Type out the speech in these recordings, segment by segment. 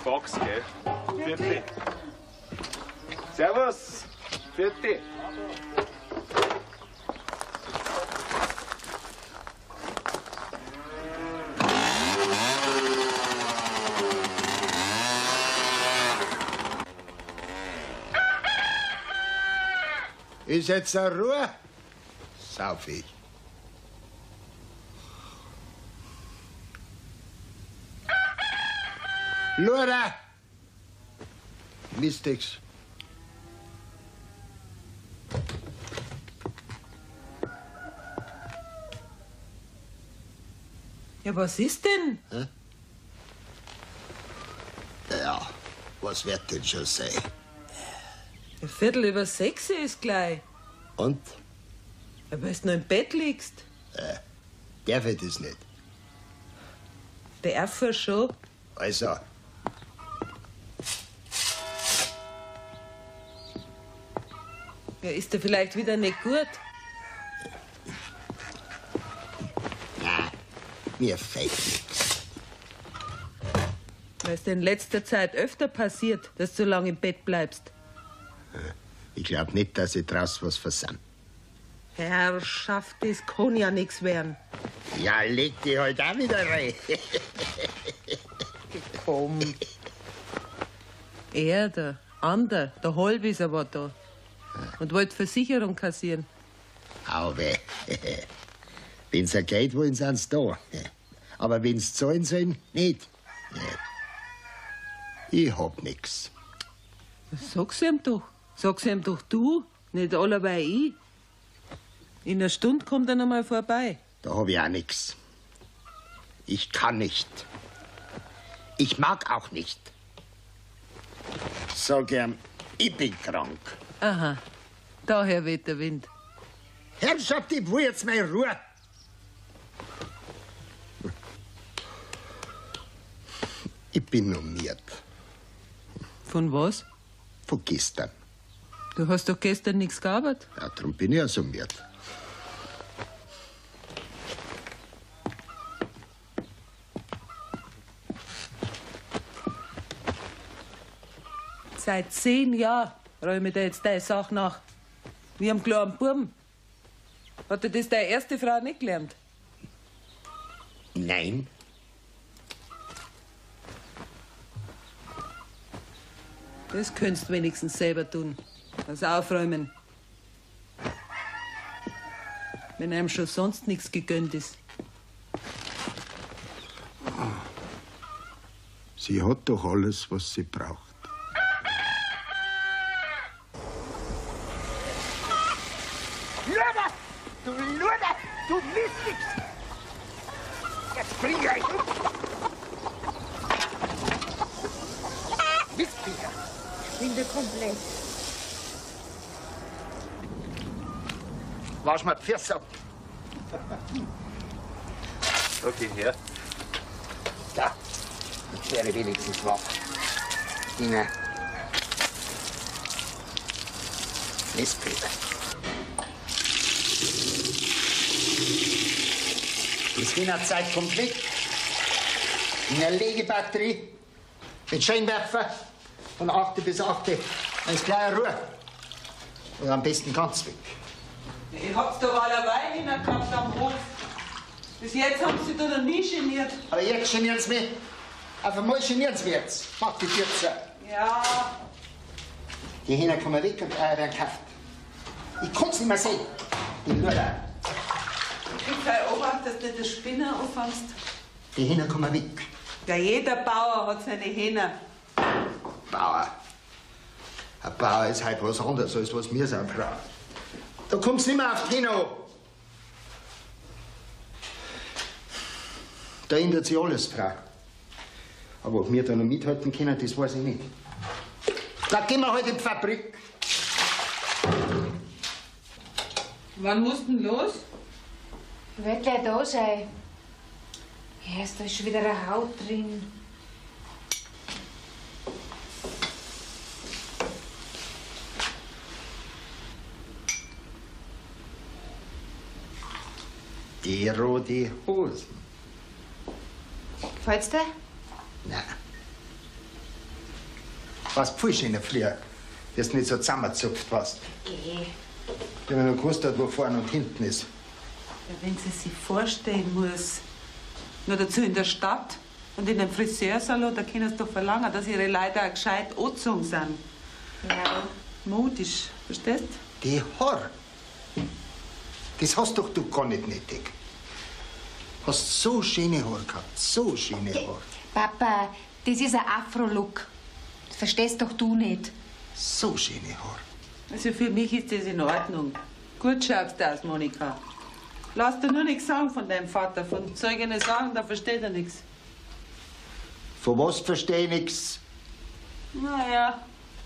Box, gell? Vierte. Servus. Vierte. Ist jetzt eine Ruhe? Sauf ich. Lura! Mystics. Ja, was ist denn? Hä? Ja, was wird denn schon sein? 6:15 ist gleich. Und? Ja, weil du noch im Bett liegst. Darf ich das nicht? Darf er schon. Also. Ja, ist er vielleicht wieder nicht gut? Nein, mir fällt nichts. Weil es dir in letzter Zeit öfter passiert, dass du so lange im Bett bleibst. Ich glaub nicht, dass ich draus was versann. Herrschaft, das kann ja nichts werden. Ja, leg dich halt auch wieder rein. Komm. Er, der Ander, der Halbiser war da. Und wollte Versicherung kassieren. Aber wenn's ein geht, wollen sind's da. Aber wenn's zahlen sollen, nicht. Ich hab nix. Sag's ihm doch. Sag's ihm doch du, nicht alleweil ich. In einer Stunde kommt er noch mal vorbei. Da hab ich auch nix. Ich kann nicht. Ich mag auch nicht. Sag ihm, ich bin krank. Aha, daher weht der Wind. Herrschaft, ich will jetzt mal Ruhe. Ich bin normiert. Von was? Von gestern. Du hast doch gestern nichts gearbeitet. Ja, darum bin ich ja summiert. Seit 10 Jahren räume ich dir jetzt deine Sache nach. Wie am kleinen Buben. Hat dir das deine erste Frau nicht gelernt? Nein. Das könntest du wenigstens selber tun. Das Aufräumen. Wenn einem schon sonst nichts gegönnt ist. Sie hat doch alles, was sie braucht. Luder! Du Luder! Du Mistix! Jetzt bring ich euch um! Mistbier! Finde komplett. Wasch mal die Füße ab. Okay, her. Da. Jetzt wäre wenigstens wach. Ina. Mistbier. Das Wienerzeit kommt weg. In der Legebatterie mit Scheinwerfer von 8 bis 8. Dann ist gleich Ruhe. Und am besten ganz weg. Ich hab's doch allerweil hingehabt am Hof. Bis jetzt haben sie da noch nie geniert. Aber jetzt genieren Sie mich. Auf einmal genieren Sie mich jetzt. Mach die Tür zu. Ja. Die Hähner kommen weg und Eier werden gekauft. Ich kann's nicht mehr sehen. Die Luder. Ich krieg kein Obacht, dass du nicht den Spinner auffangst. Die Hähner kommen weg. Ja, jeder Bauer hat seine Hähner. Bauer. Ein Bauer ist halt was anderes, als was wir sind, Frau. Da kommt's nicht mehr auf die Hähner an. Da ändert sich alles, Frau. Aber ob wir da noch mithalten können, das weiß ich nicht. Da gehen wir halt in die Fabrik. Wann musst du denn los? Wird gleich da sein. Ja, da ist schon wieder eine Haut drin. Die rote Hosen. Gefällt's dir? Nein. Warst voll schöner früher, dass du nicht so zusammengezupft warst. Geh. Ich habe noch gewusst, wo vorne und hinten ist. Ja, wenn sie sich vorstellen muss. Nur dazu in der Stadt und in einem Friseursalon, da können sie doch verlangen, dass ihre Leute auch gescheit angezogen sind. Ja. Modisch, verstehst? Die Haare, das hast doch du gar nicht nötig. Hast so schöne Haare gehabt, so schöne Haare. Papa, das ist ein Afro-Look. Das verstehst doch du nicht. So schöne Haare. Also für mich ist das in Ordnung. Gut schaust du aus, Monika. Lass dir nur nichts sagen von deinem Vater. Von Zeugen sagen, da versteht er nichts. Von was verstehe ich nichts? Naja.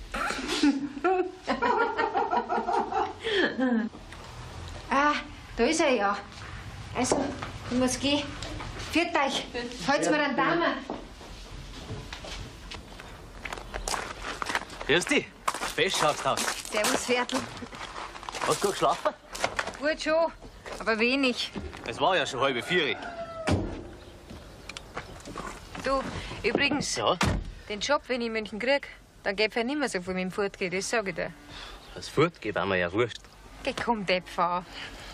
Ah, da ist er ja. Also, ich muss gehen. Viert euch. Halt's mir einen Daumen. Grüß dich. Fest schaust aus. Servus, Viertel. Hast du gut geschlafen? Gut schon, aber wenig. Es war ja schon 3:30. Du, übrigens, Ja, den Job, wenn ich in München krieg, dann geht er nicht mehr so viel mit dem Fortgehen, das sag ich dir. das Fortgehen war mir ja wurscht. Geh, komm, Depp, fahr.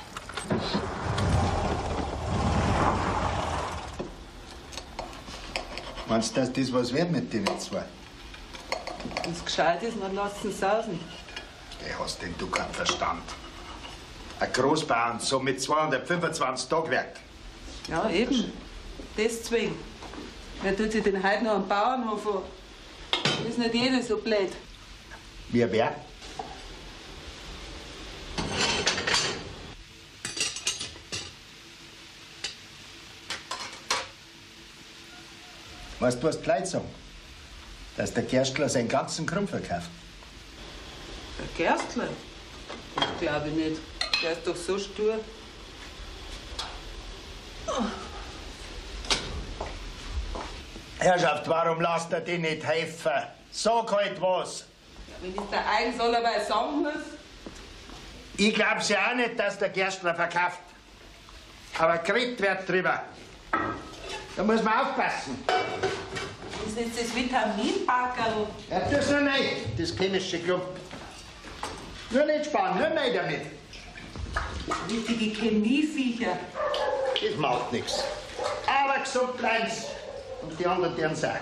Meinst du, dass das was wird mit den zwei? Wenn es gescheit ist, dann lass es sausen. Ey, hast denn du keinen Verstand? Ein Großbauern, so mit 225 Tagwerk. Ja, eben. Deswegen. Wer tut sich denn heute noch am Bauernhof an? Ist nicht jeder so blöd. Wer? Weißt du, was die Leute sagen? Dass der Gerstler seinen ganzen Krumm verkauft. Der Gerstler? Das glaube ich nicht. Der ist doch so stur. Herrschaft, warum lasst ihr dich nicht helfen? Sag halt was. Wenn ich der eigens allerweil sagen muss. Ich glaub's ja auch nicht, dass der Gerstler verkauft. Aber geredet wird drüber. Da muss man aufpassen. Ist jetzt das Vitaminpackerl? Ja, das noch nicht, das chemische Klump. Nur nicht sparen, nur nicht damit. Richtige Chemieviecher. Das macht nichts. Aber gesund bleiben's. Und die anderen deren sagen.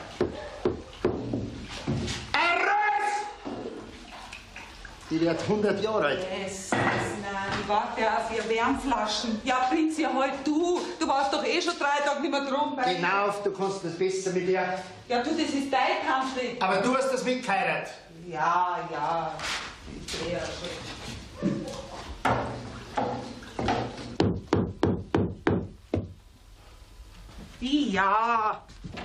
Ein Ruf! Die wird 100 Jahre alt. Jesus, nein, ich warte auf ihr Wärmflaschen. Ja, bring's ja halt du. Du warst doch eh schon 3 Tage nicht mehr drum. Genau, du kannst das besser mit ihr. Ja, du, das ist dein Tante. Aber du hast das mitgeheiratet. Ja. Ich dreh ja schon. Ja.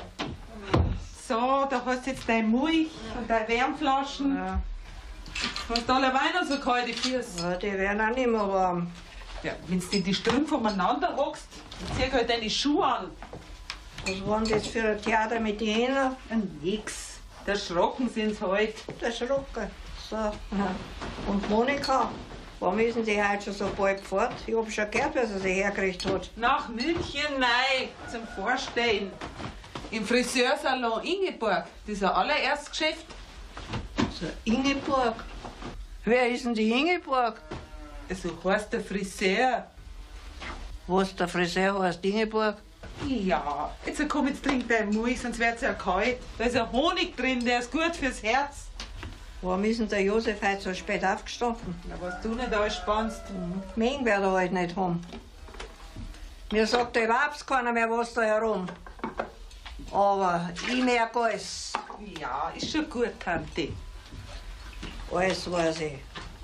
So, da hast du jetzt deine Milch und deine Wärmflaschen. Ja. Hast du alle Weine so kalte Füße? Ja, die werden auch nicht mehr warm. Ja, wenn du die Strümpfe umeinander hockst, dann zieh halt deine Schuhe an. Was war denn das für ein Theater mit den Händen? Nix. Erschrocken sind sie halt. Das Rucken. So. Ja. Und Monika, warum ist denn die heute schon so bald fort? Ich hab schon gehört, was sie sich hergekriegt hat. Nach München, nein, zum Vorstellen. Im Friseursalon Ingeborg. Das ist ein allererstes Geschäft. So, Ingeborg. Wer ist denn die Ingeborg? So heißt der Friseur. Was der Friseur heißt, Ingeborg? Ja, jetzt komm, jetzt trink deine Milch, sonst wird's ja kalt. Da ist ja Honig drin, der ist gut fürs Herz. Warum ist denn der Josef heute so spät aufgestanden? Na, was du nicht alles spannst. Mengen wird er heute nicht haben. Mir sagt ja überhaupt keiner mehr was da herum. Aber ich merke alles. Ja, ist schon gut, Tante. Alles weiß ich.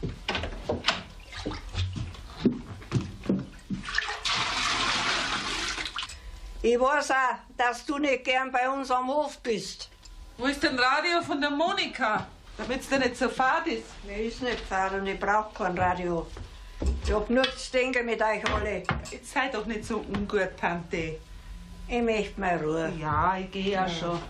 Ich weiß auch, dass du nicht gern bei uns am Hof bist. Wo ist denn Radio von der Monika? Damit's dir nicht so fad ist. Mir ist nicht fad und ich brauch kein Radio. Ich hab nur zu denken mit euch alle. Jetzt sei doch nicht so ungut, Tante. Ich möchte mal Ruhe. Ja, ich gehe ja schon.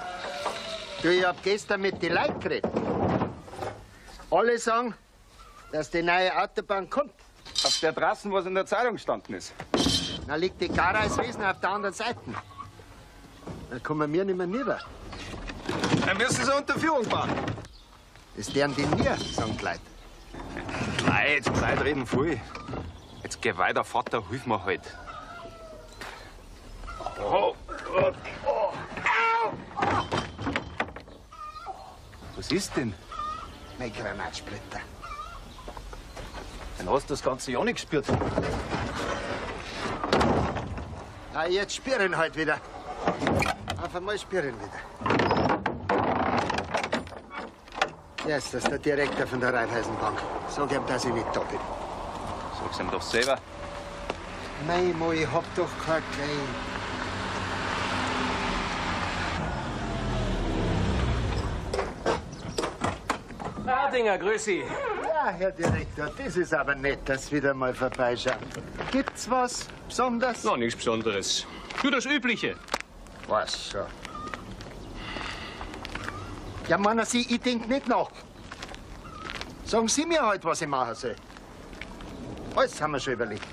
Du, ich hab gestern mit den Leuten geredet. Alle sagen, dass die neue Autobahn kommt. Auf der Trasse, was in der Zeitung gestanden ist. Da liegt die Gareiswiesen auf der anderen Seite. Da kommen wir nicht mehr rüber. Dann müssen sie Unterführung bauen. Das deren die mir, sagen die Leute. Leute reden viel. Jetzt geh weiter, Vater, hilf mir halt. Oh Gott. Oh. Was ist denn? Mein Granatsplitter. Dann hast du das ganze Jahr nicht gespürt. Ah, jetzt spüren halt wieder. Auf einmal spüren wieder. Jetzt ist der Direktor von der Raiffeisenbank. Sag ihm, dass ich nicht da bin. Sag's ihm doch selber. Mei, Mo, ich hab doch kein Geld. Hartinger, grüß Sie. Ja, Herr Direktor, das ist aber nett, dass Sie wieder mal vorbeischauen. Gibt's was Besonderes? Noch nichts Besonderes. Nur das Übliche. Was schon? Ja, meinen Sie, ich denk nicht nach. Sagen Sie mir halt, was ich machen soll. Alles haben wir schon überlegt.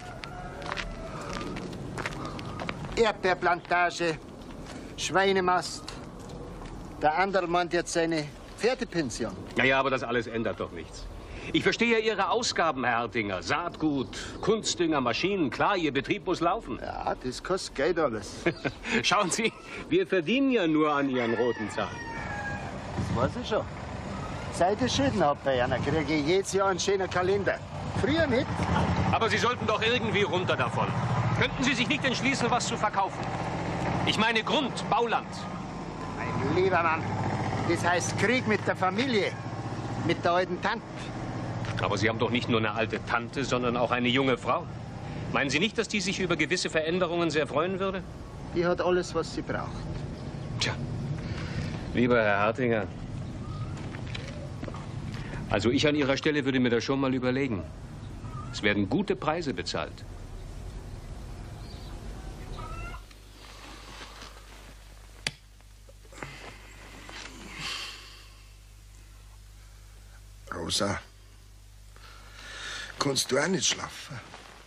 Erdbeerplantage, Schweinemast. Der andere meint jetzt seine Pferdepension. Ja, aber das alles ändert doch nichts. Ich verstehe Ihre Ausgaben, Herr Hartinger. Saatgut, Kunstdünger, Maschinen. Klar, Ihr Betrieb muss laufen. Ja, das kostet Geld alles. Schauen Sie, wir verdienen ja nur an Ihren roten Zahlen. Das weiß ich schon. Seit ich Schulden hab bei einer, kriege ich jedes Jahr einen schönen Kalender. Früher nicht. Aber Sie sollten doch irgendwie runter davon. Könnten Sie sich nicht entschließen, was zu verkaufen? Ich meine Grund, Bauland. Mein lieber Mann, das heißt Krieg mit der Familie, mit der alten Tante. Aber Sie haben doch nicht nur eine alte Tante, sondern auch eine junge Frau. Meinen Sie nicht, dass die sich über gewisse Veränderungen sehr freuen würde? Die hat alles, was sie braucht. Tja, lieber Herr Hartinger, also ich an Ihrer Stelle würde mir das schon mal überlegen. Es werden gute Preise bezahlt. Rosa, kannst du auch nicht schlafen?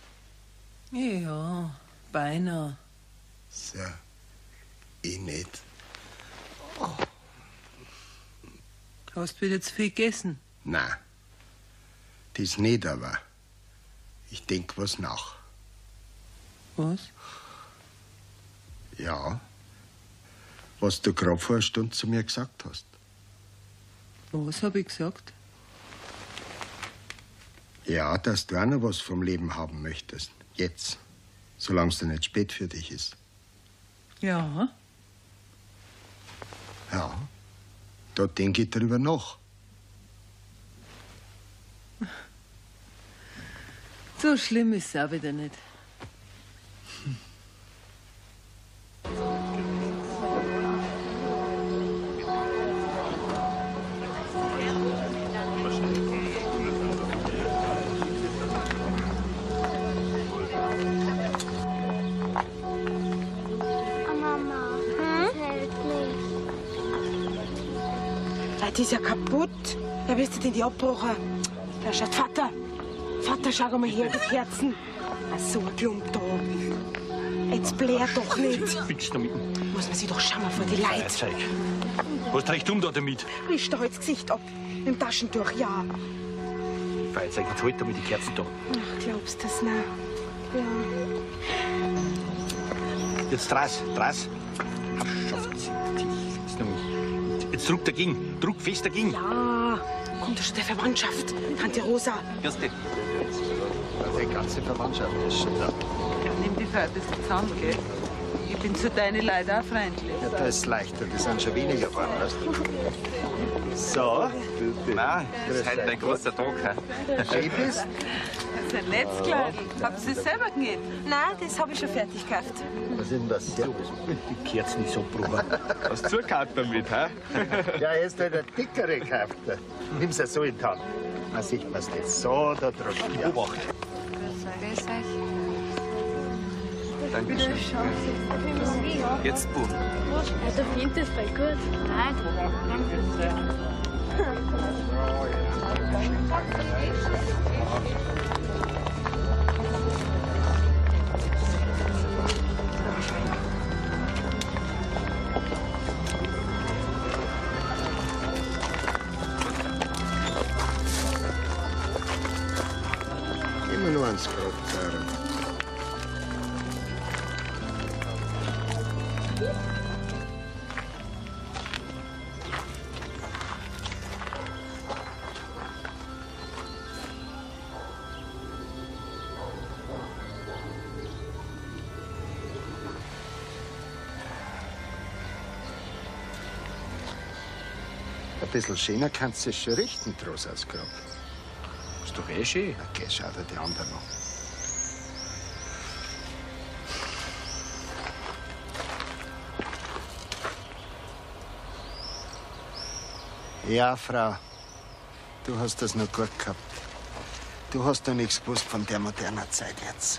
Ja, beinahe. So, ich nicht. Hast wieder zu viel gegessen? Nein, das nicht, aber ich denk was nach. Was? Ja, was du gerade vor einer Stunde zu mir gesagt hast. Was hab ich gesagt? Ja, dass du auch noch was vom Leben haben möchtest. Jetzt, solange es nicht spät für dich ist. Ja. Ja, da denke ich drüber nach. So schlimm ist es auch wieder nicht. Die ist ja kaputt. Wer willst du denn die abgebrochen? Da schaut Vater. Vater, schau mal her, die Kerzen. Ach, so ein Klump da. Jetzt blärt doch nicht. Fix damit. Muss man sich doch schauen vor die Leute. Zeig. Was trägst du da damit? Wisch doch jetzt das Gesicht ab. Mit dem Taschentuch, ja. Feierzeig, jetzt halt damit die Kerzen da. Ach, glaubst du das nicht? Ja. Jetzt draus. Jetzt druck dagegen. Druck fest dagegen. Ja, kommt da schon der Verwandtschaft. Tante Rosa. Grüß dich. Die ganze Verwandtschaft ist schon da. Ja, nimm die Fertigste zusammen, gell? Ich bin zu deinen Leuten auch freundlich. Ja, da ist leichter, die sind schon weniger geworden, weißt du? So, Nein, das ist heute ein großer Tag. schön bist. Das ist ein Netzkleid. Haben Sie es selber genäht? Nein, das habe ich schon fertig gekauft. Was ist denn das? Die Kerzen ist abgebrochen. Hast du zugehört damit, hä? Ja, er ist halt der dickere gekauft. Nimm's ja so in die Hand. Man sieht man's nicht. So, da drauf. Ja. Obacht. Grüß euch. Dankeschön. Jetzt Boom. Also finde das voll gut. Nein. Danke. kann's grad zahlen. Ein bisschen schöner kannst du es schon richten, Trost ausgraben. Ist doch eh schön. Okay, schau dir die anderen an. Ja, Frau, du hast das noch gut gehabt. Du hast doch nichts gewusst von der modernen Zeit jetzt.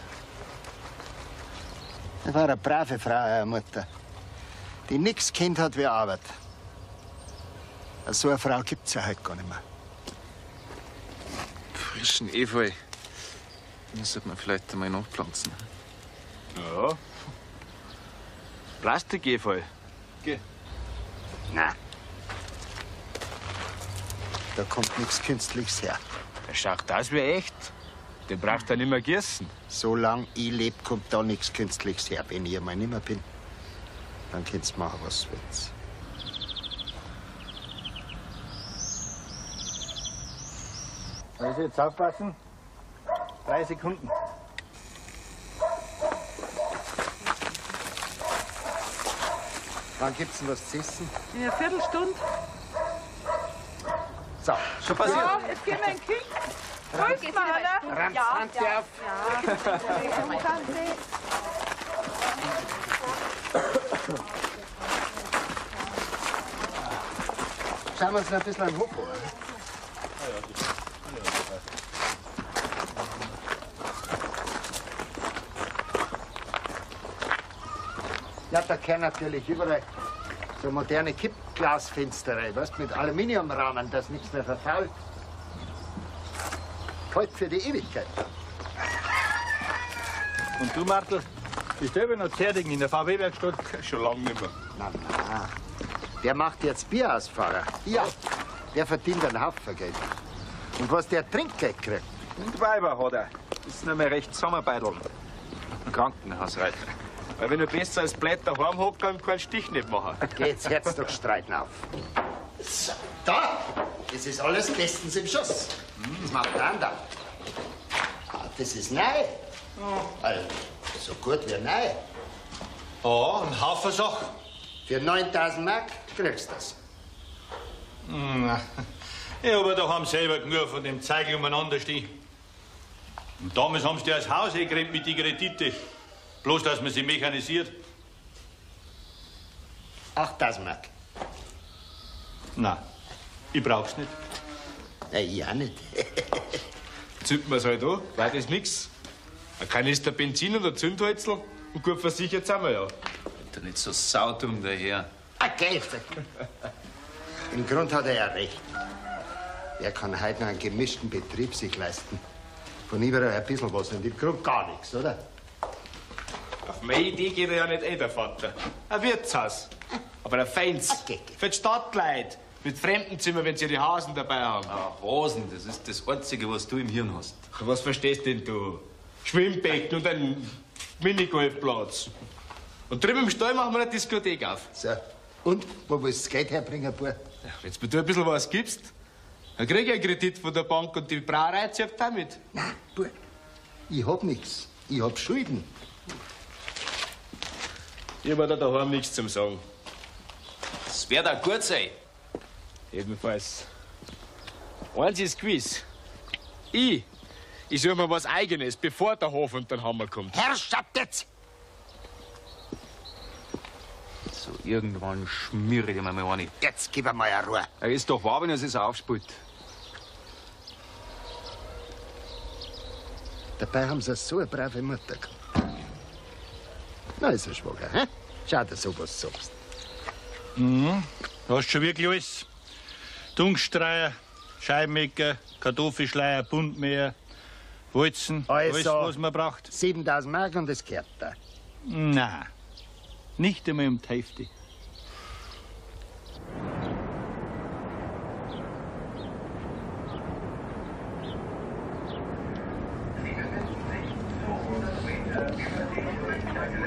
Das war eine brave Frau, eine Mutter, die nichts kennt hat wie Arbeit. So eine Frau gibt's ja heute gar nicht mehr. Frischen Efeu. Den sollte man vielleicht einmal nachpflanzen. Ja. Plastik-Efeu. Geh. Nein. Da kommt nichts Künstliches her. Er schaut aus wie echt. Den brauchst du nicht mehr gießen. Solange ich lebe, kommt da nichts Künstliches her. Wenn ich einmal nicht mehr bin, dann könnt's machen, was willst. Also jetzt aufpassen. 3 Sekunden. Wann gibt's denn was zu essen? In einer Viertelstunde. So, schon passiert. Ja, jetzt gehen wir in die Küche. Grüß mal, oder? Ramsrand auf. Schauen wir uns noch ein bisschen an den Hof an. Ja, da kann natürlich überall so moderne Kippglasfenster rein, weißt, mit Aluminiumrahmen, dass nichts mehr verfault. Kalt für die Ewigkeit. Und du, Martel, bist du noch fertig in der VW-Werkstatt? Schon lange nicht mehr. Nein, nein. Der macht jetzt Bierausfahrer. Ja, der verdient einen Haufen Geld. Und was der Trinkgeld kriegt. Und Weiber hat er. Das ist nicht mehr recht Sommerbeidel. Krankenhausreiter. Weil wenn du besser als Blätter daheim hockst, kann keinen Stich nicht machen. Jetzt hört's doch streiten auf. So, da! Das ist alles bestens im Schuss. Das macht der andere. Ah, das ist neu. Also, so gut wie neu. Oh, ein Haufen Sachen. Für 9.000 Mark kriegst du das. Ja, aber da haben sie selber genug von dem Zeigel umeinander stehen. Und damals haben sie das Haus eingeräumt mit den Kredite. Bloß, dass man sie mechanisiert. 8.000 Mark. Nein, ich brauch's nicht. Ja, ich auch nicht. Zünden wir's halt an, weil das nix. Ein Kanister Benzin und ein Zündhölzl und gut versichert sind wir ja. Doch nicht so saudumm daher. Ah, Geld. Im Grund hat er ja recht. Er kann heute noch einen gemischten Betrieb sich leisten. Von überall ein bisschen was und im Grund gar nichts, oder? Auf meine Idee geht er ja nicht der Vater. Ein Wirtshaus. Aber ein feins. Für die Stadtleute. Mit Fremdenzimmer, wenn sie die Hasen dabei haben. Ah, Hasen, das ist das Einzige, was du im Hirn hast. Was verstehst denn du? Schwimmbecken und ein Minigolfplatz. Und drüben im Stall machen wir eine Diskothek auf. So. Und? Wo willst du das Geld herbringen, Bub? Ja, wenn du mir ein bisschen was gibst, dann krieg ich einen Kredit von der Bank und die Brauerei zieht auch mit. Nein, Bub. Ich hab nichts. Ich hab Schulden. Ich hab da daheim nichts zum Sagen. Das wird auch gut sein. Jedenfalls. Eins ist gewiss. Ich suche mir was Eigenes, bevor der Hof und der Hammer kommt. Herrschaft jetzt! So, irgendwann schmier ich mir mal eine. Jetzt gib ihm mal eine Ruhe. Er ist doch wahr, wenn er sich aufspült. Dabei haben sie so eine brave Mutter gehabt. Na, ist er Schwager, hä? Schau dir so, was du sagst. Mhm. Du hast schon wirklich alles. Dunststreier, Scheibenmecker, Kartoffelschleier, Buntmäher, Walzen, alles, was man braucht. 7.000 Mark und das gehört da. Nein, nicht einmal um die Hälfte.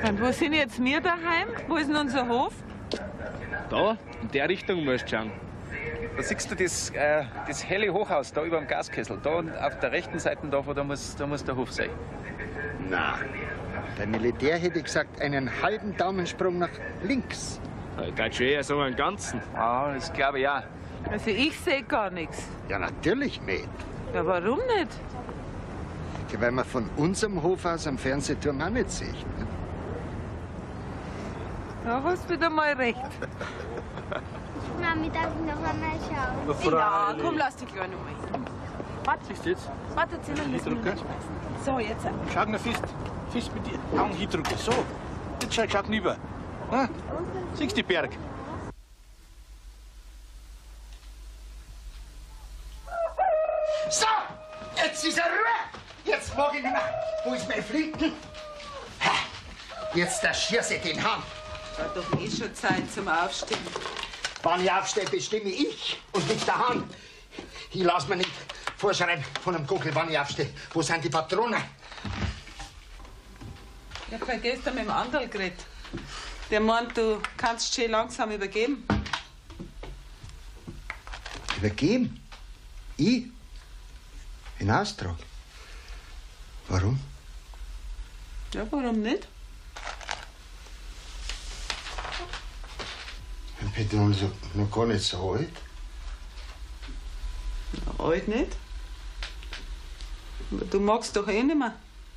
Und wo sind jetzt wir daheim? Wo ist denn unser Hof? Da, in der Richtung musst du schauen. Da siehst du das helle Hochhaus da über dem Gaskessel. Da und auf der rechten Seite da muss der Hof sein. Na, der Militär hätte gesagt, einen halben Daumensprung nach links. Ich würde schon eher sagen, einen ganzen. Ah, das glaube ich auch. Also ich sehe gar nichts. Ja, natürlich nicht. Ja, warum nicht? Ja, weil man von unserem Hof aus am Fernsehturm auch nicht sieht. Ne? Da hast du wieder mal recht. Mami, darf ich noch einmal schauen? Ja, komm, lass die Kleine mal hin. Warte. Siehst du jetzt? Warte, Zählen müssen wir nicht schmeißen. So, jetzt. Schau noch fest mit den Augen hindrücken. So, jetzt schau rüber. Ah, siehst du die Berg? So, jetzt ist er Ruhe. Jetzt mag ich nicht mehr. Wo ist mein Flinten? Ha, jetzt erschieße ich den Hahn. War doch eh schon Zeit zum Aufstehen. Wann ich aufstehe, bestimme ich und nicht der Hahn. Ich lass mir nicht vorschreiben von einem Guckel, wann ich aufstehe. Wo sind die Patronen? Ich hab gestern mit dem Anderl geredet. Der meint, du kannst schön langsam übergeben. Übergeben? Ich? In Austrag? Warum? Ja, warum nicht? Ich bin also noch gar nicht so alt. Na, alt nicht. Aber du magst doch eh nicht mehr.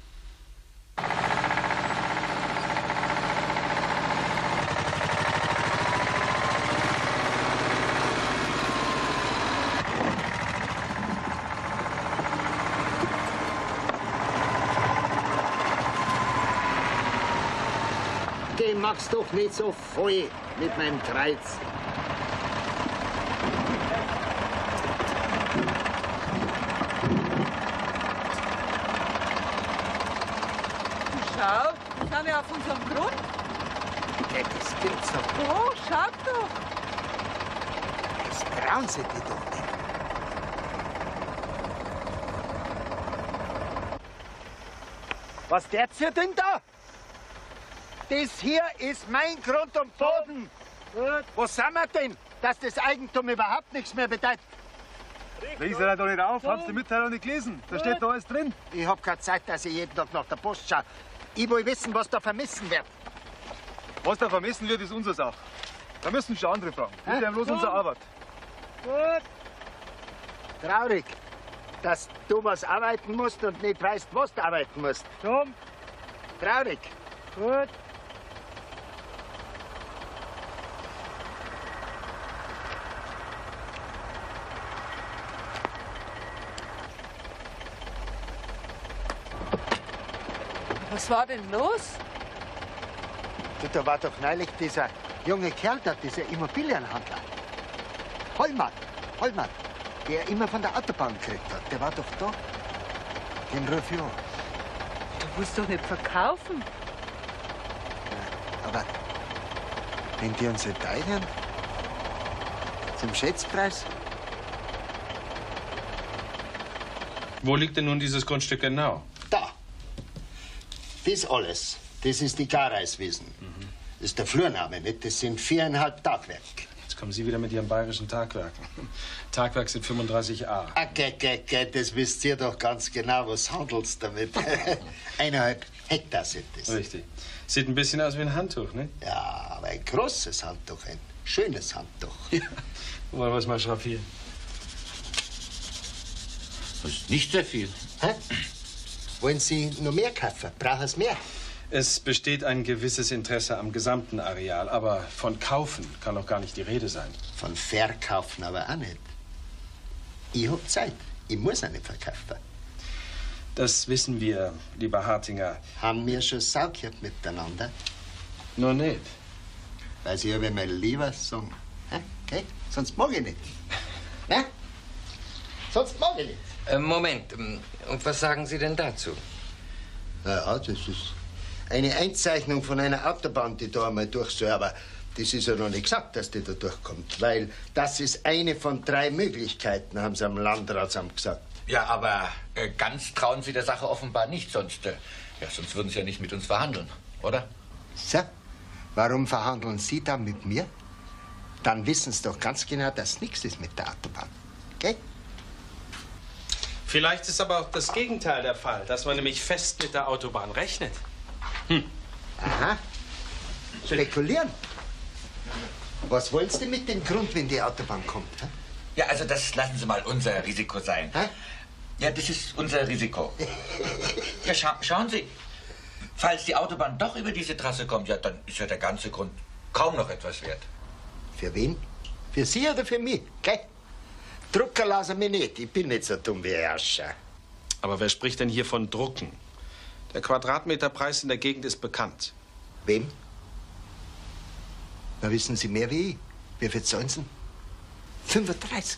Den magst doch nicht so voll mit meinem Kreuz. Schau, sind wir auf unserem Grund? Ja, das gibt's doch. Oh, schaut doch. Das trauen sie dir doch nicht. Was der zu denn da? Das hier ist mein Grund und Boden. Gut. Wo sind wir denn, dass das Eigentum überhaupt nichts mehr bedeutet? Lies er doch nicht auf, hab's die Mitteilung nicht gelesen. Da steht da alles drin. Ich hab keine Zeit, dass ich jeden Tag nach der Post schaue. Ich will wissen, was da vermissen wird. Was da vermessen wird, ist unsere Sache. Da müssen schon andere fragen. Das ist ja bloß unsere Arbeit. Gut. Traurig, dass du was arbeiten musst und nicht weißt, was du arbeiten musst. Dumm. Traurig. Gut. Was war denn los? Du, da war doch neulich dieser junge Kerl da, dieser Immobilienhandler. Hollmann, der immer von der Autobahn gekriegt hat. Der war doch da. Den ruf ich an. Du willst doch nicht verkaufen. Aber wenn die uns teilen, zum Schätzpreis, Wo liegt denn nun dieses Grundstück genau? da. Das alles, das ist die Gareiswiesen. Das ist der Flurname, nicht? Das sind 4,5 Tagwerk. Jetzt kommen Sie wieder mit Ihren bayerischen Tagwerken. Tagwerk sind 35a. Ah, das wisst ihr doch ganz genau. Was handelt's damit? 1,5 Hektar sind das. Richtig. Sieht ein bisschen aus wie ein Handtuch, ne? Ja, aber ein großes Handtuch, ein schönes Handtuch. Ja. Wollen wir es mal schraffieren? Das ist nicht sehr viel. Hä? Wollen Sie noch mehr kaufen? Brauchen Sie mehr? Es besteht ein gewisses Interesse am gesamten Areal, aber von Kaufen kann doch gar nicht die Rede sein. Von Verkaufen aber auch nicht. Ich hab Zeit. Ich muss auch nicht verkaufen. Das wissen wir, lieber Hartinger. Haben wir schon saugehört miteinander? Noch nicht. Weil Sie aber mal lieber sagen. Okay? Sonst mag ich nicht. Ne? Sonst mag ich nicht. Moment, und was sagen Sie denn dazu? Ja, das ist eine Einzeichnung von einer Autobahn, die da einmal durch soll. Aber das ist ja noch nicht gesagt, dass die da durchkommt. Weil das ist eine von 3 Möglichkeiten, haben sie am Landratsamt gesagt. Ja, aber ganz trauen Sie der Sache offenbar nicht, sonst würden Sie ja nicht mit uns verhandeln, oder? So, warum verhandeln Sie dann mit mir? Dann wissen Sie doch ganz genau, dass nichts ist mit der Autobahn. Gell? Vielleicht ist aber auch das Gegenteil der Fall, dass man nämlich fest mit der Autobahn rechnet. Aha. Spekulieren. Was wollen Sie denn mit dem Grund, wenn die Autobahn kommt? Hä? Ja, also das lassen Sie mal unser Risiko sein. Hä? Ja, das ist unser Risiko. Ja, schauen Sie, falls die Autobahn doch über diese Trasse kommt, ja, dann ist ja der ganze Grund kaum noch etwas wert. Für wen? Für Sie oder für mich? Gell? Drucker lassen mich nicht. Ich bin nicht so dumm wie Herr Ascher. Aber wer spricht denn hier von Drucken? Der Quadratmeterpreis in der Gegend ist bekannt. Wem? Na, wissen Sie mehr wie ich. Wie viel zahlen Sie? 35.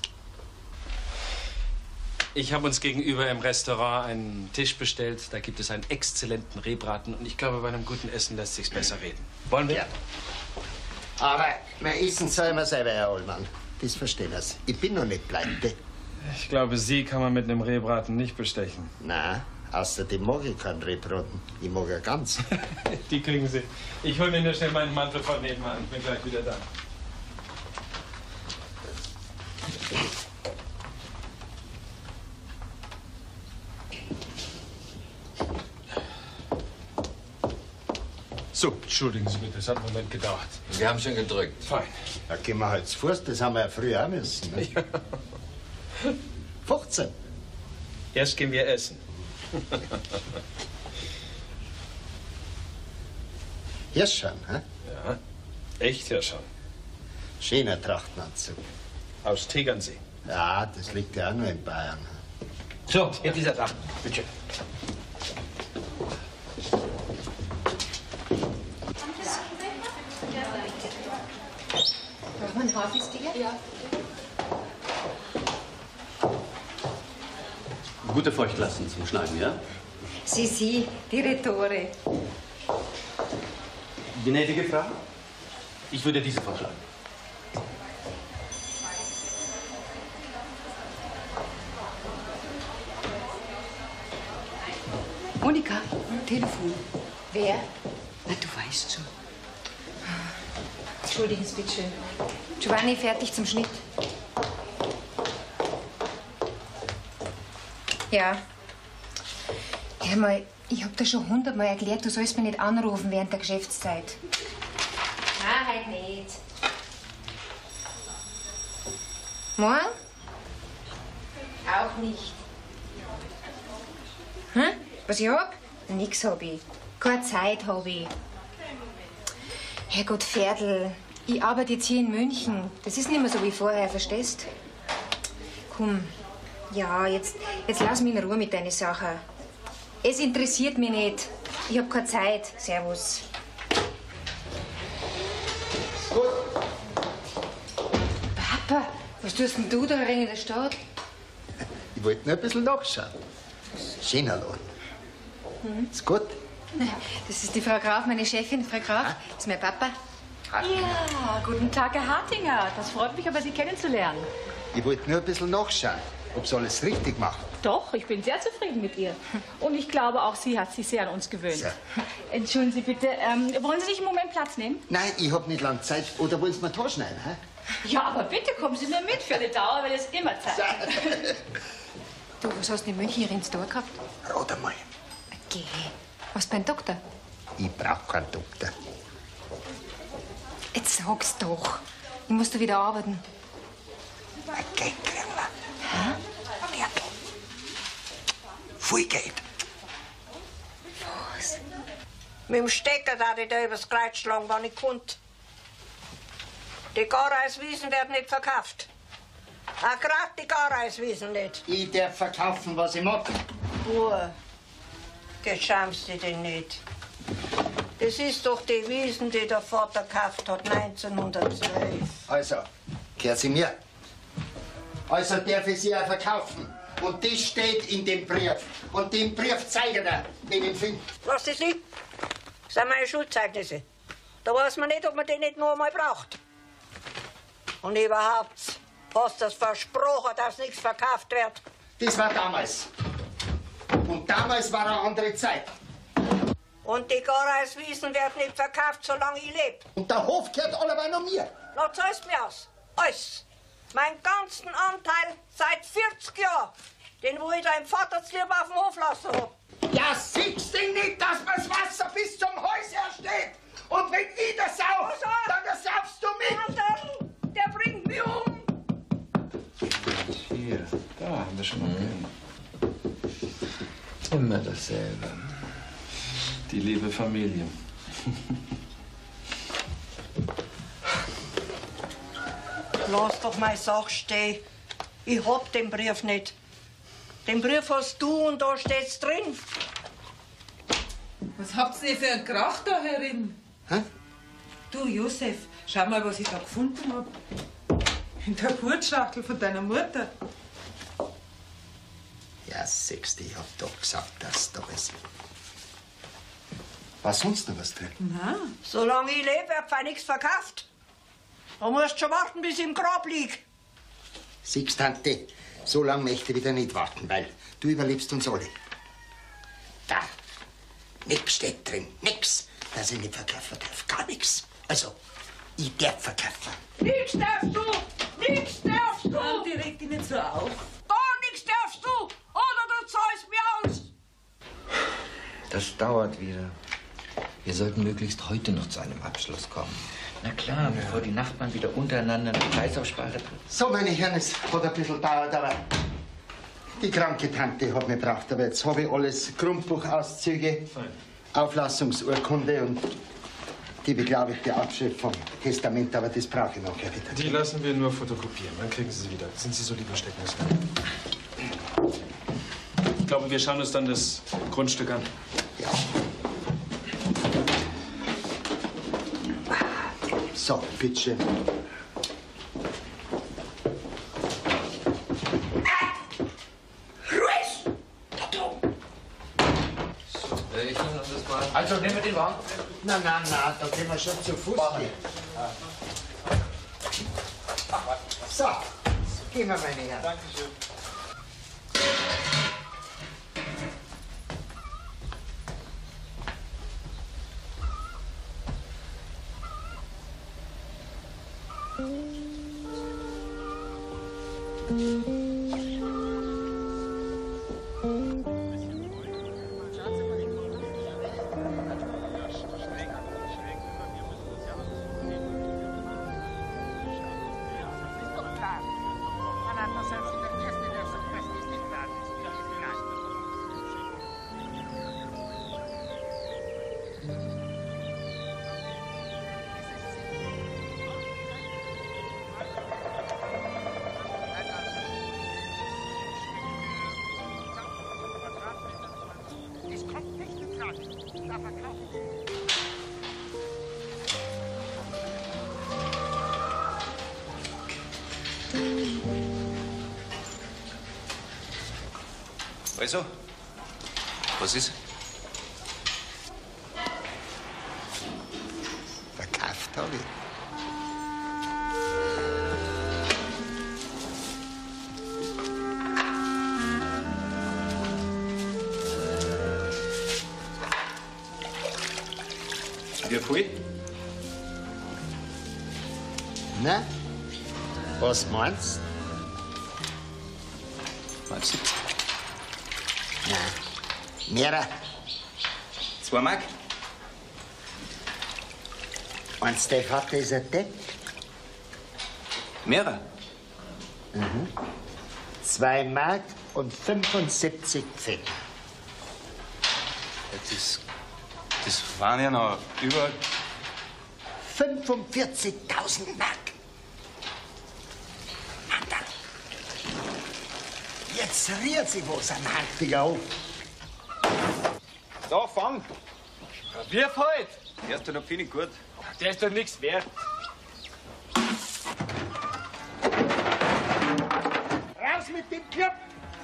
Ich habe uns gegenüber im Restaurant einen Tisch bestellt. Da gibt es einen exzellenten Rehbraten. Und ich glaube, bei einem guten Essen lässt sich's besser reden. Wollen wir? Ja. Aber mein Essen soll man selber, Herr Ollmann. Das verstehen Sie. Ich bin noch nicht pleite. Ich glaube, Sie kann man mit einem Rehbraten nicht bestechen. Na, außerdem mag ich keinen Rehbraten. Ich mag ja ganz. Die kriegen Sie. Ich hole mir nur schnell meinen Mantel von nebenan. Ich bin gleich wieder da. So, entschuldigen Sie bitte, es hat einen Moment gedauert. Wir haben schon gedrückt. Fein. Da gehen wir halt zu Fuß, das haben wir ja früher auch müssen. Ne? Ja. 15. Erst gehen wir essen. Hirschan, hä? Ja, echt Hirschan. Schöner Trachtenanzug. Aus Tegernsee. Ja, das liegt ja auch nur in Bayern. So, jetzt ist er da. Bitte schön. Brauchen wir einen Haferstiger? Ja. Gute Feuchtlasten zum Schneiden, ja? Sie, die Rhetore. Gnädige Frau, ich würde diese vorschlagen. Monika, Telefon. Wer? Na, du weißt schon. Entschuldigen Sie, bitte schön. Giovanni, fertig zum Schnitt. Ja. Hör mal, ich hab dir schon 100-mal erklärt, du sollst mich nicht anrufen während der Geschäftszeit. Nein, halt nicht. Morgen? Auch nicht. Hm? Was ich hab? Nix hab ich. Keine Zeit hab ich. Herrgott, Ferdl, ich arbeite jetzt hier in München. Das ist nicht mehr so wie vorher, verstehst? Komm, ja, jetzt lass mich in Ruhe mit deiner Sache. Es interessiert mich nicht. Ich hab keine Zeit. Servus. Papa, was tust denn du da rein in der Stadt? Ich wollte nur ein bisschen nachschauen. Schöner Laden. Ist gut? Das ist die Frau Graf, meine Chefin. Frau Graf, das ist mein Papa. Ja, guten Tag, Herr Hartinger. Das freut mich aber, Sie kennenzulernen. Ich wollte nur ein bisschen nachschauen, ob sie alles richtig macht. Doch, ich bin sehr zufrieden mit ihr. Und ich glaube, auch sie hat sich sehr an uns gewöhnt. So. Entschuldigen Sie bitte, wollen Sie sich einen Moment Platz nehmen? Nein, ich hab nicht lange Zeit. Oder wollen Sie mir Tor schneiden? Hä? Ja, aber bitte kommen Sie mir mit. Für eine Dauer wird es immer Zeit. Du, was hast du in München hier ins Tor gehabt? Rat einmal. Geh. Was beim Doktor? Ich brauch keinen Doktor. Jetzt sag's doch. Ich muss da wieder arbeiten. Ein Geld kriegen wir. Hä? Merkel. Viel Geld. Was? Mit dem Stecker darf ich da übers Kreuz schlagen, wenn ich konnte. Die Gareiswiesen werden nicht verkauft. Auch gerade die Gareiswiesen nicht. Ich darf verkaufen, was ich mag. Boah, das schamst du dich nicht. Das ist doch die Wiesen, die der Vater gekauft hat, 1912. Also, gehört sie mir. Also darf ich sie auch verkaufen. Und das steht in dem Brief. Und den Brief zeigt er, wenn ich ihn finde. Lass das liegen. Das sind meine Schulzeugnisse. Da weiß man nicht, ob man die nicht nur einmal braucht. Und überhaupt, hast du das versprochen, dass nichts verkauft wird? Das war damals. Und damals war eine andere Zeit. Und die Gareiswiesen werden nicht verkauft, solange ich lebe. Und der Hof gehört alleweil noch mir. Na, zahlst mir aus. Alles. Meinen ganzen Anteil seit 40 Jahren. Den, wo ich deinem Vater zu lieb auf dem Hof lassen hab. Ja, siehst du nicht, dass mir das Wasser bis zum Hals her steht? Und wenn ich das sauf, dann saufst du mit. Der bringt mich um. Hier, da haben wir schon mal gehört. Immer dasselbe. Die liebe Familie. Lass doch meine Sache stehen. Ich hab den Brief nicht. Den Brief hast du und da steht's drin. Was habt ihr für einen Krach da herin? Hä? Du, Josef, schau mal, was ich da gefunden hab. In der Hutschachtel von deiner Mutter. Ja, siehst du, ich hab doch gesagt, dass da ist. War sonst noch was drin? Nein. Solange ich lebe, wird fein nichts verkauft. Da musst du schon warten, bis ich im Grab lieg. Siehst, Tante, so lange möchte ich wieder nicht warten, weil du überlebst uns alle. Da, nix steht drin, nix, dass ich nicht verkaufen darf, gar nix. Also, ich darf verkaufen. Nix darfst du! Nix darfst du! Die regt dich nicht so auf. Gar nichts darfst du! Oder du zahlst mir aus! Das dauert wieder. Wir sollten möglichst heute noch zu einem Abschluss kommen. Na klar, bevor die Nachbarn wieder untereinander eine Preisaussprache treffen. So, meine Herren, es hat ein bisschen gedauert, aber die kranke Tante hat mich gebraucht. Aber jetzt habe ich alles, Grundbuchauszüge, Auflassungsurkunde und die beglaubigte Abschrift vom Testament, aber das brauche ich nachher wieder. Die lassen wir nur fotokopieren, dann kriegen Sie sie wieder. Sind Sie so lieb und stecken es weg. Ich glaube, wir schauen uns dann das Grundstück an. Ja. So, bitteschön. Ruiz! Da drüben! Ich nehme das mal. Also, nehmen wir den Wagen. Nein, nein, nein, da können wir schon zu Fuß gehen. So, gehen wir, meine Herren. Dankeschön. Also, was ist? Verkauft habe ich. Wie viel? Na, was meinst du? 70. Nein, mehrer. 2 Mark? Meinst du, der Vater ist ein Depp? Mehrer? Mhm. 2 Mark und 75 Pfennig. Das waren ja noch über 45.000 Mark. Mann, dann. Jetzt rührt sich was am Hartiger Hof. Da, fang! Wie halt? Der ist doch noch viel gut. Der ist doch nichts wert. Raus mit dem Club!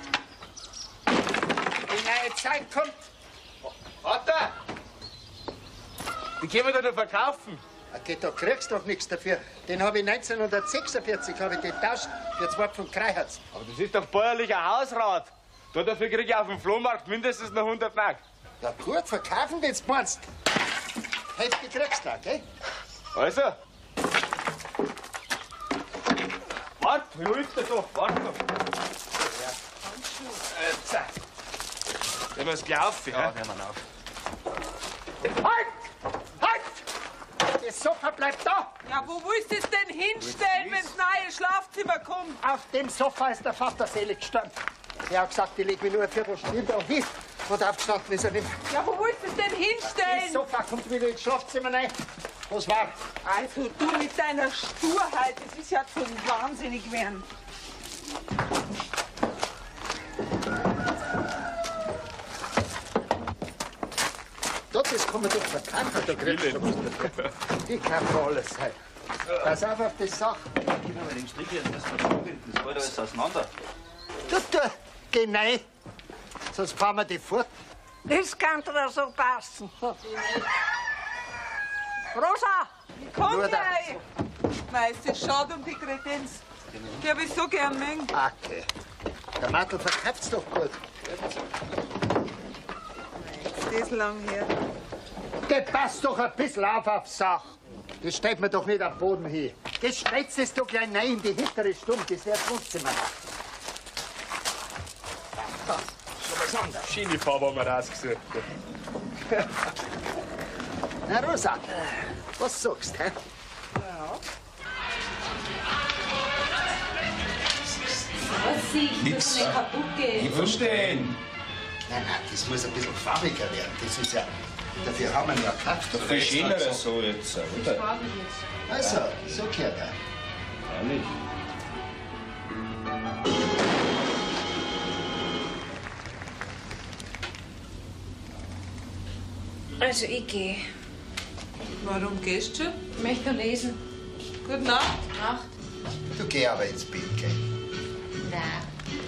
Die neue Zeit kommt. Vater! Die können wir doch verkaufen. Okay, da kriegst du doch nichts dafür. Den habe ich 1946 getauscht für 2 Pfund Kreiherz. Aber das ist doch bäuerlicher Hausrat. Dafür krieg ich auf dem Flohmarkt mindestens noch 100 Mark. Ja gut, verkaufen willst du, meinst. Hälfte kriegst du, gell? Also. Wart, wie läuft das doch? Wart doch. Jetzt. Nehmen wir es gleich auf, ja? Nehmen wir auf. Halt! Halt! Das Sofa bleibt da! Ja, wo willst du es denn hinstellen, wenn das neue Schlafzimmer kommt? Auf dem Sofa ist der Vater selig gestanden. Er hat gesagt, ich leg mich nur eine Viertelstunde da hin. Und aufgestanden ist er nicht mehr. Ja, wo willst du es denn hinstellen? Das Sofa kommt wieder ins Schlafzimmer rein. Was war? Also, du mit deiner Sturheit, das ist ja zum Wahnsinnig werden. Das kann man doch verkaufen, da kriegst du was dafür. Ich kaufe alles. Hey. Pass auf das Sach. Gib mir mal den Strick hier, das fällt alles auseinander. Du, geh rein, sonst fahren wir die fort. Das kann dir so passen. Rosa! Komm Nur da. rein! Weißt du, schade um die Kredenz. Die hab ich so gern mengen. Okay. Der Martel verkauft's doch gut. Ist das lang her? Der passt doch ein bisschen auf Sach. Das stellt man doch nicht am Boden hin. Das stellst es doch gleich rein in die hintere Stunde, das wäre das Wohnzimmer. Schon was anderes. Schienenfarbe haben wir rausgesucht. Na, Rosa, was sagst du, hä? Was sieht? Nix. Das nicht kaputt gehen. Ich verstehe. Nein, das muss ein bisschen farbiger werden. Das ist ja, dafür haben wir ja gekauft. Doch viel schöner so jetzt, oder? Also, so gehört er. Ja, nicht. Also, ich gehe. Warum gehst du schon? Ich möchte noch lesen. Gute Nacht. Nacht. Du geh aber ins Bett, gell? Nein.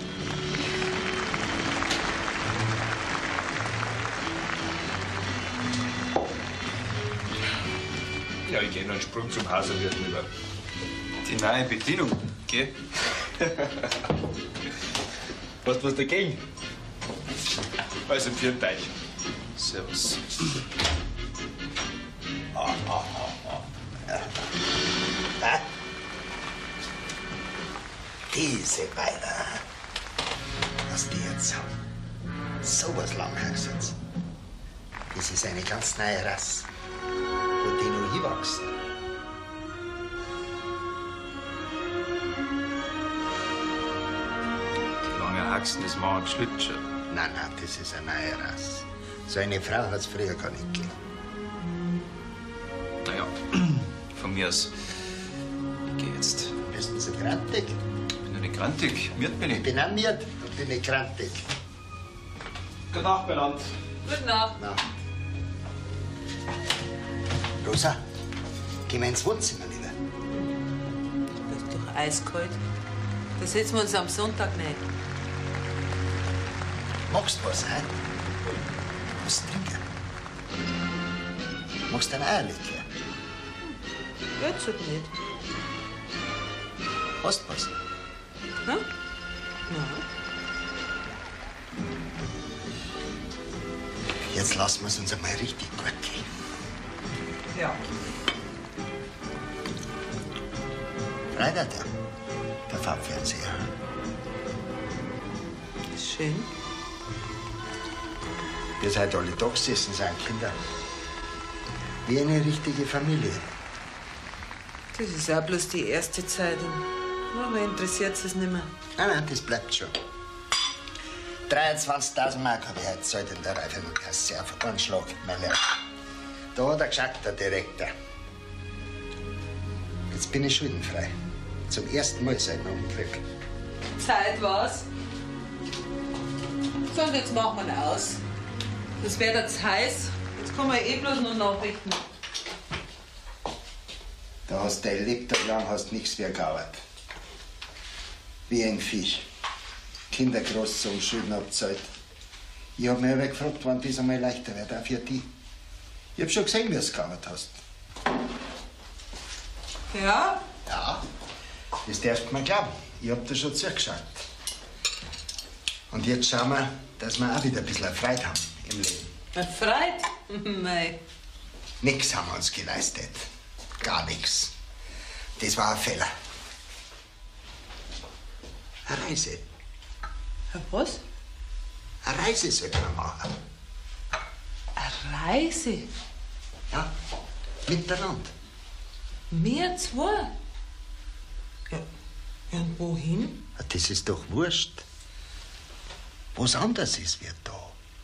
Ja, ich gehe noch einen Sprung zum Haselwirt rüber. Die neue Bedienung, gell? Was dagegen? Also, vielen Dank. Servus. Diese Weiber, was die jetzt haben, sowas Langhäusers. Das ist eine ganz neue Rasse, wo die noch hinwachsen. Die lange Haxen, das machen Schlittschuh. Nein, das ist eine neue Rasse. So eine Frau hat es früher gar nicht gegeben. Naja, von mir aus. Ich geh jetzt. Bist du so grantig? Bin ja nicht grantig. Miert bin ich. Ich bin auch miert und bin nicht grantig. Gute Nacht, Beland. Gute Nacht. Na. Rosa, gehen wir ins Wohnzimmer lieber. Das ist doch eiskalt. Da setzen wir uns am Sonntag nicht. Magst du was, hä? Was trinken? Magst du einen Eierlikör? Jetzt halt nicht. Hast du was? Hm? Nein. Jetzt lassen wir es uns einmal richtig gut gehen. Ja. Freitag, der Farbfernseher. Ist schön. Ihr seid alle da gesessen, sind Kinder. Wie eine richtige Familie. Das ist auch bloß die erste Zeitung. Aber interessiert es nicht mehr. Nein, das bleibt schon. 23.000 Mark habe ich heute gezahlt in der Reifenkasse auf einen Schlag, mein Lieber. Da hat er geschaut, der Direktor. Jetzt bin ich schuldenfrei. Zum ersten Mal seit dem Krieg. Zeit war's. So, und jetzt machen wir ihn aus. Das wird jetzt heiß. Jetzt kommen wir bloß noch Nachrichten. Da hast du dein Lebtag lang hast nichts mehr gearbeitet. Wie ein Viech. Kinder großgezogen, Schulden abgezahlt. Ich hab mich aber gefragt, wann das einmal leichter wird, auch für dich. Ich hab schon gesehen, wie du es gearbeitet hast. Ja? Ja, das darfst du mir glauben. Ich hab dir schon zugeschaut. Und jetzt schauen wir, dass wir auch wieder ein bisschen Freude haben im Leben. Erfreut? Mei. Nix haben wir uns geleistet. Gar nix. Das war ein Fehler. Eine Reise. Was? Eine Reise sollten wir machen. Eine Reise? Ja, miteinander. Wir zwei? Ja, und wohin? Das ist doch wurscht. Was anders ist, wird da.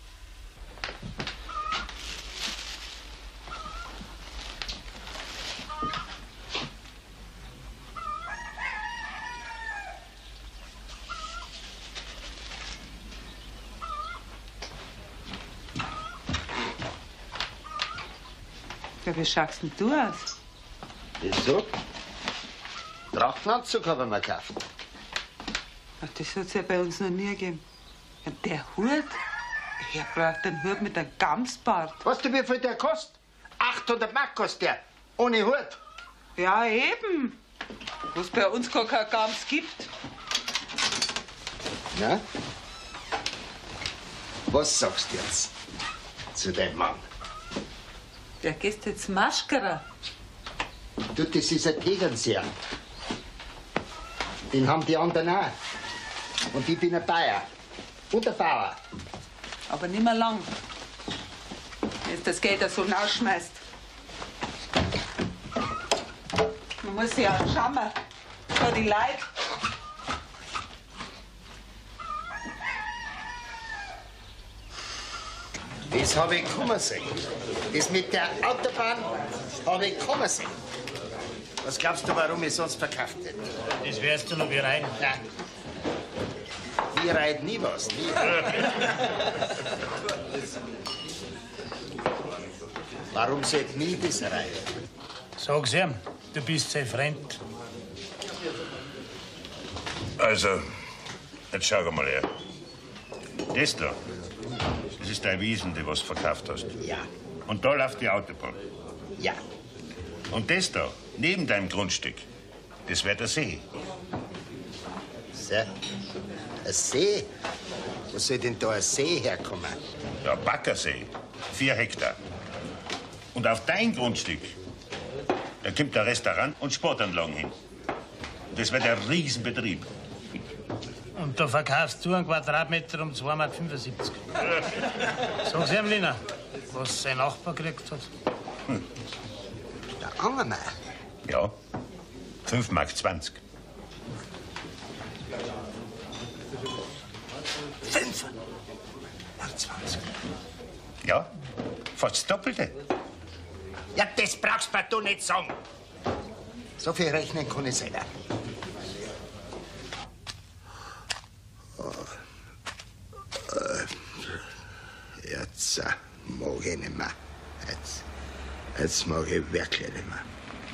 Ja, wie schaust denn du aus? Wieso? Trachtenanzug haben wir gekauft. Ach, das hat's ja bei uns noch nie gegeben. Ja, der Hut? Er braucht einen Hut mit einem Gamsbart. Weißt du, wie viel der kostet? 800 Mark kostet der. Ohne Hut. Ja, eben. Was bei uns gar kein Gams gibt. Na? Was sagst du jetzt zu dem Mann? Der geht jetzt Maschkara. Du, das ist ein Tegernseher. Den haben die anderen auch. Und ich bin ein Bayer. Und ein Bauer. Aber nicht mehr lang. Wenn das Geld so rausschmeißt. Man muss ja auch schauen. Da die Leute. Das habe ich kommen sehen. Das mit der Autobahn habe ich kommen sehen. Was glaubst du, warum ich sonst verkauft hätte? Das wärst du noch wie rein. Nein. Ich reite nie was. Nie. Warum sollte nie das reiten? Sag's ihm, du bist sein Freund. Also, jetzt schau mal her. Das da, das ist deine Wiesen, die was verkauft hast. Ja. Und da läuft die Autobahn. Ja. Und das da, neben deinem Grundstück, das wäre der See. So. Ein See? Wo soll denn da ein See herkommen? Ja, Baggersee. 4 Hektar. Und auf dein Grundstück, da kommt ein Restaurant und Sportanlagen hin. Das wird ein Riesenbetrieb. Und da verkaufst du einen Quadratmeter um 2,75 Mark. Sag's ihm, Lina, was sein Nachbar gekriegt hat. Der Angermeier? Ja, 5,20 Mark. 5,20 Mark. Ja, fast das Doppelte. Ja, das brauchst du nicht sagen. So viel rechnen kann ich selber. Jetzt mag ich nicht mehr. Jetzt mag ich wirklich nicht mehr.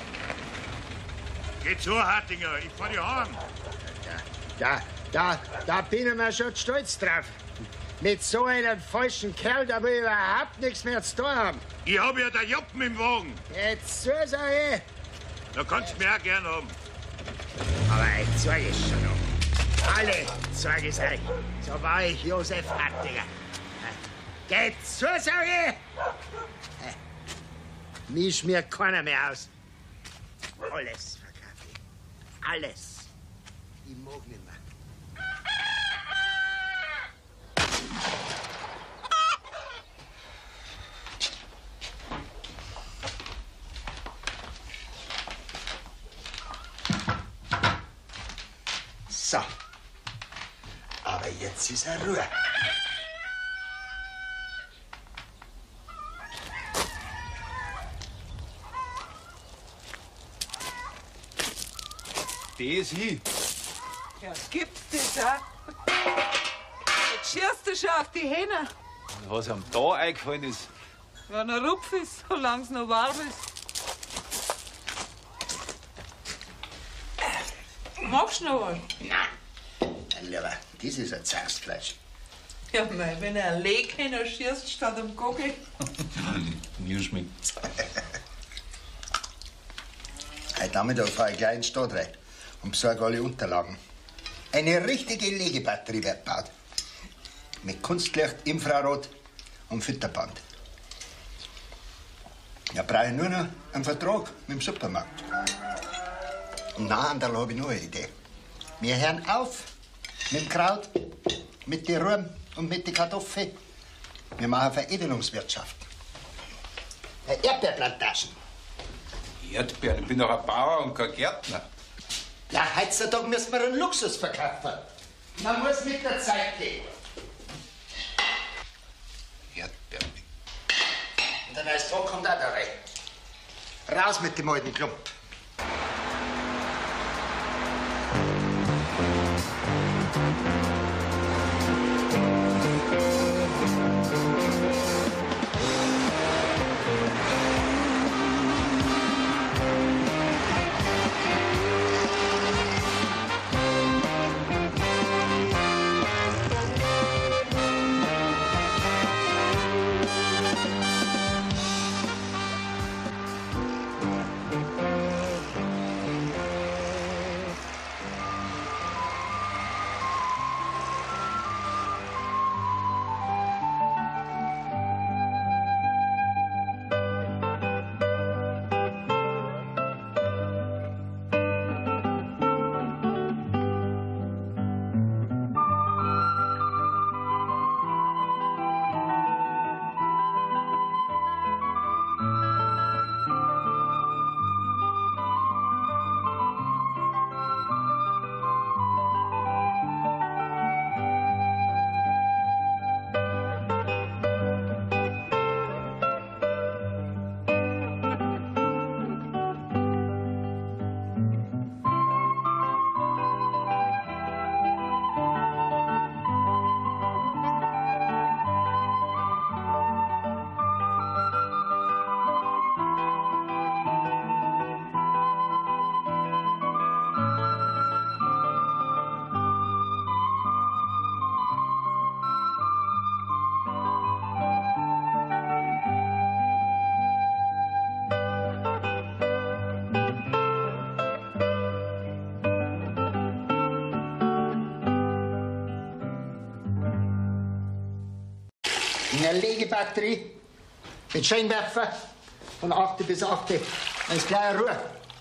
Geh zu, Hartinger, ich fahr dich heim. Da bin ich mir schon stolz drauf. Mit so einem falschen Kerl, da will ich überhaupt nichts mehr zu tun haben. Ich hab ja der Joppen im Wagen. Jetzt so sag ich. Da kannst du mich auch gern haben. Aber ich zeige es schon noch. Alle zeige es euch. So war ich Josef Hartinger. Geht zu, sag ich. Mich schmiert keiner mehr aus. Alles verkaufe ich. Alles. Ich mag nicht mehr. So. Aber jetzt ist er Ruhe. Das hin. Ja, gibt's das auch? Jetzt schierst du schon auf die Hähne. Was ihm da eingefallen ist. Wenn er Rupf ist, solange es noch warm ist. Magst du noch was? Nein. Mein Lieber, das ist ein Zangsfleisch. Ja, mei, wenn er ein Leghähner schießt statt am Gockel. Mir schmeckt's. Heute Nachmittag fahre ich gleich in die Stadt rein und besorge alle Unterlagen. Eine richtige Legebatterie wird gebaut. Mit Kunstlicht, Infrarot und Fütterband. Da brauche ich nur noch einen Vertrag mit dem Supermarkt. Und nachher habe ich noch eine Idee. Wir hören auf mit dem Kraut, mit den Rüben und mit den Kartoffeln. Wir machen Veredelungswirtschaft. Eine Erdbeerplantagen. Erdbeeren? Ich bin doch ein Bauer und kein Gärtner. Ja, heutzutage müssen wir einen Luxus verkaufen. Man muss mit der Zeit gehen. Erdbeeren. Und der neue Tag kommt auch da rein. Raus mit dem alten Klump. Eine Legebatterie mit Scheinwerfer von 8 bis 8. Dann ist gleich Ruhe.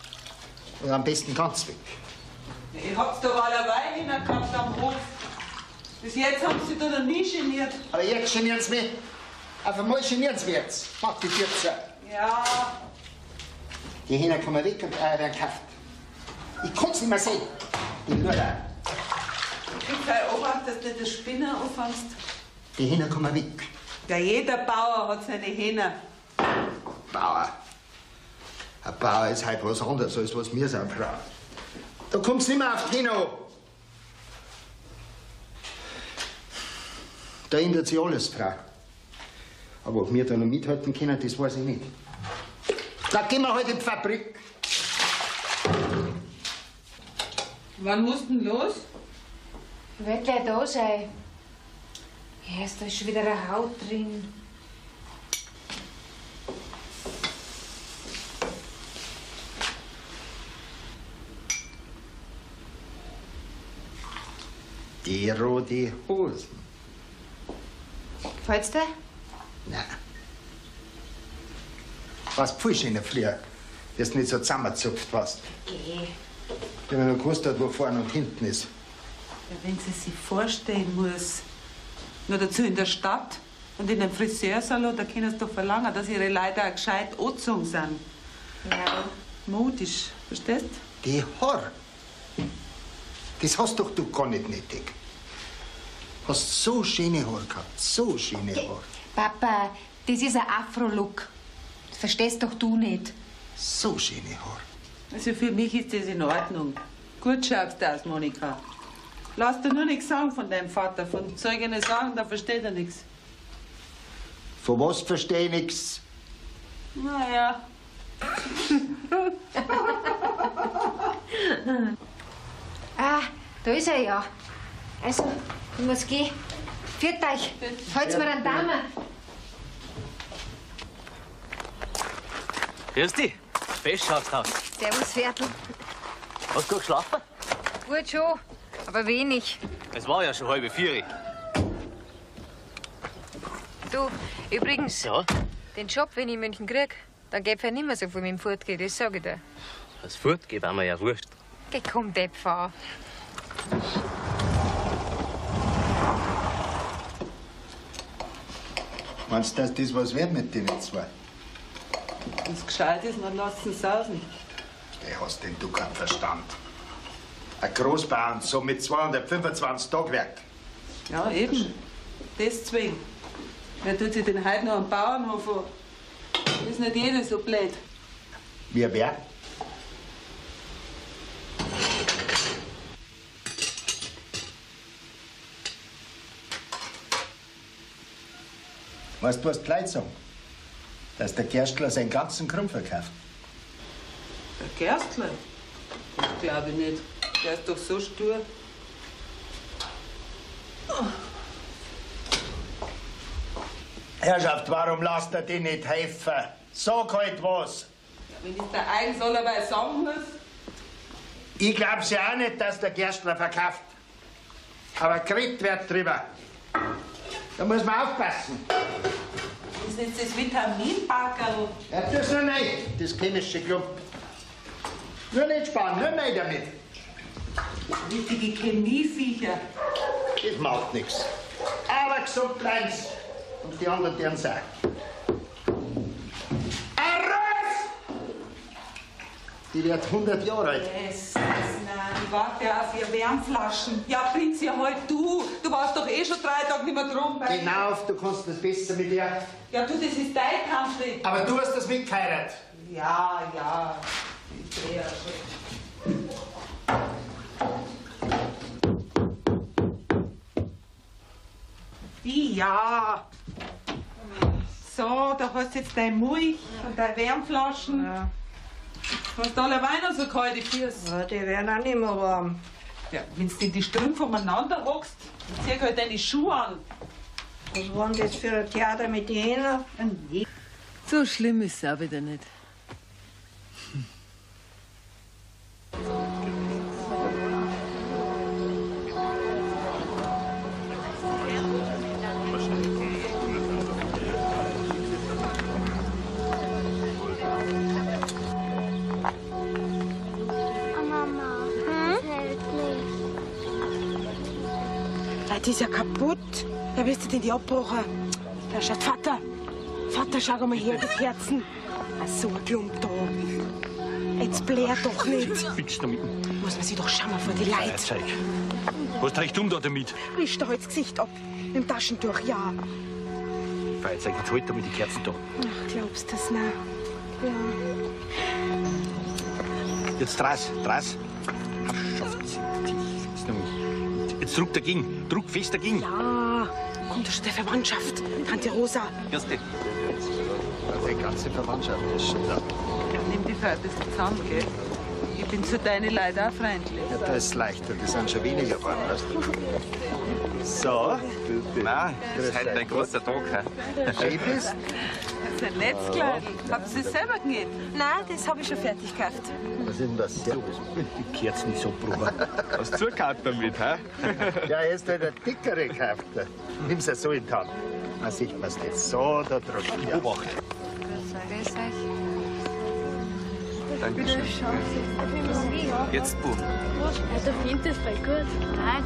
Und am besten ganz weg. Ich hab's doch allerweil gehabt am Hof. Bis jetzt haben sie da noch nie geniert. Aber jetzt genieren sie mich. Auf einmal genieren sie mich jetzt. Mach die Tür zu. Ja. Die Hähner kommen weg und Eier werden gekauft. Ich kann's nicht mehr sehen. Die Luder. Ich kein Obacht, dass du nicht den Spinner anfängst. Die Hähner kommen weg. Ja, jeder Bauer hat seine Hähner. Bauer. Ein Bauer ist halt was anderes, als was wir sind, Frau. Da kommt's nicht mehr auf die Hähner an. Da ändert sich alles, Frau. Aber ob wir da noch mithalten können, das weiß ich nicht. Da gehen wir halt in die Fabrik. Wann musst du denn los? Wird gleich da sein. Ja, da ist schon wieder eine Haut drin. Die rote Hosen. Gefällt's dir? Nein. Was pfusch in der Früh, dass du nicht so zusammengezupft warst. Geh. Wenn man noch gewusst hat, wo vorne und hinten ist. Ja, wenn sie sich vorstellen muss. Nur dazu in der Stadt und in einem Friseursalon, da können sie doch verlangen, dass ihre Leute auch gescheit angezogen sind. Ja. Modisch, verstehst? Die Haare. Das hast doch du gar nicht nötig. Hast so schöne Haare gehabt, so schöne Haare. Papa, das ist ein Afro-Look. Das verstehst doch du nicht. So schöne Haare. Also für mich ist das in Ordnung. Gut schaust du aus, Monika. Lass dir nur nichts sagen von deinem Vater. Von Zeugene sagen, da versteht er nichts. Von was verstehe ich nichts? Naja. Ah, da ist er ja. Also, ich muss gehen. Viert euch. Halt's mir an Dame. Grüß dich. Fest schaust du aus. Servus, Viertel. Hast du gut geschlafen? Gut schon, aber wenig. Es war ja schon 3:30. Du, übrigens, den Job, wenn ich in München krieg, dann geht er nicht mehr so viel mit dem Fortgehen, das sag ich dir. Das Fortgehen war mir ja wurscht. Geh, komm, Depp, fahr. Meinst du, dass das was wird mit den zwei? Wenn es gescheit ist, dann lass es sausen. Ey, hast denn du keinen Verstand? Ein Großbauern, so mit 225 Tagwerk. Ja, eben. Deswegen. Wer tut sich denn heute noch am Bauernhof an? Ist nicht jeder so blöd. Wer? Weißt du, was die Leute sagen? Dass der Gerstler seinen ganzen Krumm verkauft. Der Gerstler? Das glaube ich nicht. Der ist doch so stur. Herrschaft, warum lasst ihr dich nicht helfen? Sag halt was. Ja, wenn ich der eigen allerweil sagen muss. Ich glaub's ja auch nicht, dass der Gerstler verkauft. Aber geredet wird drüber. Da muss man aufpassen. Das ist jetzt das Vitaminpackerl. Ja, das noch nicht, das chemische Klump. Nur nicht sparen, nur nicht damit. Richtige Chemieviecher. Das macht nichts. Aber gesund bleiben's. Und die anderen deren sagen. Die wird 100 Jahre alt. Jesus, nein, ich warte auf ihr Wärmflaschen. Ja, bring's ja halt du. Du warst doch eh schon 3 Tage nicht mehr drum. Genau, du kannst das besser mit ihr. Ja, du, das ist dein Kampf. Aber du hast das mitgeheiratet. Ja. Ich dreh ja schon. Ja. So, da hast du jetzt deine Milch und deine Wärmflaschen. Ja. Hast du alle Weine so kalte Füße? Ja, die werden auch nicht mehr warm. Ja, wenn du die Strümpfe umeinander hockst, dann zieh halt deine Schuhe an. Was war denn das für ein Theater mit den Händen? Nee. So schlimm ist es auch wieder nicht. Die ist ja kaputt. Ja, wie ist denn die abgebrochen? Da schaut Vater. Vater, schau mal her, die Kerzen. So ein Klump da. Jetzt blärt doch nicht. Fix damit. Muss man sich doch schauen vor die Leute. Zeig. Was trägst du da damit? Wisch doch jetzt das Gesicht ab. Mit dem Taschentuch, ja. Feierzeig, jetzt halt damit die Kerzen da. Ach, glaubst du das nicht? Ja. Jetzt draus. Jetzt druck dagegen. Druck fest dagegen. Ja, kommt da schon die Verwandtschaft. Tante Rosa. Erste. Die ganze Verwandtschaft ist schon da. Ja, nimm die Fall ein bisschen zusammen, gell? Ich bin zu deinen Leuten auch freundlich. Ja, das ist leichter. Die sind schon weniger geworden, weißt du? So. Nein, das ist heute ein großer Tag. Schön bist. Das ist ein Netzkleid. Haben Sie es selber genäht? Nein, das habe ich schon fertig gekauft. Was ist denn das? Die Kerzen ist abgebrochen. Hast du zugehört damit, hä? Ja, jetzt hat der dickere gekauft. Nimm's ja so in die Hand. Dann sieht man's nicht. So, da drüben. Ja. Grüß euch. Dankeschön. Jetzt, Buben. Ja, du findest es voll gut. Nein.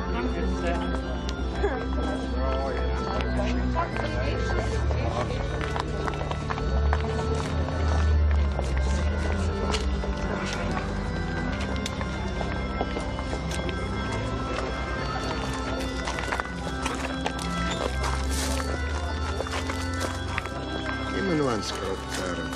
Immer nur ans Grab fahren.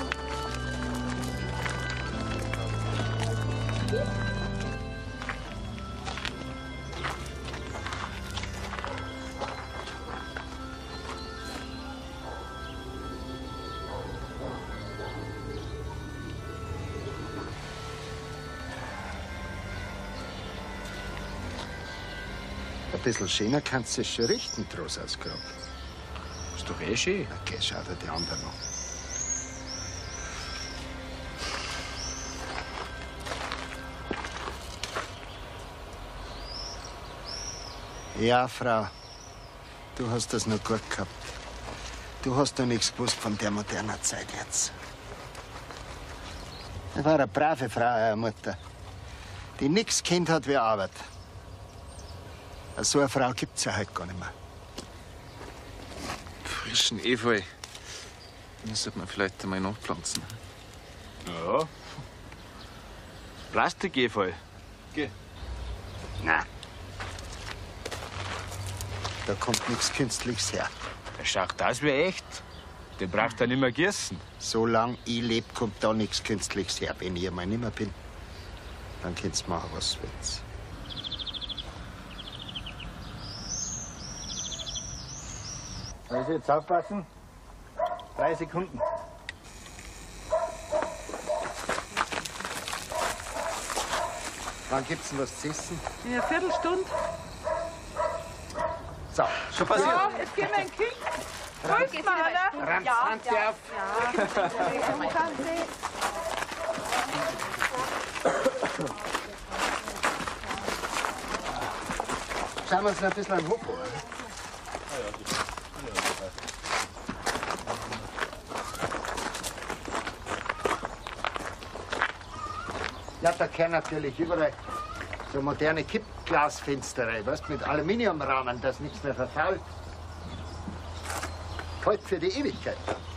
Ein bisschen schöner kannst du es schon richten, Trost aus Grab. Ist doch eh schön. Okay, schau dir die anderen an. Ja, Frau, du hast das noch gut gehabt. Du hast doch nichts gewusst von der modernen Zeit jetzt. Das war eine brave Frau, eine Mutter, die nichts kennt hat wie Arbeit. So eine Frau gibt's ja heute gar nicht mehr. Frischen Efeu. Den sollte man vielleicht einmal nachpflanzen. Ja. Plastik-Efeu. Geh. Nein. Da kommt nichts Künstliches her. Er schaut aus wie echt. Den brauchst du nicht mehr gießen. Solange ich lebe, kommt da nichts Künstliches her. Wenn ich einmal nicht mehr bin, dann könnt's machen, was willst. Also jetzt aufpassen. 3 Sekunden. Wann gibt's denn was zu essen? In einer Viertelstunde. So, schon passiert. Ja, jetzt gehen wir in die Küche. Grüß mal, oder? Ramsand auf. Schauen wir uns noch ein bisschen am Hof an. Ja, da kennen natürlich überall so moderne Kippglasfenster rein, weißt, mit Aluminiumrahmen, dass nichts mehr verfault. Kalt für die Ewigkeit.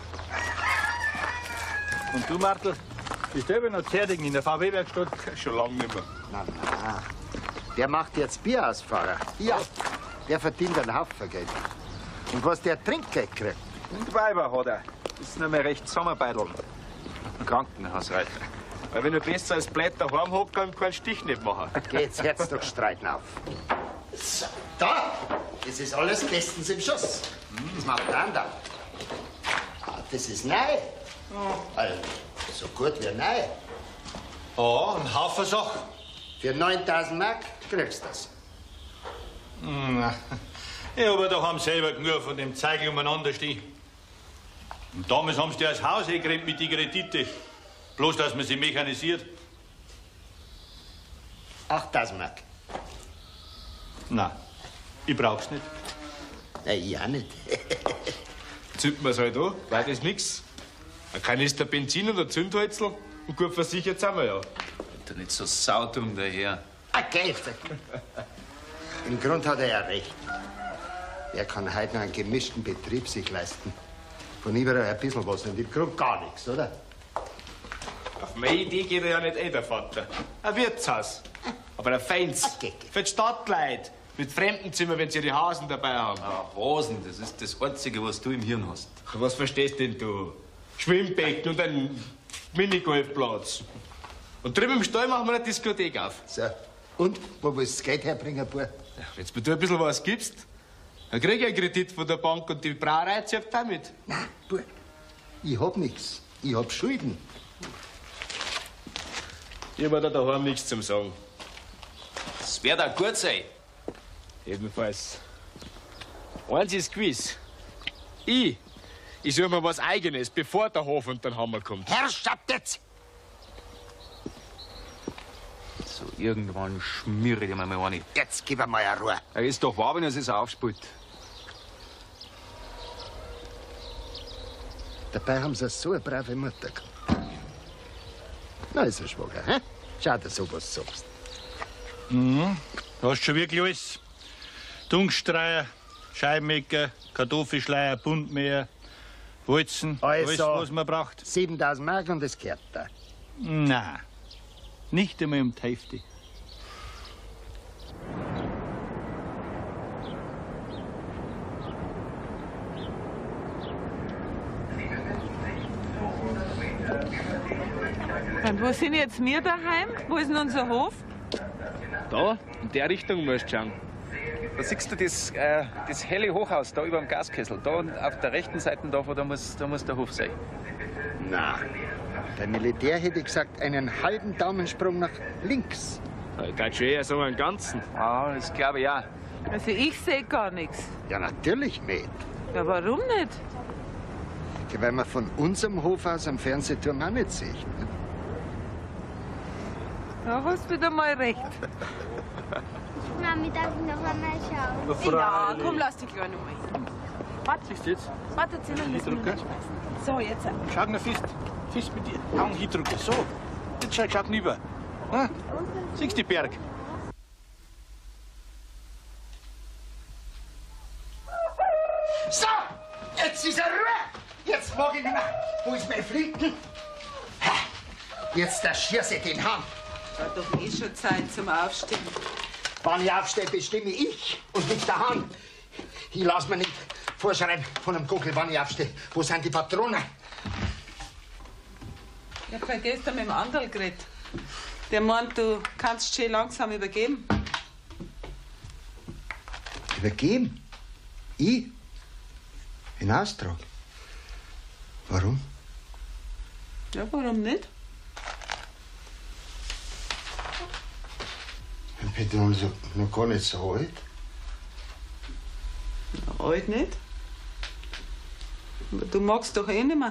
Und du, Martel, bist du noch fertig in der VW-Werkstatt? Schon lange nicht mehr. Nein, nein. Der macht jetzt Bierausfahrer. Ja, der verdient einen Haufen Geld. Und was der Trinkgeld kriegt. Und Weiber hat er. Das ist nicht mehr recht Sommerbeidel. Krankenhausreiter. Weil wenn du besser als Blätter daheim hocken kannst, keinen Stich nicht machen. Geh jetzt Herzogstreiten auf. So, da! Das ist alles bestens im Schuss. Was macht der da? Ah, das ist neu. Also, so gut wie neu. Oh, ein Haufen Sachen. Für 9.000 Mark kriegst du das. Na, ja, aber da haben sie selber genug von dem Zeug umeinander stehen. Und damals haben sie das Haus eingeräumt mit den Kredite. Bloß, dass man sie mechanisiert. 8.000 Mark. Nein, ich brauch's nicht. Nein, ich auch nicht. Zünden wir's halt an, weil das nix. Ein Kanister Benzin und ein Zündhölzl und gut versichert sind wir ja. Da nicht so saudumm daher. Ah, Geld. Im Grund hat er ja recht. Er kann heute noch einen gemischten Betrieb sich leisten. Von überall ein bisschen was und im Grund gar nichts, oder? Auf meine Idee geht er ja nicht der Vater. Ein Wirtshaus. Aber ein feins. Für die Stadtleute. Mit Fremdenzimmer, wenn sie ihre Hasen dabei haben. Ah, Hasen, das ist das Einzige, was du im Hirn hast. Was verstehst denn du? Schwimmbecken und ein Minigolfplatz. Und drüben im Stall machen wir eine Diskothek auf. So. Und? Wo willst du das Geld herbringen, Bub? Ja, wenn du ein bisschen was gibst, dann krieg ich einen Kredit von der Bank und die Brauerei zieht auch mit. Nein, Bub. Ich hab nichts. Ich hab Schulden. Ich hab da daheim nichts zum Sagen. Das wird auch gut sein. Jedenfalls. Eins ist gewiss. Ich suche mir was Eigenes, bevor der Hof und der Hammer kommt. Herrschaft jetzt! So, irgendwann schmier ich mir mal eine. Jetzt gib ihm mal eine Ruhe. Er ist doch wahr, wenn er sich aufspielt. Dabei haben sie so eine brave Mutter gehabt. Na, ist er Schwager, hä? Schau dir sowas sagst. Mhm. Du hast schon wirklich alles. Dunststreier, Scheibenmecker, Kartoffelschleier, Buntmäher, Walzen, alles, was man braucht. 7.000 Mark und das gehört da. Nein, nicht einmal um die Hälfte. Und wo sind jetzt wir daheim? Wo ist denn unser Hof? Da, in der Richtung musst du schauen. Da siehst du das helle Hochhaus da über dem Gaskessel. Da und auf der rechten Seite da muss der Hof sein. Na, der Militär hätte gesagt, einen halben Daumensprung nach links. Ich kann schon eher sagen, einen ganzen. Ah, das glaube ich auch. Also ich sehe gar nichts. Ja, natürlich nicht. Ja, warum nicht? Ja, weil man von unserem Hof aus am Fernsehturm auch nicht sieht. Ne? Da hast du wieder mal recht. Mami, darf ich noch einmal schauen? Ja, komm, lass die Kleine mal hin. Warte. Siehst du jetzt? Warte, Zähne müssen wir nicht schmeißen. So, jetzt. Schau nur fest. Fest mit den Augen hindrücken. So. Jetzt schau rüber. Hm? Siehst du die Berg? So, jetzt ist er Ruhe. Jetzt mag ich nicht mehr. Wo ist mein Flinten? Jetzt erschieße ich den Hahn. War doch eh schon Zeit zum Aufstehen. Wann ich aufstehe, bestimme ich und nicht der Hahn. Ich lass mir nicht vorschreiben von einem Kuckel, wann ich aufstehe. Wo sind die Patronen? Ich hab gestern mit dem Anderl geredet. Der meint, du kannst schön langsam übergeben. Übergeben? Ich? In Austrag? Warum? Ja, warum nicht? Ich bin doch noch gar nicht so alt. Alt nicht? Aber du magst doch eh nicht mehr.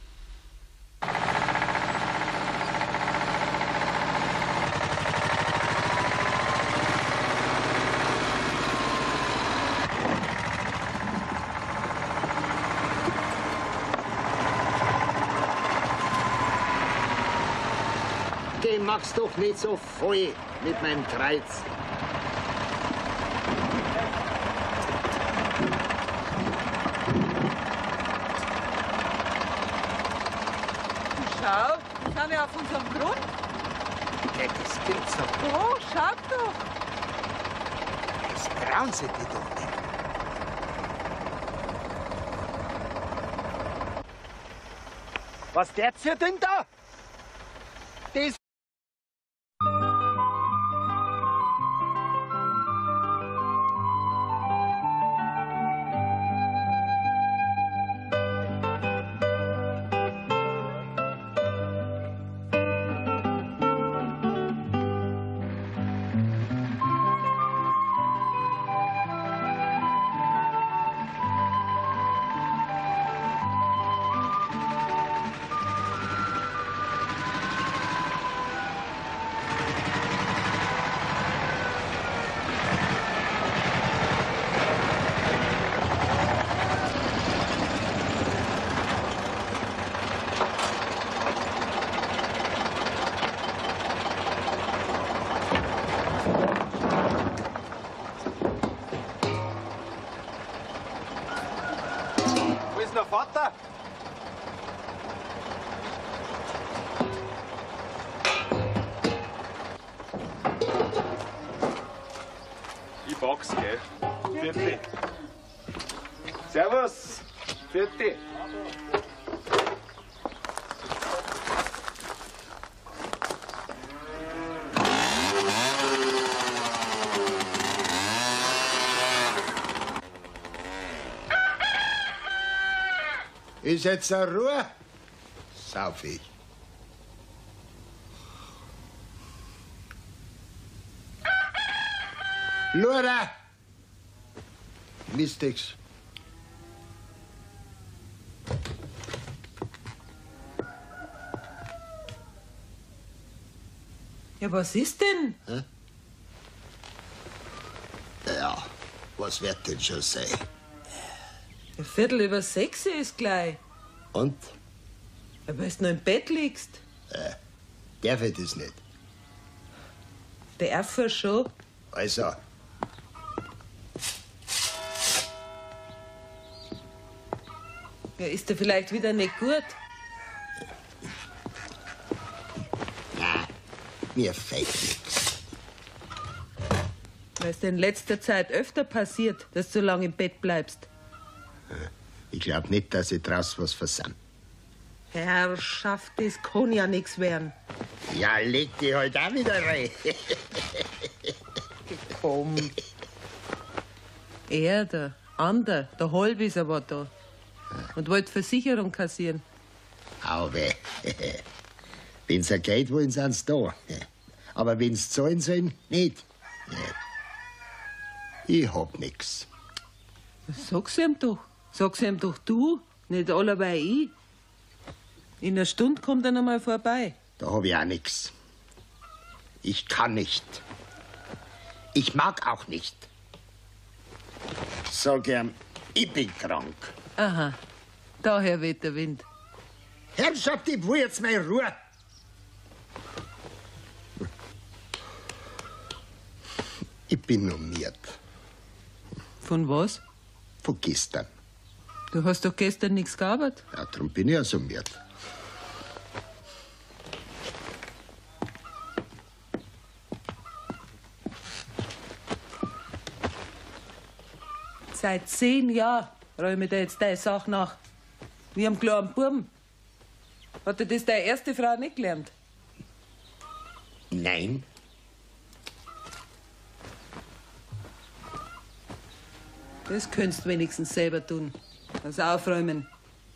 Den magst doch nicht so voll mit meinem Kreuz. Schau, wir sind ja auf unserem Grund. Ja, das gibt's doch. Oh, schaut doch. Das trauen sie dir doch nicht. Was der für denn da? Das Der Vater? Ich pack's, gell? Vierte. Servus. Vierte. Ist jetzt eine Ruhe? Sauf ich. Lura! Mistex. Ja, was ist denn? Hä? Ja, was wird denn schon sein? 5:15 ist gleich. Und? Ja, weil du noch im Bett liegst. Darf ich das nicht? Darf er schon. Also, Ja, ist dir vielleicht wieder nicht gut? nein, mir fällt nichts. Weil es dir in letzter Zeit öfter passiert, dass du so lange im Bett bleibst. Ich glaub nicht, dass ich draus was versann. Herrschaft, das kann ja nichts werden. Ja, leg die halt auch wieder rein. Komm. Er, der Ander, der Halbiser war da. Und wollte Versicherung kassieren. Aber wenn's ein Geld wollen, sind's da. Aber wenn's zahlen sollen, nicht. Ich hab nix. Sag's ihm doch. Sag's ihm doch du, nicht allerweil ich. In einer Stunde kommt er noch mal vorbei. Da hab ich auch nix. Ich kann nicht. Ich mag auch nicht. Sag ihm, Ich bin krank. Aha, daher weht der Wind. Herrschaft, ich will jetzt mal Ruhe. Ich bin noch müde. Von was? Von gestern. Du hast doch gestern nichts gearbeitet. Ja, darum bin ich ja so müde. Seit 10 Jahren räume ich dir jetzt deine Sache nach. Wie am kleinen Buben. Hat dir das deine erste Frau nicht gelernt? Nein. Das könntest du wenigstens selber tun. Das Aufräumen.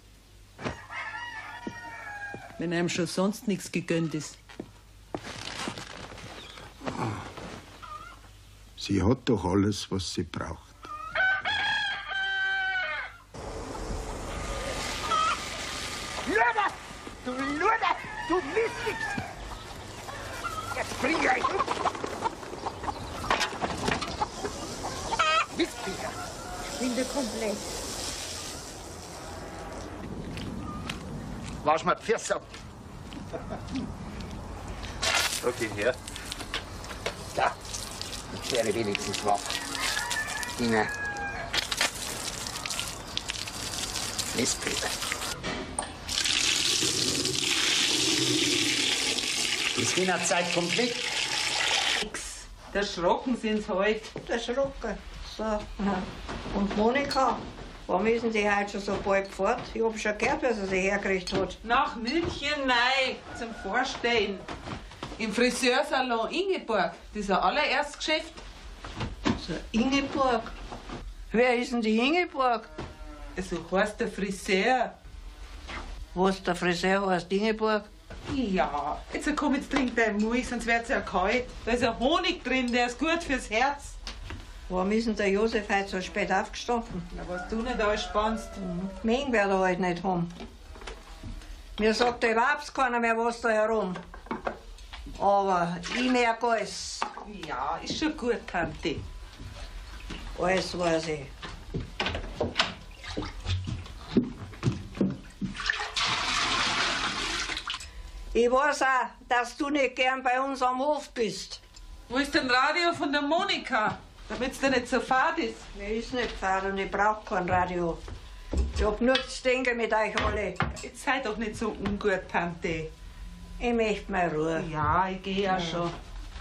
Wenn einem schon sonst nichts gegönnt ist. Sie hat doch alles, was sie braucht. Luder! Du Luder! Du Mistix! Jetzt bring ich euch um! Mistbieter! Winde komplett. Wasch mal die Füße ab. Okay, her. Da. Jetzt wäre wenigstens wach. Inge. Mistbieter. Das Wiener Zeit kommt weg. Erschrocken sind's heute. Erschrocken. So. Und Monika, warum ist denn die heute schon so bald fort? Ich hab schon gehört, dass er sie hergekriegt hat. Nach München, nein, zum Vorstehen. Im Friseursalon Ingeborg. Das ist ein allererstes Geschäft. So, Ingeborg? Wer ist denn die Ingeborg? So heißt der Friseur. Was, der Friseur heißt Ingeborg? Ja, jetzt komm, jetzt trink dein Milch, sonst wird's ja kalt. Da ist ein Honig drin, der ist gut fürs Herz. Warum ist denn der Josef heute so spät aufgestanden? Na, was du nicht alles spannst. Mengen wird er halt nicht haben. Mir sagt ja überhaupt keiner mehr was da herum. Aber ich merk alles. Ja, ist schon gut, Tante. Alles weiß ich. Ich weiß auch, dass du nicht gern bei uns am Hof bist. Wo ist denn Radio von der Monika? Damit's dir nicht so fad ist. Mir ist nicht fad und ich brauch kein Radio. Ich hab nur zu denken mit euch alle. Jetzt sei doch nicht so ungut, Tante. Ich möchte mal Ruhe. Ja, ich geh ja schon.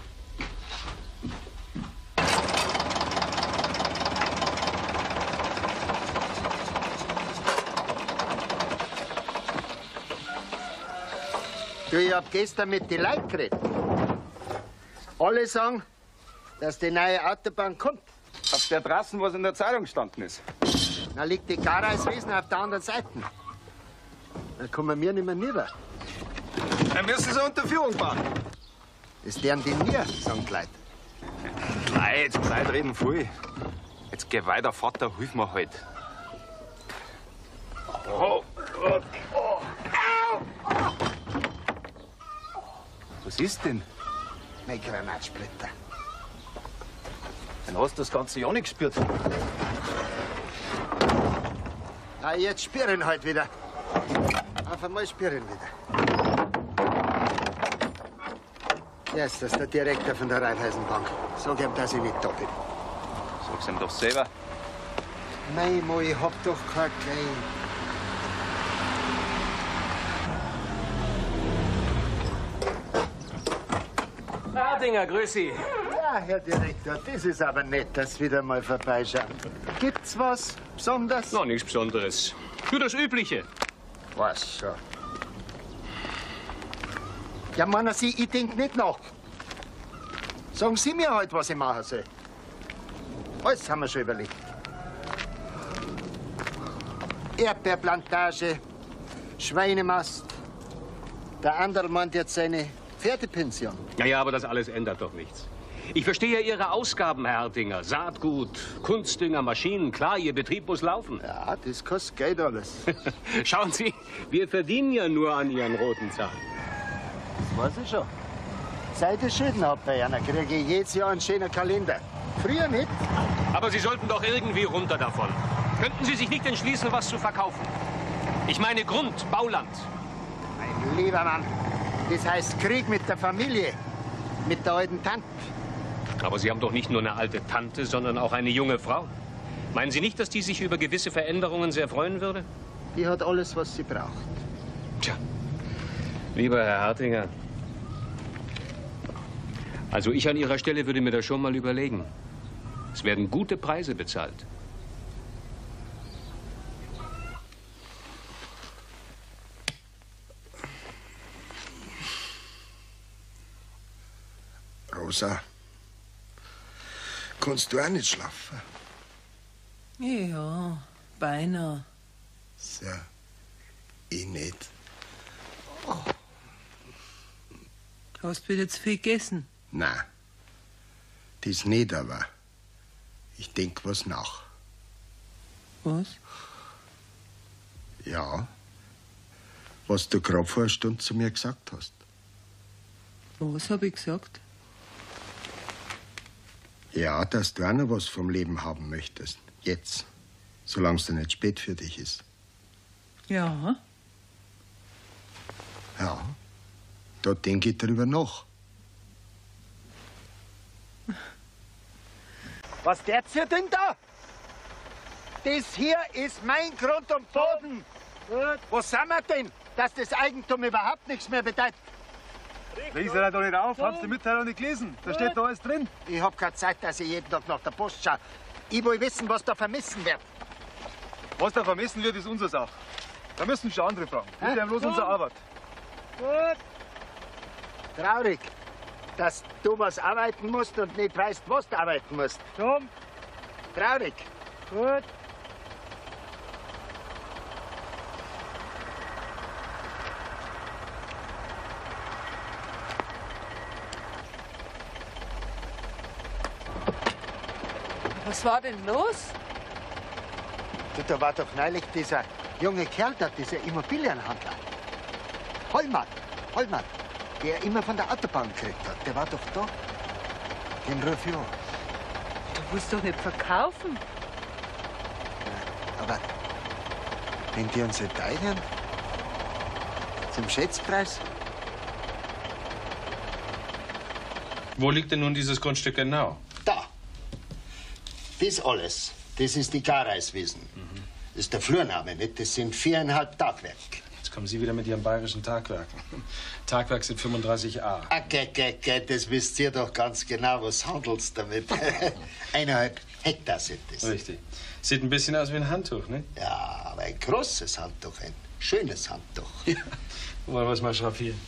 Du, ich hab gestern mit den Leuten geredet. Alle sagen, dass die neue Autobahn kommt. Auf der Trasse, was in der Zeitung gestanden ist. Da liegt die Gareiswesen auf der anderen Seite. Da kommen wir nicht mehr nieder. Dann müssen sie Unterführung bauen. Das deren die mir, sagen die Leute. Leute, die Leute reden viel. Jetzt geh weiter, Vater, hilf mir halt. Oh, oh, oh. Was ist denn? Mein Granatsplitter. Dann hast du das ganze Jahr nicht gespürt. Ah, jetzt spüren halt wieder. Auf einmal spüren wieder. Ja, ist das der Direktor von der Raiffeisenbank. Sag ihm, dass ich nicht da bin. Sag's ihm doch selber. Mei, Mo, ich hab doch kein Geld. Hartinger, grüß Sie. Ja, Herr Direktor, das ist aber nett, dass Sie wieder mal vorbeischauen. Gibt's was Besonderes? No, nichts Besonderes. Nur das Übliche. Was schon? Ja, meinen Sie, ich denk nicht nach. Sagen Sie mir halt, was ich machen soll. Alles haben wir schon überlegt. Erdbeerplantage, Schweinemast. Der andere meint jetzt seine Pferdepension. Ja, aber das alles ändert doch nichts. Ich verstehe Ihre Ausgaben, Herr Hartinger. Saatgut, Kunstdünger, Maschinen. Klar, Ihr Betrieb muss laufen. Ja, das kostet Geld alles. Schauen Sie, wir verdienen ja nur an Ihren roten Zahlen. Das weiß ich schon. Seit ich Schulden hab bei einer, kriege ich jedes Jahr einen schönen Kalender. Früher nicht. Aber Sie sollten doch irgendwie runter davon. Könnten Sie sich nicht entschließen, was zu verkaufen? Ich meine Grund, Bauland. Mein lieber Mann, das heißt Krieg mit der Familie, mit der alten Tante. Aber Sie haben doch nicht nur eine alte Tante, sondern auch eine junge Frau. Meinen Sie nicht, dass die sich über gewisse Veränderungen sehr freuen würde? Die hat alles, was sie braucht. Tja, lieber Herr Hartinger, also ich an Ihrer Stelle würde mir das schon mal überlegen. Es werden gute Preise bezahlt. Rosa, kannst du auch nicht schlafen? Ja, beinahe. So, ich nicht. Hast du wieder zu viel gegessen? Nein, das nicht, aber ich denk was nach. Was? Ja, was du gerade vor einer Stunde zu mir gesagt hast. Was hab ich gesagt? Ja, dass du auch noch was vom Leben haben möchtest. Jetzt, solange es nicht spät für dich ist. Ja. Ja, da denke ich drüber nach. Was der hier denn da? Das hier ist mein Grund und Boden. Wo sind wir denn, dass das Eigentum überhaupt nichts mehr bedeutet? Reg Sie doch nicht auf, haben Sie die Mitteilung nicht gelesen? Da steht da alles drin. Ich hab keine Zeit, dass ich jeden Tag nach der Post schaue. Ich will wissen, was da vermissen wird. Was da vermessen wird, ist unsere Sache. Da müssen schon andere fragen. Das ist ja bloß unsere Arbeit. Gut. Traurig, dass du was arbeiten musst und nicht weißt, was du arbeiten musst. Dumm. Traurig. Gut. Was war denn los? Du, da war doch neulich dieser junge Kerl da, dieser Immobilienhandler. Hollmann, der immer von der Autobahn gekriegt hat. Der war doch da. Den ruf ich an. Du willst doch nicht verkaufen. Aber wenn die uns teilen, zum Schätzpreis. Wo liegt denn nun dieses Grundstück genau? Da. Das alles, das ist die Gareiswiesen. Das ist der Flurname, nicht? Das sind 4,5 Tagwerk. Jetzt kommen Sie wieder mit Ihren bayerischen Tagwerken. Tagwerk sind 35a. Ah, das wisst ihr doch ganz genau. Was handelt's damit? 1,5 Hektar sind das. Richtig. Sieht ein bisschen aus wie ein Handtuch, ne? Ja, aber ein großes Handtuch, ein schönes Handtuch. Ja. Wollen wir es mal schraffieren?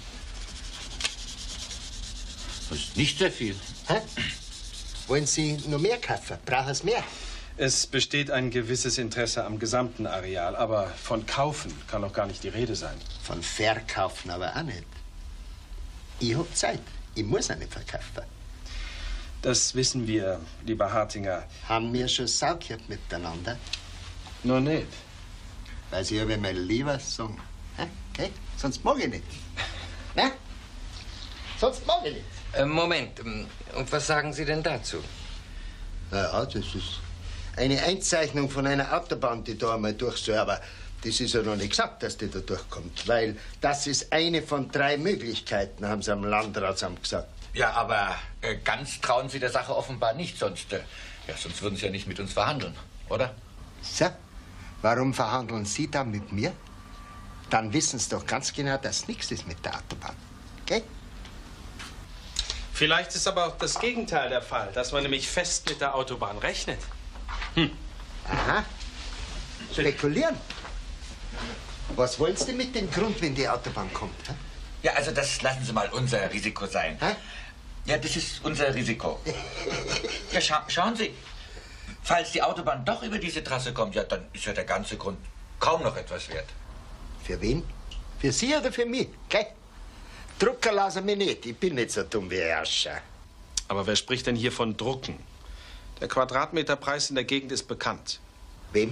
Das ist nicht sehr viel. Hä? Wollen Sie noch mehr kaufen? Brauchen Sie mehr? Es besteht ein gewisses Interesse am gesamten Areal, aber von Kaufen kann doch gar nicht die Rede sein. Von Verkaufen aber auch nicht. Ich hab Zeit. Ich muss auch nicht verkaufen. Das wissen wir, lieber Hartinger. Haben wir schon saugehört miteinander? Noch nicht. Weil Sie aber mal lieber sagen. Okay? Sonst mag ich nicht. Ne? Sonst mag ich nicht. Moment. Und was sagen Sie denn dazu? Ja, das ist eine Einzeichnung von einer Autobahn, die da einmal durch soll. Aber das ist ja noch nicht gesagt, dass die da durchkommt. Weil das ist eine von 3 Möglichkeiten, haben sie am Landratsamt gesagt. Ja, aber ganz trauen Sie der Sache offenbar nicht, sonst würden Sie ja nicht mit uns verhandeln, oder? So, warum verhandeln Sie da mit mir? Dann wissen Sie doch ganz genau, dass nichts ist mit der Autobahn. Okay? Vielleicht ist aber auch das Gegenteil der Fall, dass man nämlich fest mit der Autobahn rechnet. Aha. Spekulieren. Was wollen Sie denn mit dem Grund, wenn die Autobahn kommt? Hä? Ja, also das lassen Sie mal unser Risiko sein. Hä? Ja, das ist unser Risiko. Ja, schauen Sie, falls die Autobahn doch über diese Trasse kommt, ja, dann ist ja der ganze Grund kaum noch etwas wert. Für wen? Für Sie oder für mich? Okay? Drucker lassen mich nicht. Ich bin nicht so dumm wie Herr Ascher. Aber wer spricht denn hier von Drucken? Der Quadratmeterpreis in der Gegend ist bekannt. Wem?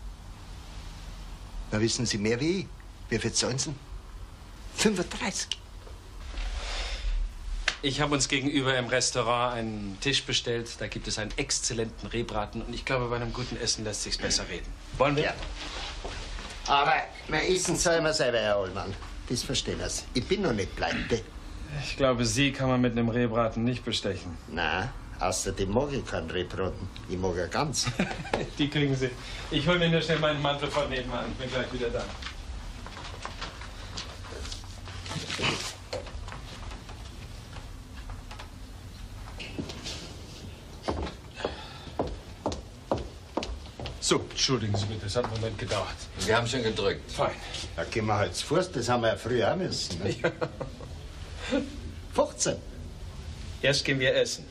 Na, wissen Sie mehr wie ich. Wie viel zahlen Sie? 35. Ich habe uns gegenüber im Restaurant einen Tisch bestellt. Da gibt es einen exzellenten Rehbraten. Und ich glaube, bei einem guten Essen lässt sich's besser reden. Wollen wir? Ja. Aber mein Essen soll immer selber, Herr Ollmann. Das verstehen Sie. Ich bin noch nicht pleite. Ich glaube, Sie kann man mit einem Rehbraten nicht bestechen. Nein, außerdem mag ich keinen Rehbraten. Ich mag ja ganz. Die kriegen Sie. Ich hole mir nur schnell meinen Mantel von nebenan. Ich bin gleich wieder da. So, entschuldigen Sie bitte, es hat einen Moment gedauert. Wir haben schon gedrückt. Fein. Da gehen wir halt zu Fuß, das haben wir ja früher auch müssen. Ne? Ja. 15. Erst gehen wir essen.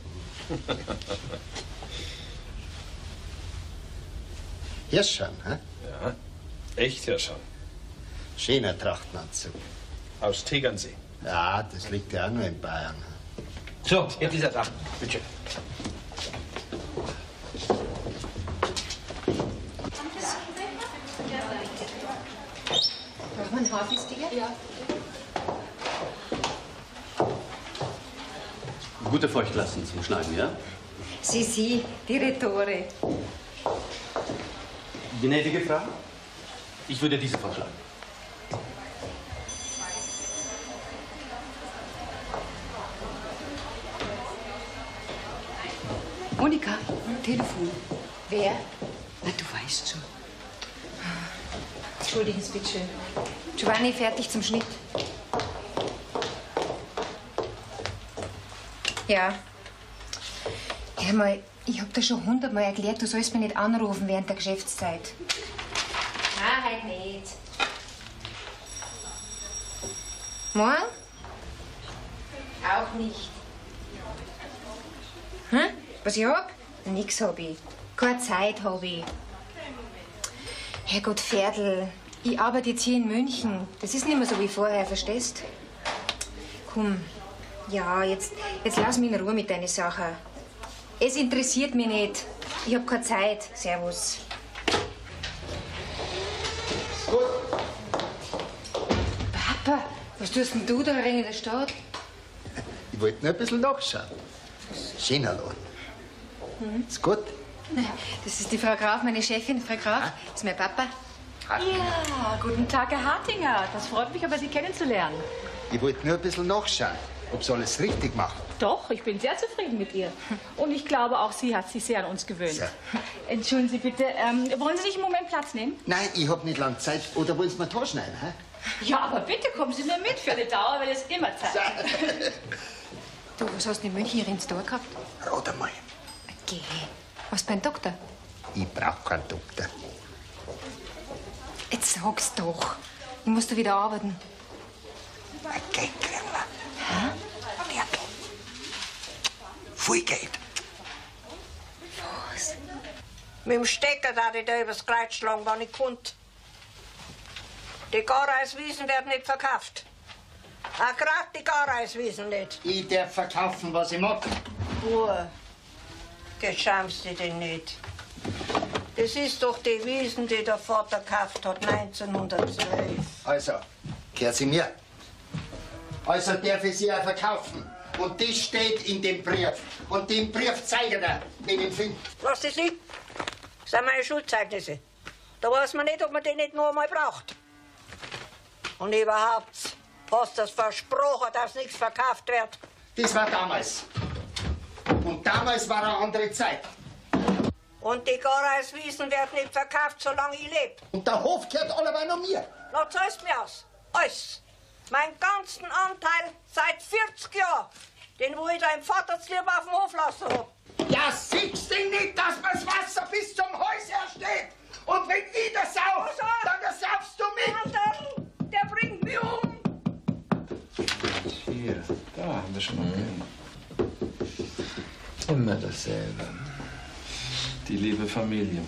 Hirschan, hä? Ja, echt Hirschan. Schöner Trachtenanzug. Aus Tegernsee. Ja, das liegt ja auch nur in Bayern. So, jetzt ist er da. Bitte schön. Brauchen wir einen Haarfestiger? Ja. Gute Feuchtlasten zum Schneiden, ja? Sie, Direttore. Gnädige Frau, ich würde diese vorschlagen. Monika, Telefon. Wer? Na, du weißt schon. Entschuldigen Sie bitte schön. Giovanni, fertig zum Schnitt. Ja. Hör mal, ich hab dir schon 100-mal erklärt, du sollst mich nicht anrufen während der Geschäftszeit. Nein, halt nicht. Morgen? Auch nicht. Hm? Was ich hab? Nix hab ich. Keine Zeit hab ich. Herrgott, Ferdl, ich arbeite jetzt hier in München. Das ist nicht mehr so wie vorher, verstehst? Komm, ja, jetzt lass mich in Ruhe mit deinen Sachen. Es interessiert mich nicht. Ich hab keine Zeit. Servus. Papa, was tust denn du da in der Stadt? Ich wollte nur ein bisschen nachschauen. Schöner Laden. Ist gut? Das ist die Frau Graf, meine Chefin, Frau Graf. Das ist mein Papa. Ja, guten Tag, Herr Hartinger. Das freut mich aber, Sie kennenzulernen. Ich wollte nur ein bisschen nachschauen, ob sie alles richtig macht. Doch, ich bin sehr zufrieden mit ihr. Und ich glaube, auch sie hat sich sehr an uns gewöhnt. So. Entschuldigen Sie bitte, wollen Sie nicht einen Moment Platz nehmen? Nein, ich hab nicht lange Zeit. Oder wollen Sie mir da schneiden? Hä? Ja, aber bitte kommen Sie nur mit. Für eine Dauer wird es immer Zeit. Du, was hast du in München hier ins Tor gehabt? Rat einmal. Geh. Was beim Doktor? Ich brauch keinen Doktor. Jetzt sag's doch. Ich muss da wieder arbeiten. Ein Geld kriegen wir. Hä? Merkel. Viel Geld. Was? Mit dem Stecker darf ich da übers Kreuz schlagen, wenn ich konnte. Die Gareiswiesen werden nicht verkauft. Auch gerade die Gareiswiesen nicht. Ich darf verkaufen, was ich mag. Ruhe. Geschämst dich denn nicht. Das ist doch die Wiesen, die der Vater gekauft hat, 1912. Also, gehört sie mir. Also darf ich sie auch verkaufen. Und das steht in dem Brief. Und den Brief zeige ich dir, wenn ich ihn finde. Lass das liegen. Das sind meine Schulzeugnisse. Da weiß man nicht, ob man die nicht noch einmal braucht. Und überhaupt, hast du das versprochen, dass nichts verkauft wird? Das war damals. Und damals war eine andere Zeit. Und die Gareiswiesen werden nicht verkauft, solange ich lebe. Und der Hof gehört alleweil noch mir. Na, zahlst mir aus. Alles. Meinen ganzen Anteil seit 40 Jahren. Den, wo ich deinem Vater zu lieb auf dem Hof lassen hab. Ja, siehst du nicht, dass mir das Wasser bis zum Hals hersteht? Und wenn ich das sauf, dann saufst du mit. Der bringt mich um. Hier, Da haben wir schon mal gehört. immer dasselbe. Die liebe Familie.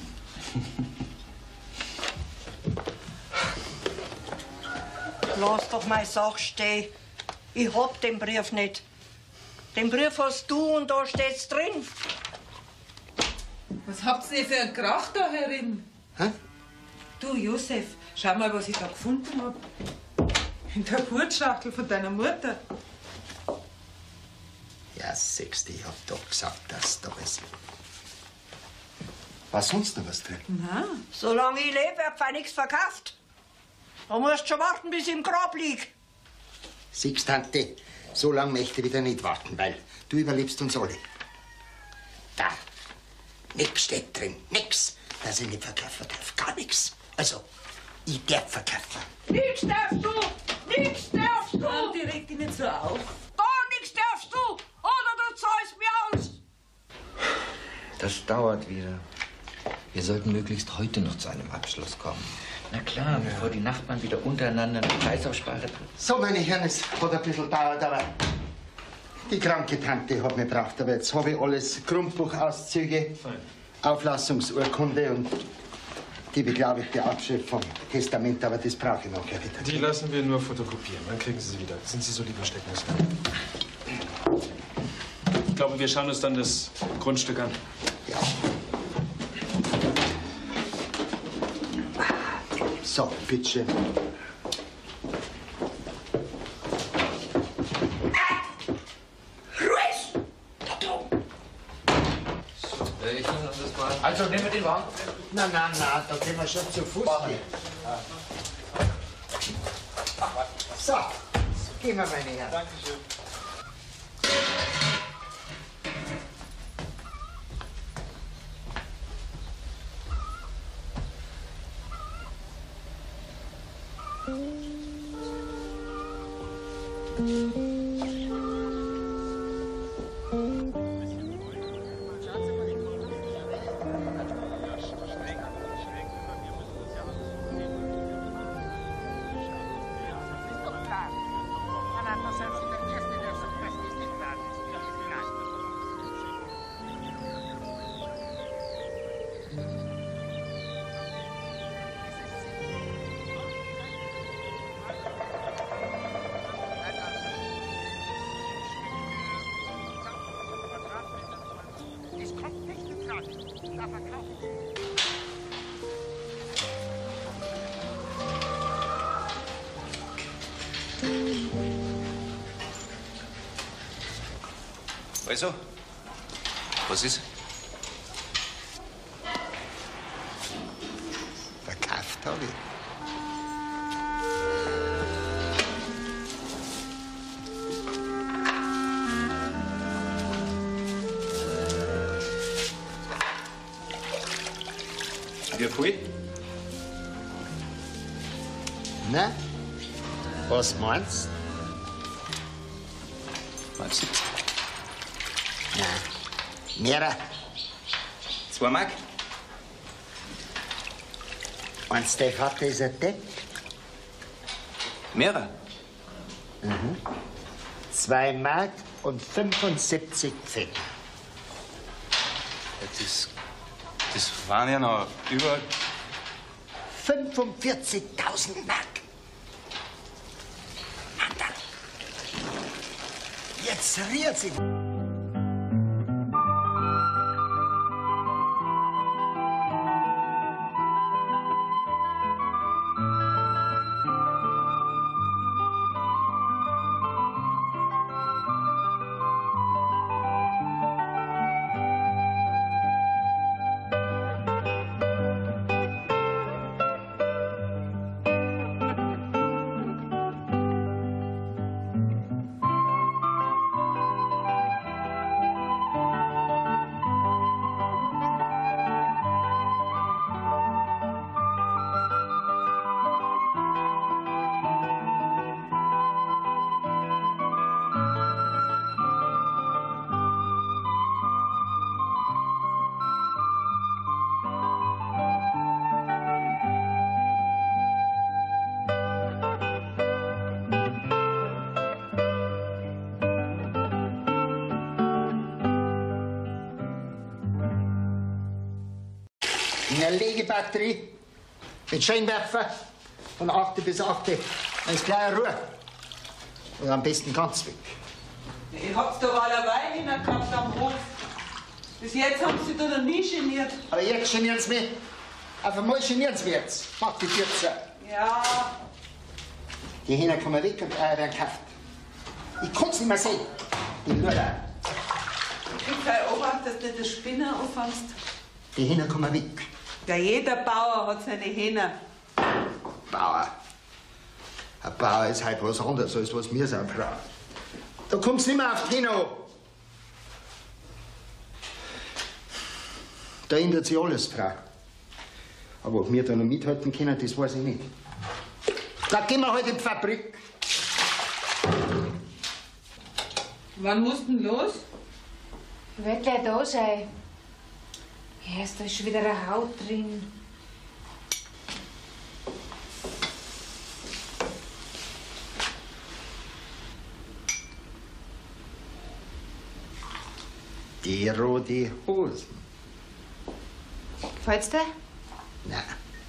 Lass doch meine Sache stehen. Ich hab den Brief nicht. Den Brief hast du und da steht's drin. Was habt ihr für einen Krach da herin? Hä? Du, Josef, schau mal, was ich da gefunden hab. In der Hutschachtel von deiner Mutter. Das Sechste, ich hab doch gesagt, dass da ist. Was sonst noch was drin? Na? Solange ich lebe, wird fein nichts verkauft. Du musst schon warten, bis ich im Grab lieg. Siehst, Tante, so lange möchte ich wieder nicht warten, weil du überlebst uns alle. Da, nix steht drin, nix, dass ich nicht verkaufen darf, gar nix. Also, ich darf verkaufen. Nix darfst du! Nix darfst du! Mann, die regt dich nicht so auf. Gar nichts darfst du! Oder du zahlst mir aus! Das dauert wieder. Wir sollten möglichst heute noch zu einem Abschluss kommen. Na klar, bevor die Nachbarn wieder untereinander eine Preisaussprache treffen. So, meine Herren, es hat ein bisschen gedauert, aber die kranke Tante hat mich gebraucht. Aber jetzt habe ich alles, Grundbuchauszüge, Auflassungsurkunde und die beglaubigte Abschrift vom Testament, aber das brauche ich noch wieder. Die lassen wir nur fotokopieren, dann kriegen Sie sie wieder. Sind Sie so lieb und stecken es weg. Ich glaube, wir schauen uns dann das Grundstück an. Ja. So, bitte. Ruiz! Da drüben! Ich nehme das mal. Also, nehmen wir den Wagen. Na, da gehen wir schon zu Fuß gehen. So, gehen wir, meine Herren. Dankeschön. Also, was ist? Verkauft habe ich. Wie viel? Na, was meinst du? 70. Nein, mehrer. 2 Mark? Meinst du, der Vater ist ein Depp? Mehrer? Mhm. 2 Mark und 75 Pfennig. Ja, das waren ja noch über 45.000 Mark. Mann, jetzt riert sie. Eine Legebatterie mit Scheinwerfer von 8 bis 8. Dann ist gleich Ruhe. Und am besten ganz weg. Ich hab's doch allerweil hingehabt am Hof. Bis jetzt haben sie da noch nie geniert. Aber jetzt genieren sie mich. Auf einmal genieren sie mich jetzt. Mach die Tür zu. Ja. Die Hähner kommen weg und Eier werden gekauft. Ich kann's nicht mehr sehen. Die Luder. Gib kein Obacht, dass du nicht das Spinner anfängst. Die Hähner kommen weg. Ja, jeder Bauer hat seine Hähner. Bauer. Ein Bauer ist halt was anderes, als was wir sind, Frau. Da kommt's nicht mehr auf die Hähner an. Da ändert sich alles, Frau. Aber ob wir da noch mithalten können, das weiß ich nicht. Da gehen wir halt in die Fabrik. Wann musst du denn los? Ich werd gleich da sein. Ja, da ist schon wieder eine Haut drin. Die rote Hosen. Gefällt's dir? Nein.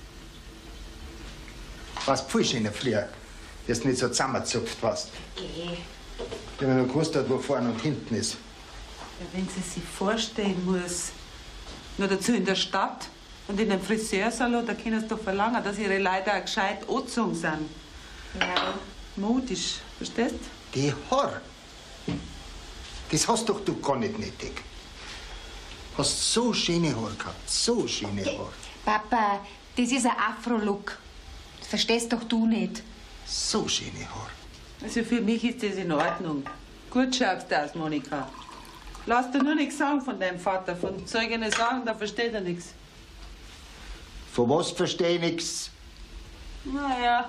Was pfusch in der Früh, dass du nicht so zusammengezupft warst. Geh. Ich hab noch gewusst, wo vorne und hinten ist. Ja, wenn sie sich vorstellen muss, nur dazu in der Stadt und in dem Friseursalon, da können sie doch verlangen, dass ihre Leute auch gescheit angezogen sind. Ja. Modisch, verstehst? Die Haare. Das hast doch du gar nicht nötig. Hast so schöne Haare gehabt, so schöne Haare. Papa, das ist ein Afro-Look. Das verstehst doch du nicht. So schöne Haare. Also für mich ist das in Ordnung. Gut schaust du aus, Monika. Lass dir nur nichts sagen von deinem Vater. Von Zeugen sagen, da versteht er nichts. Von was versteh ich nix? Naja.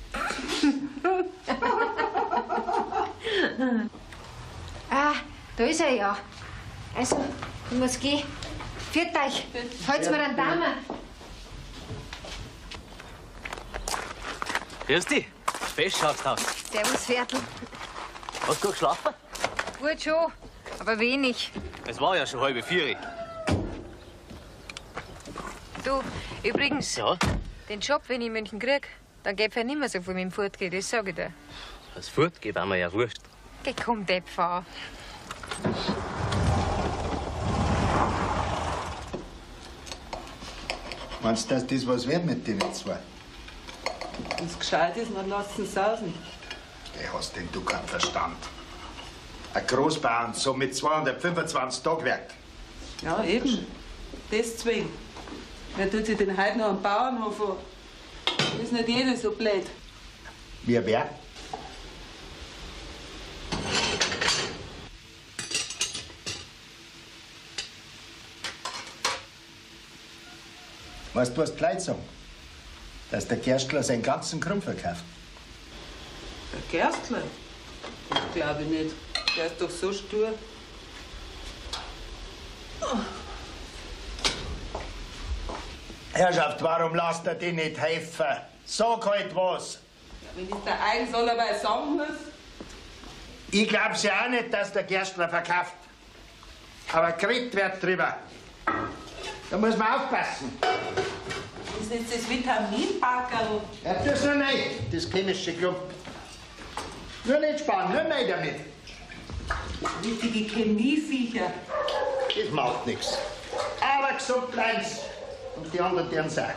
Ah, da ist er ja. Also, ich muss gehen. Viert euch. Halt's mir an Dame. Grüß dich. Fest schaut's aus. Servus, Viertel. Hast du gut geschlafen? Gut schon, aber wenig. Es war ja schon 3:30. Du, übrigens, Ja? den Job, wenn ich in München krieg, dann geht er nicht mehr so viel mit dem Fortgehen, das sag ich dir. Das Fortgehen war mir ja wurscht. Geh, komm, Depp, fahr. Meinst du, dass das was wird mit denen zwei? Wenn's gescheit ist, dann lass sie sausen. Geh, hast denn du keinen Verstand? Ein Großbauern, so mit 225 Tagwerk. Ja, eben. Deswegen. Wer tut sich denn heute noch am Bauernhof an? Ist nicht jeder so blöd. Wer? Weißt du, was die Leute sagen? Dass der Gerstler seinen ganzen Krumm verkauft. Der Gerstler? Das glaube ich nicht. Der ist doch so stur. Herrschaft, warum lasst ihr dir nicht helfen? Sag halt was. Ja, wenn ich der eigen allerweil sagen muss. Ich glaub's ja auch nicht, dass der Gerstler verkauft. Aber geredet wird drüber. Da muss man aufpassen. Ist jetzt das Vitaminpackerl? Ja, das noch nicht, das chemische Klump. Nur nicht sparen, nur mehr damit. Richtige Chemieviecher. Das macht nichts. Aber gesund bleiben's. Und die anderen deren sagen.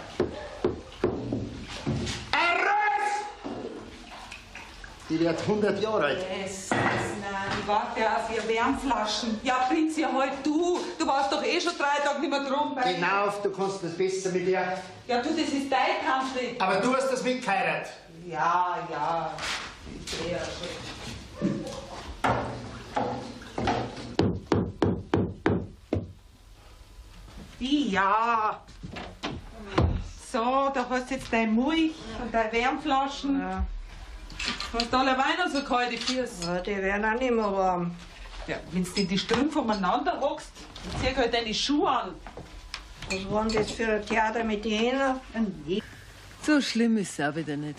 Die wird 100 Jahre alt. Jesus, nein, ich warte auf ihr Wärmflaschen. Ja, bring's ja halt du. Du warst doch eh schon 3 Tage nicht mehr drum. Genau, du kannst das besser mit ihr. Ja, du, das ist dein Tante. Aber du hast das mitgeheiratet. Ja. Ich sehe ja schon. Ja. So, da hast du jetzt deine Milch und deine Wärmflaschen. Ja. Hast du alleweil noch so kalte Füße? Ja, die werden auch nicht mehr warm. Ja, wenn du die Strümpfe umeinander rockst, dann zieh halt deine Schuhe an. Was war denn das für ein Theater mit den Händen? Nee. So schlimm ist es auch wieder nicht.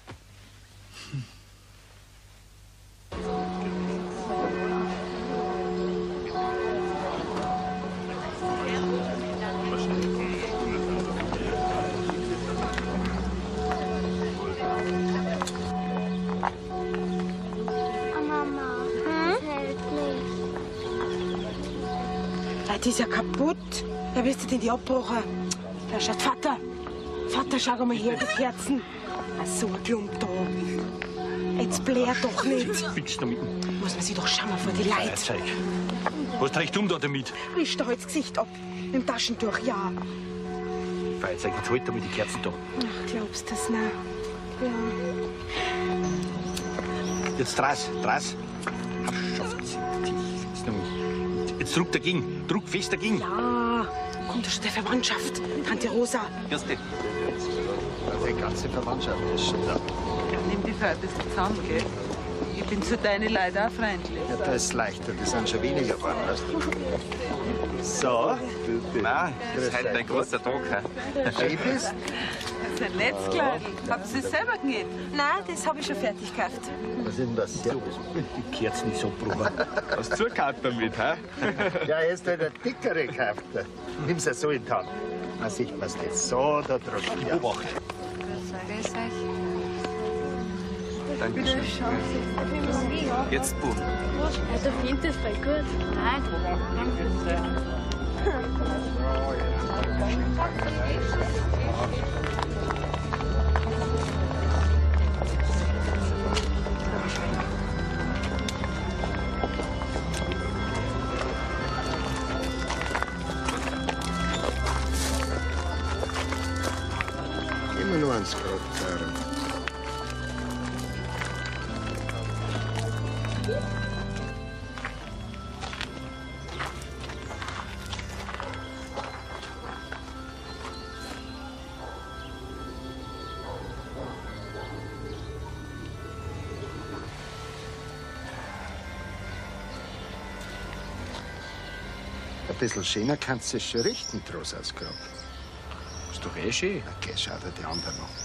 Die ist ja kaputt. Ja, wirst du denn die abgebrochen? Da schaut Vater. Vater, schau mal her, die Kerzen. Ach, so ein Klump da. Jetzt blär doch nicht. Fix damit. Muss man sich doch schauen vor die Leute. Zeig. Was trägst du da damit? Wisch doch das Gesicht ab. Mit dem Taschentuch, ja. Zeig, jetzt halt damit die Kerzen da. Ach, glaubst du das nicht? Ja. Jetzt draus. Jetzt druck dagegen. Druck fest dagegen. Ja. Kommt schon der Verwandtschaft. Tante Rosa. Grüß dich. Die ganze Verwandtschaft ist schon da. Ja, nimm die Fall ein bisschen zusammen, gell? Ich bin zu deinen Leuten auch freundlich. Ja, das ist leichter. Die sind schon weniger geworden, weißt du? So. Nein, das ist heute ein großer Tag. Schön bist. Das ist ein Netzkleidl. Habt ihr es selber genäht? Nein, das habe ich schon fertig gekauft. Was ist denn das? Ja. Die Kerzen ist abproben. Hast du zugekauft damit, hä? Ja, er ist halt eine dickere gekauft. Nimm's ja so in die Hand. Dann sieht man's jetzt. So, da drückt. Ja. Obacht. Grüß euch. Dankeschön. Jetzt Boom. Ja, du findest voll gut. Nein, danke. Immer nur ans Brot, Clara. Ein bisschen schöner kannst du es schon richten, Trost ausgraben. Ist doch eh schön. Okay, schau dir die anderen an.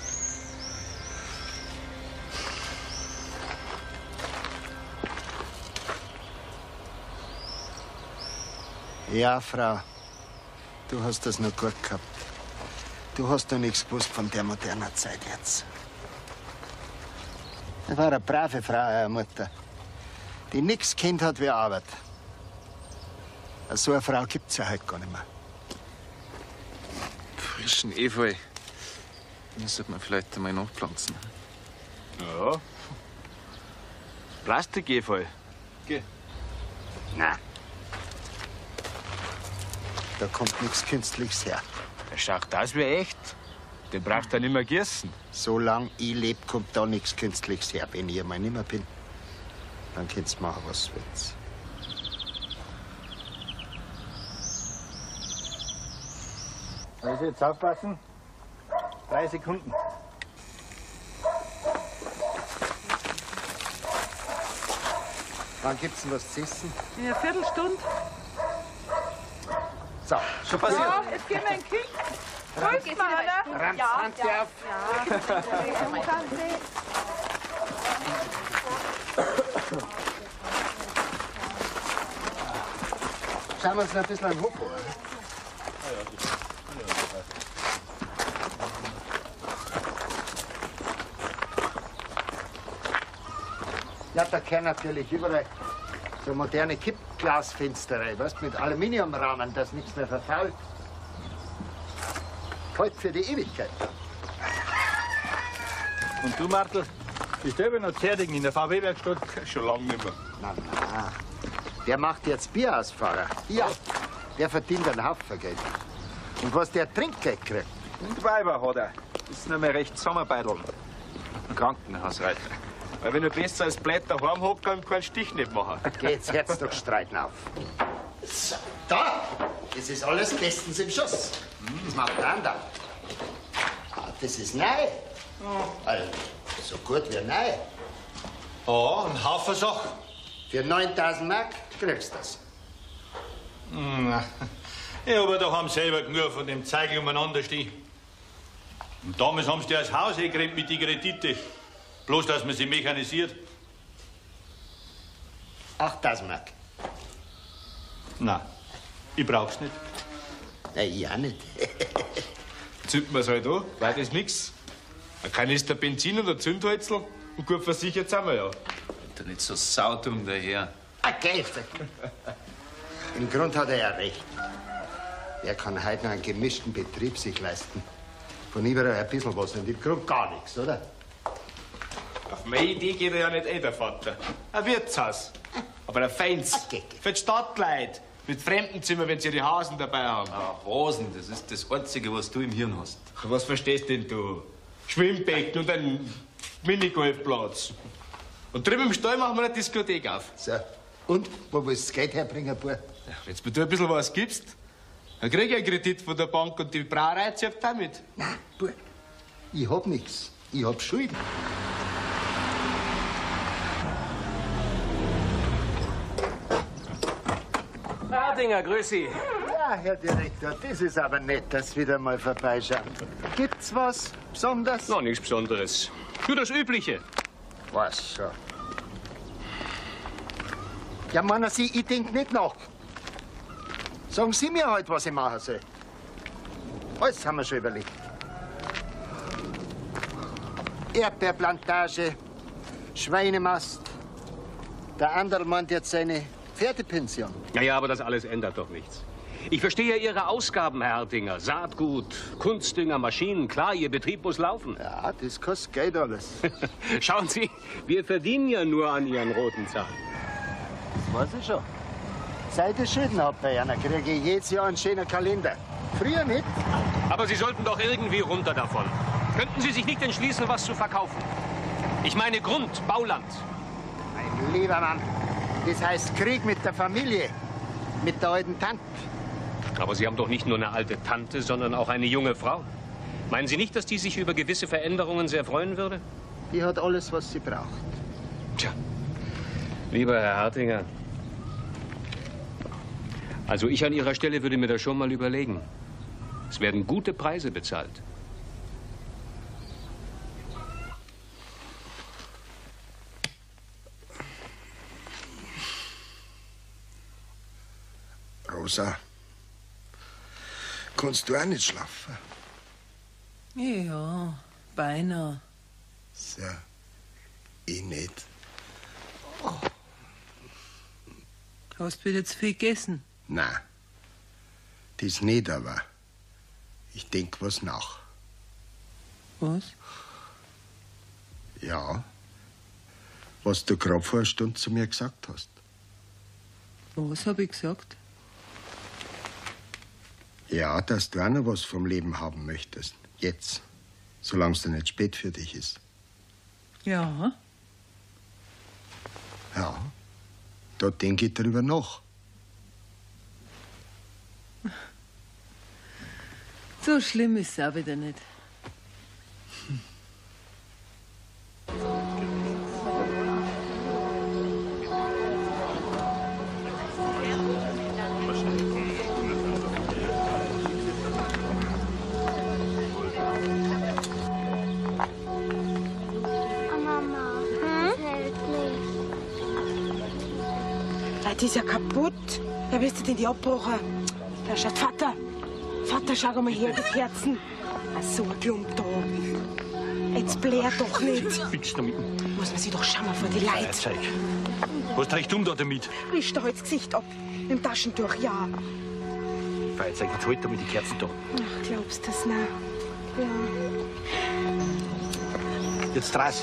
Ja, Frau, du hast das noch gut gehabt. Du hast doch nichts gewusst von der modernen Zeit jetzt. Das war eine brave Frau, eine Mutter, die nichts kennt hat wie Arbeit. So eine Frau gibt's ja heute gar nicht mehr. Frischen Efeu. Den sollte man vielleicht einmal nachpflanzen. Ja. Plastik-Efeu. Geh. Nein. Da kommt nichts Künstliches her. Der schaut aus wie echt. Den braucht er nicht mehr gießen. Solange ich lebe, kommt da nichts Künstliches her. Wenn ich einmal nicht mehr bin, dann könnt's machen, was willst. Also jetzt aufpassen. 3 Sekunden. Wann gibt's denn was zu essen? In einer Viertelstunde. So, schon passiert. Ja, jetzt gehen wir in die Küche. Grüß mal, oder? Ramms, Hand auf. Schauen wir uns noch ein bisschen an Hof an. Ja, da kann natürlich überall so moderne Kippglasfenster rein, weißt, mit Aluminiumrahmen, dass nichts mehr verfault. Kalt für die Ewigkeit. Und du, Martel, bist du noch tätig in der VW-Werkstatt? Schon lange nicht mehr. Na, na. Der macht jetzt Bierausfahrer. Ja. Der verdient einen Haufen Geld. Und was der Trinkgeld kriegt? Und Weiber hat er. Das ist nicht mehr recht Sommerbeidel. Ein Krankenhausreiter. Weil wenn du besser als Blätter daheim hockst, kann ich keinen Stich nicht machen. Geht's jetzt doch streiten auf. So, da! Das ist alles bestens im Schuss. Das macht der da. Ah, das ist neu. Also, so gut wie neu. Oh, ein Haufen Sachen. Für 9.000 Mark kriegst du das. Na, ich habe daheim selber genug von dem Zeigel umeinander stehen. Und damals haben sie die als Haus eingeräumt mit den Kredite. Bloß, dass man sie mechanisiert. 8.000 Mark. Nein, ich brauch's nicht. Ich auch nicht. Zünden wir es halt an, weil das nix. Ein Kanister Benzin und ein Zündhölzl und gut versichert sind wir ja. Alter, nicht so saudumm daher. Okay. Im Grund hat er ja recht. Er kann heute noch einen gemischten Betrieb sich leisten. Von überall ein bisschen was und im Grund gar nichts, oder? Auf meine Idee geht ja nicht der Vater. Ein Wirtshaus. Aber ein feins. Für die Stadtleute. Mit Fremdenzimmer, wenn sie ihre Hasen dabei haben. Ah, Hasen, das ist das Einzige, was du im Hirn hast. Was verstehst denn du? Schwimmbecken und ein Minigolfplatz. Und drüben im Stall machen wir eine Diskothek auf. So. Und? Wo willst du das Geld herbringen, Bub? Ja, wenn's mir du ein bisschen was gibst, dann krieg ich einen Kredit von der Bank und die Brauerei zieht auch mit. Nein, Bub. Ich hab nichts. Ich hab Schulden. Hartinger, grüß Sie. Ja, Herr Direktor, das ist aber nett, dass Sie wieder mal vorbeischauen. Gibt's was Besonderes? Noch nichts Besonderes. Nur das Übliche. Was schon? Ja, meinen Sie, ich denk nicht nach. Sagen Sie mir halt, was ich machen soll. Alles haben wir schon überlegt. Erdbeerplantage, Schweinemast. Der andere meint jetzt seine Pferdepension. Naja, aber das alles ändert doch nichts. Ich verstehe Ihre Ausgaben, Herr Hartinger. Saatgut, Kunstdünger, Maschinen. Klar, Ihr Betrieb muss laufen. Ja, das kostet Geld alles. Schauen Sie, wir verdienen ja nur an Ihren roten Zahlen. Das weiß ich schon. Seit ich Schulden hab bei einer, kriege ich jedes Jahr einen schönen Kalender. Früher nicht. Aber Sie sollten doch irgendwie runter davon. Könnten Sie sich nicht entschließen, was zu verkaufen? Ich meine Grund, Bauland. Mein lieber Mann, das heißt Krieg mit der Familie, mit der alten Tante. Aber Sie haben doch nicht nur eine alte Tante, sondern auch eine junge Frau. Meinen Sie nicht, dass die sich über gewisse Veränderungen sehr freuen würde? Die hat alles, was sie braucht. Tja, lieber Herr Hartinger, also ich an Ihrer Stelle würde mir das schon mal überlegen. Es werden gute Preise bezahlt. Rosa, kannst du auch nicht schlafen? Ja, beinahe. So, ich nicht. Hast du wieder zu viel gegessen? Nein, das nicht, aber ich denk was nach. Was? Ja, was du gerade vor einer Stunde zu mir gesagt hast. Was hab ich gesagt? Ja, dass du auch noch was vom Leben haben möchtest. Jetzt, solange es nicht spät für dich ist. Ja. Ja, da denke ich drüber nach. So schlimm ist es auch wieder nicht. Die ist ja kaputt. Ja, wirst du denn die abgebrochen? Da schaut Vater. Vater, schau mal her, die Kerzen. Ach, so ein Klump da. Jetzt blärt doch nicht. Fix damit. Muss man sich doch schauen vor die Leute. Zeig. Was trägst du da damit? Wisch da halt das Gesicht ab. Mit dem Taschentuch, ja. Zeig, jetzt halt damit die Kerzen da. Ach, glaubst du das nicht? Ja. Jetzt draus.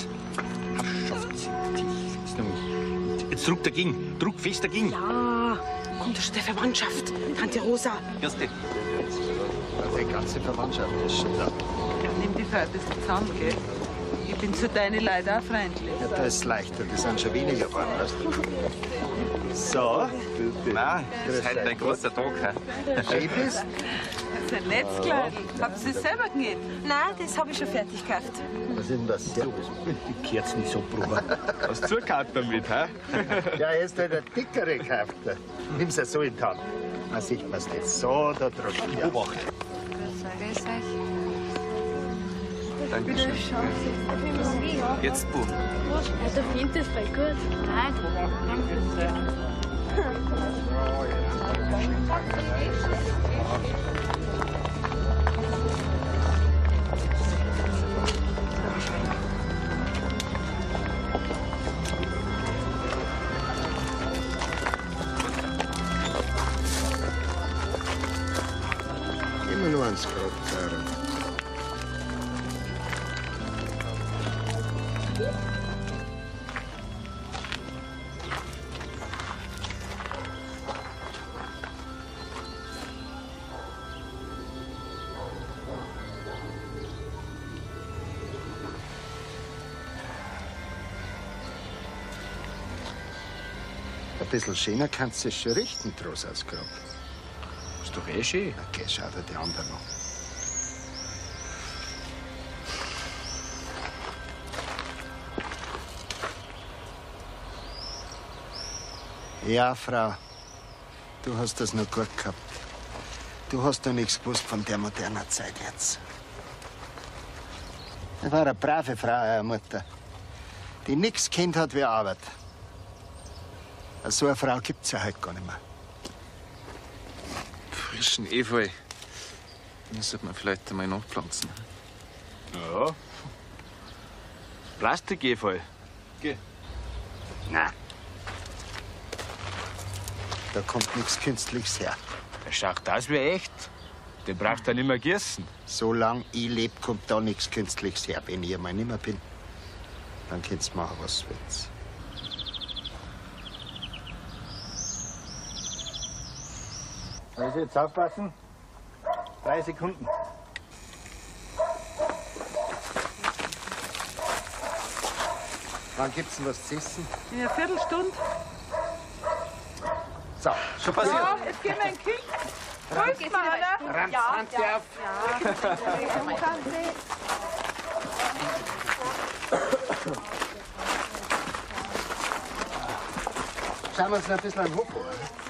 Jetzt druck dagegen. Druck fest dagegen. Ja. Kommt schon der Verwandtschaft. Tante Rosa. Grüß dich. Die ganze Verwandtschaft ist schon da. Ja, nimm die Fall ein bisschen zusammen, gell? Ich bin zu deinen Leuten auch freundlich. Ja, das ist leichter. Das sind schon weniger geworden, weißt du? So, na, das ist heute ein großer Tag. Schön bist. Das ist ein Netzkleidl. Habt ihr es selber genäht? Nein, das habe ich schon fertig gekauft. Was ist denn das? Ja. Die Kerzen ist abgebrochen. Hast du zugehört damit, hä? Ja, er ist halt eine dickere gekauft. Nimm's ja so in die Hand. Man sieht man es nicht. So, da drüben. Ja. Obacht. Grüß euch. Dankeschön. Jetzt, Boom. Ja, der findet es voll gut. Nein, danke. Immer nur ans Grab, Sarah. Ein bisschen schöner kannst du es schon richten, Trost aus Grab. Ist doch eh schön. Okay, schau dir die anderen an. Ja, Frau, du hast das noch gut gehabt. Du hast doch nichts gewusst von der modernen Zeit jetzt. Das war eine brave Frau, eine Mutter, die nichts kennt hat wie Arbeit. So eine Frau gibt's ja heute gar nicht mehr. Frischen Efeu. Den sollte man vielleicht einmal nachpflanzen. Ja. Plastikefeu. Geh. Nein. Da kommt nichts Künstliches her. Der schaut aus wie echt. Den braucht er nicht mehr gießen. Solange ich lebe, kommt da nichts Künstliches her. Wenn ich einmal nicht mehr bin, dann könnt's machen, was willst. Also jetzt aufpassen. 3 Sekunden. Wann gibt's denn was zu essen? In einer Viertelstunde. So, schon passiert. Ja, jetzt gehen wir in die Küche. Grüß mal, oder? Ramms, Hand auf. Schauen wir uns noch ein bisschen an Hof an.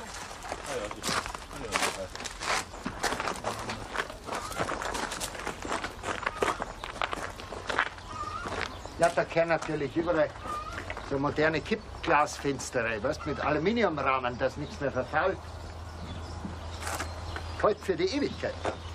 Ja, da kann natürlich überall so moderne Kippglasfenster rein, weißt, mit Aluminiumrahmen, dass nichts mehr verfault. Kalt für die Ewigkeit.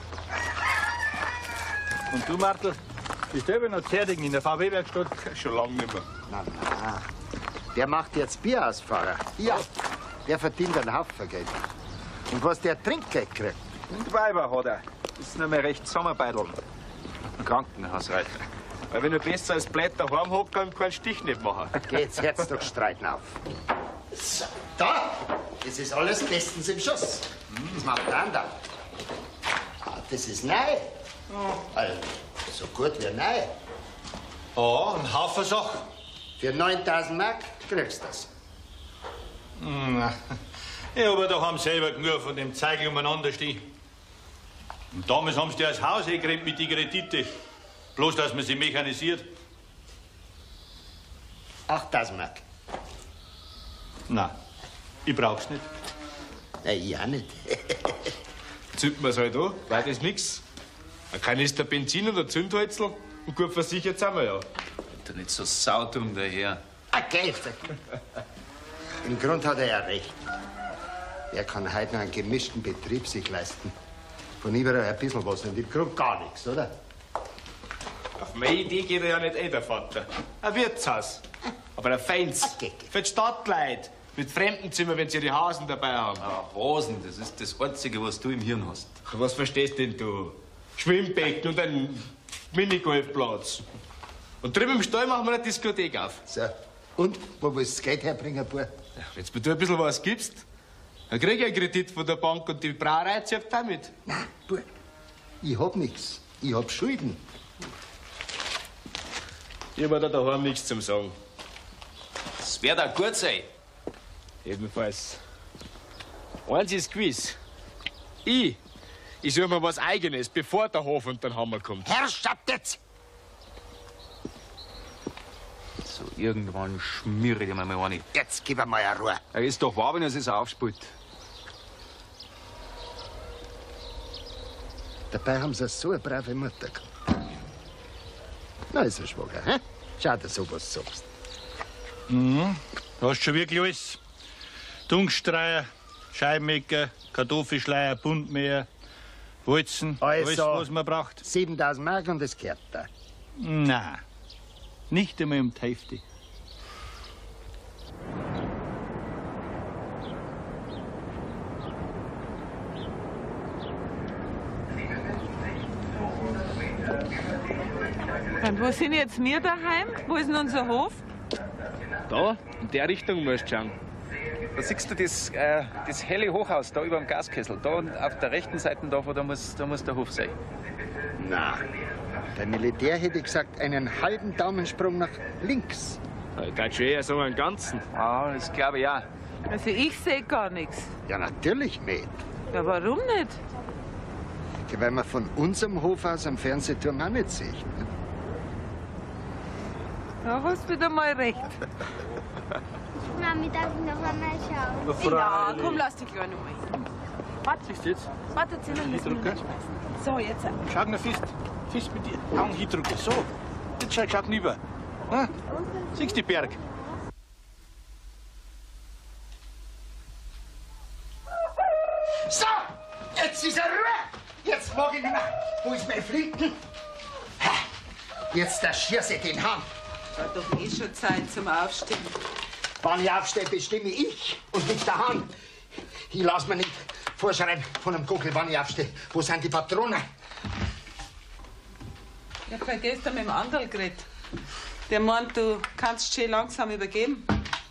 Und du, Martel, bist du noch tätig in der VW-Werkstatt? Schon lange nicht mehr. Nein, nein. Der macht jetzt Bierausfahrer. Ja, der verdient einen Haufen Geld. Und was der Trinkgeld kriegt? Und Weiber hat er. Das ist nicht mehr recht Sommerbeideln. Ein Krankenhausreiter. Weil wenn du besser als Blätter daheim hocken, kann keinen Stich nicht machen. Geht's jetzt doch streiten auf. So, da! Das ist alles bestens im Schuss. Das macht der da. Ah, das ist neu. Also, so gut wie neu. Oh, ein Haufen Sachen. Für 9000 Mark kriegst du das. Na, ich habe daheim selber genug von dem Zeigel umeinander stehen. Und damals haben sie die als Haus eingeräumt mit den Kredite. Bloß, dass man sie mechanisiert. 8000 Mark. Nein, ich brauch's nicht. Ich auch nicht. Zünden wir es halt an, weil das nix. Ein Kanister Benzin oder Zündhölzl und gut versichert sind wir ja. Du nicht so saudumm daher. Okay. Im Grund hat er ja recht. Er kann heute noch einen gemischten Betrieb sich leisten. Von überall ein bisschen was und im Grund gar nichts, oder? Auf meine Idee geht er ja nicht der Vater. Ein Wirtshaus. Aber ein feins. Für die Stadtleute. Mit Fremdenzimmer, wenn sie ihre Hasen dabei haben. Ah, Hasen, das ist das Einzige, was du im Hirn hast. Was verstehst denn du? Schwimmbecken und ein Minigolfplatz. Und drüben im Stall machen wir eine Diskothek auf. So. Und? Wo willst du das Geld herbringen, Bub? Ja, wenn du mir ein bisschen was gibst, dann krieg ich einen Kredit von der Bank und die Brauerei zieht auch mit. Nein, Bub. Ich hab nichts. Ich hab Schulden. Ich hab da daheim nichts zum Sagen. Das wird auch gut sein. Jedenfalls. Eins ist gewiss. Ich suche mir was Eigenes, bevor der Hof und der Hammer kommt. Herrschaft jetzt! So, irgendwann schmiere ich mir mal eine. Jetzt gib ihm mal eine Ruhe. Er ist doch wahr, wenn er sich aufspult. Dabei haben sie so eine brave Mutter gehabt. Na, ist er Schwager, hä? Schau dir so, was du sagst. Mhm. Du hast schon wirklich alles. Dunststreier, Scheibenmecker, Kartoffelschleier, Buntmäher, Walzen, alles, was man braucht. 7000 Mark und das gehört da. Nein, nicht einmal um die Hälfte. Und wo sind jetzt wir daheim? Wo ist denn unser Hof? Da, in der Richtung musst du schauen. Da siehst du das helle Hochhaus da über dem Gaskessel. Da auf der rechten Seite davon, da muss der Hof sein. Na, der Militär hätte gesagt, einen halben Daumensprung nach links. Geht schon eher so einen ganzen. Ja, das glaube ich auch. Also ich sehe gar nichts. Ja, natürlich nicht. Ja, warum nicht? Ja, weil man von unserem Hof aus am Fernsehturm auch nicht sieht. Ne? Da hast du wieder mal recht. Mami, darf ich noch einmal schauen? Ja, komm, lass die Kleine mal. Warte. Siehst du jetzt? Warte, erzähl noch nicht. So, jetzt. Schau noch fest. Fest mit dir. Augen hindrücken. So. Jetzt schau rüber. Ah, siehst du die Berg? So, jetzt ist er Ruhe. Jetzt mag ich nicht mehr. Wo ist mein Flinken? Jetzt erschieße ich den Hahn. War doch eh schon Zeit zum Aufstehen. Wann ich aufstehe, bestimme ich und nicht der Hahn. Ich lass mir nicht vorschreiben von einem Gockel, wann ich aufstehe. Wo sind die Patronen? Ja, vergiss da mit dem Anderl geredet. Der meint, du kannst schön langsam übergeben.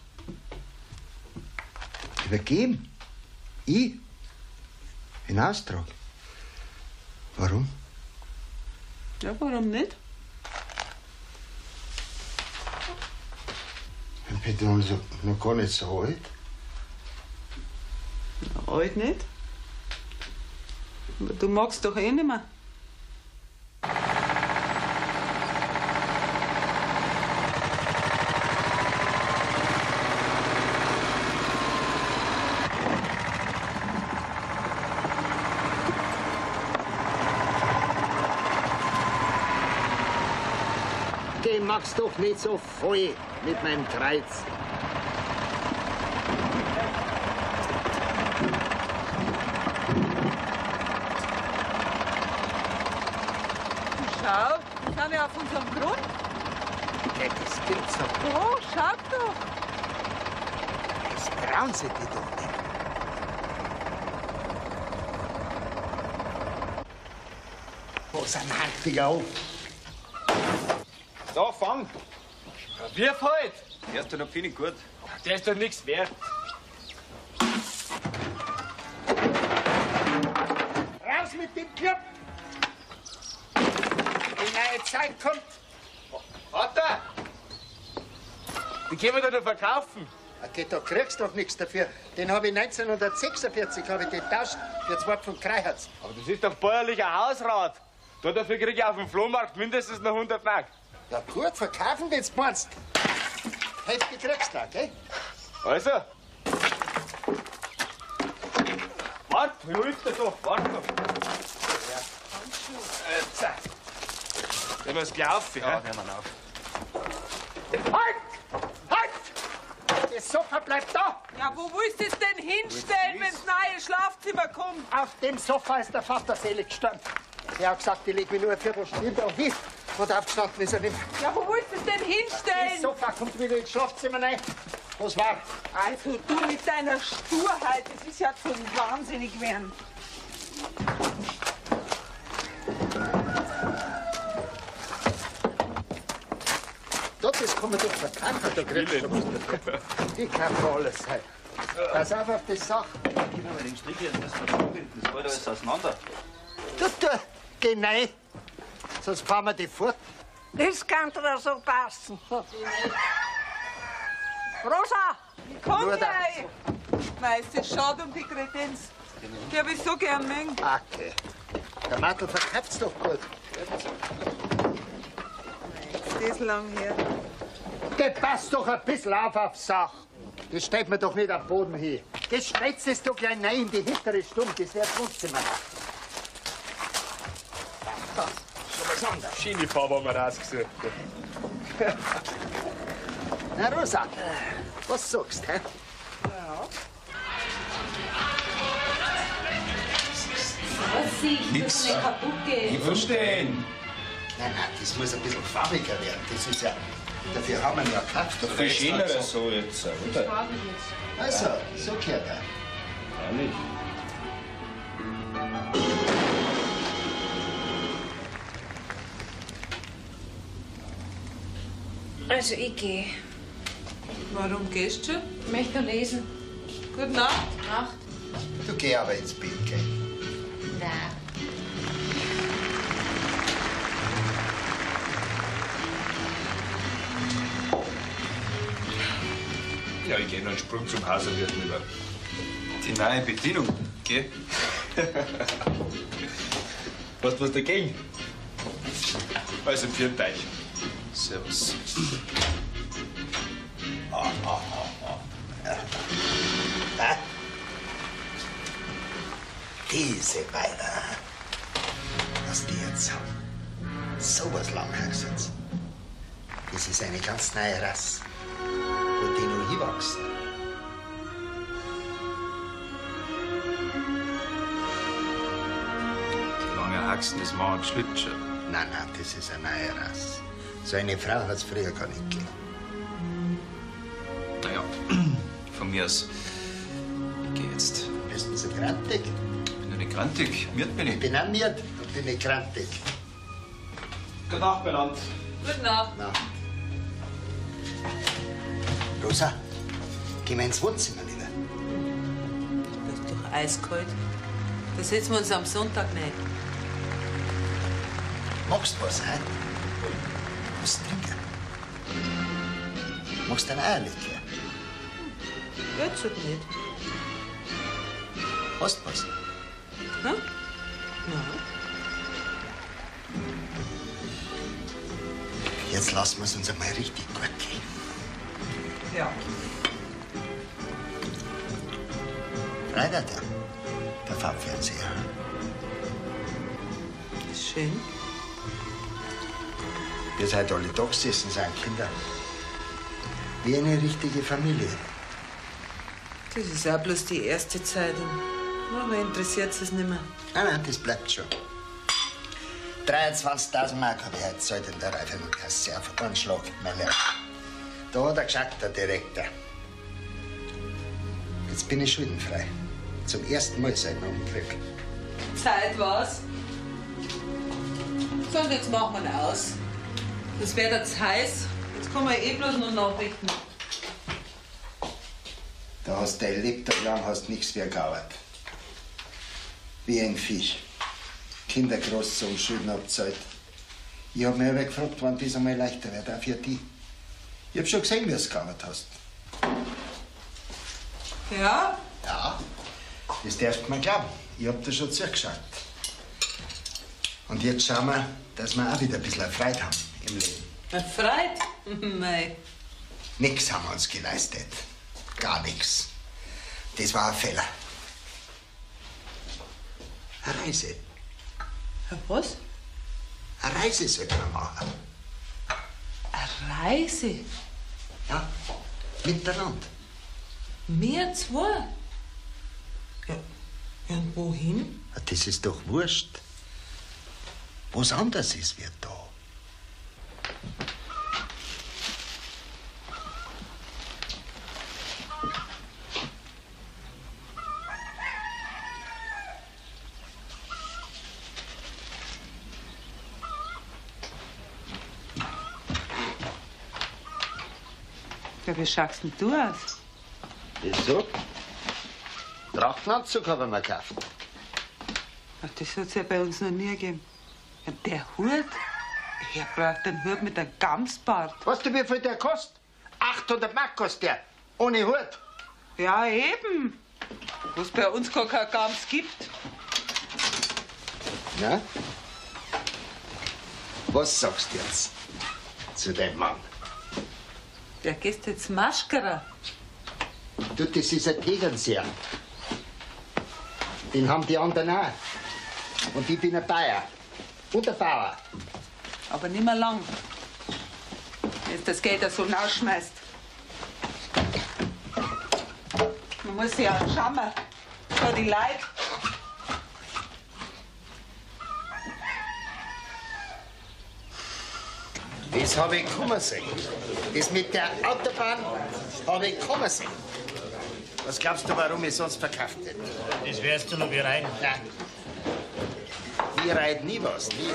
Übergeben? Ich? In Austrag? Warum? Ja, warum nicht? Ich bin also noch gar nicht so alt. Na, alt nicht. Aber du magst doch eh nicht mehr. Den magst doch nicht so voll mit meinem Kreuz. Schau, wir sind ja auf unserem Grund. Ja, das gibt's doch. Oh, schau doch. Das trauen sie dir doch nicht. Wo sind Handtiger auf? Da, fang! Wirf halt! Der ist doch noch viel gut. Der ist doch nichts wert. Raus mit dem Club! Die neue Zeit kommt. Vater! Die können wir doch noch verkaufen. Okay, da kriegst du doch nichts dafür. Den habe ich 1946 hab ich getauscht für 2 Pfund Kreiherz. Aber das ist doch bäuerlicher Hausrat. Dafür krieg ich auf dem Flohmarkt mindestens noch 100 Mark. Ja gut, verkaufen jetzt meinst. Hälfte kriegst du, gell? Also. Wart, wie läuft der da? Wart noch. Jetzt. Wenn wir es gleich auf, ja? Nehmen wir auf. Halt! Halt! Das Sofa bleibt da! Ja, wo willst du es denn hinstellen, wenn's neue Schlafzimmer kommt? Auf dem Sofa ist der Vater selig gestanden. Er hat gesagt, ich leg mich nur eine Viertelstunde auf hin. Und aufgestanden ist er nicht. Ja, wo willst du es denn hinstellen? Das Sofa kommt wieder ins Schlafzimmer rein. Was war? Also du mit deiner Sturheit, das ist ja zum wahnsinnig werden. Dort, das kann man doch verkaufen, da kriegst du was dafür. Ich kaufe alles heute. Pass auf die Sache. Gib mir mal den Strich hier, das müssen wir zubinden. Das fällt alles auseinander. Du, geh rein. Sonst fahren wir die fort. Das kann dir so passen. Rosa! Komm Nur gleich! Nein, es ist schade um die Kredenz. Die hab ich so gern mögen. Okay. Der Martel verkauft's doch gut. Das ist lang her. Geh, pass doch ein bisschen auf Sach. Das steht mir doch nicht am Boden hin. Das spreizt du gleich rein in die hintere Stunde. Das wäre das Wohnzimmer. Da, schon was anderes. Schöne Farbe haben wir rausgesucht. Na, Rosa, was sagst du, hä? Was sehe ich, dass nicht kaputt geht? Ich verstehen. Nein, das muss ein bisschen farbiger werden. Das ist ja, dafür haben wir ja gekauft. Doch viel schöner so jetzt, oder? Also, so gehört er. Ehrlich. Also, ich gehe. Warum gehst du? Ich möchte noch lesen. Gute Nacht. Nacht. Du geh aber ins Bett, gell? Nein. gehen einen Sprung zum Haserwirt über. Die neue Bedienung, gell? Hast du was dagegen? Also, für euch. Servus. Diese Weiber, was die jetzt haben, sowas Langhäusers. Das ist eine ganz neue Rasse, wo die noch hinwachsen. Die lange Haxen, das machen geschlitten schon. Nein, das ist eine neue Rasse. So eine Frau hat es früher gar nicht gegeben. Naja, von mir aus. Ich geh jetzt. Bist du so grantig? Ich bin doch nicht grantig. Miert bin ich. Ich bin auch miert und bin nicht grantig. Gute Nacht, Beland. Gute Nacht. Na. Rosa, gehen wir ins Wohnzimmer lieber. Das ist doch eiskalt. Da setzen wir uns am Sonntag nicht. Magst du was, hä? Was trinken? Magst du einen Eierlikör? Jetzt halt nicht. Hast du was? Hm? Ja. Jetzt lassen wir es uns einmal richtig gut gehen. Ja. Leider der Farbfernseher. Ist schön. Ihr seid alle da gesessen, sind Kinder. Wie eine richtige Familie. Das ist auch bloß die erste Zeit. Aber interessiert es nicht mehr. Nein, das bleibt schon. 23.000 Mark habe ich heute gezahlt in der Reifenkasse auf einen Schlag, mein Lehrer. Da hat er geschaut, der Direktor. Jetzt bin ich schuldenfrei. Zum ersten Mal seit meinem Unglück. Zeit war's. So, und jetzt machen wir ihn aus. Das wird jetzt heiß. Jetzt kann man eh bloß noch nachrichten. Da hast du dein Lebtag lang hast nichts mehr gearbeitet. Wie ein Viech. Kinder großzogen, Schulden abgezahlt. Ich hab mich aber gefragt, wann das einmal leichter wird, auch für dich. Ich hab schon gesehen, wie du es gearbeitet hast. Ja? Ja, das darfst du mir glauben. Ich hab dir schon zugeschaut. Und jetzt schauen wir, dass wir auch wieder ein bisschen Freude haben im Leben. Freude? Mei. Nix haben wir uns geleistet. Gar nichts. Das war ein Fehler. Eine Reise. Was? Eine Reise sollten wir machen. Eine Reise? Ja, miteinander. Wir zwei? Ja, und wohin? Das ist doch wurscht. Was anders ist wie da. Ja, wie schaust denn du aus? Wieso? Trachtenanzug haben wir gekauft. Ach, das hat's ja bei uns noch nie gegeben. Ja, der Hut? Er braucht einen Hut mit einem Gamsbart. Weißt du, wie viel der kostet? 800 Mark kostet der. Ohne Hut. Ja, eben. Was bei uns gar kein Gams gibt. Na? Was sagst du jetzt zu deinem Mann? Der geht jetzt Maschkara. Du, das ist ein Tegernseher. Den haben die anderen auch. Und ich bin ein Bayer. Und ein Bauer. Aber nicht mehr lang. Jetzt das Geld so rausschmeißt. Man muss sich auch schauen. Da die Leute. Das habe ich kommen sehen. Das mit der Autobahn habe ich kommen sehen. Was glaubst du, warum ich sonst verkauft hätte? Das wärst du noch wie rein. Nein. Ich reite nie was. Nie.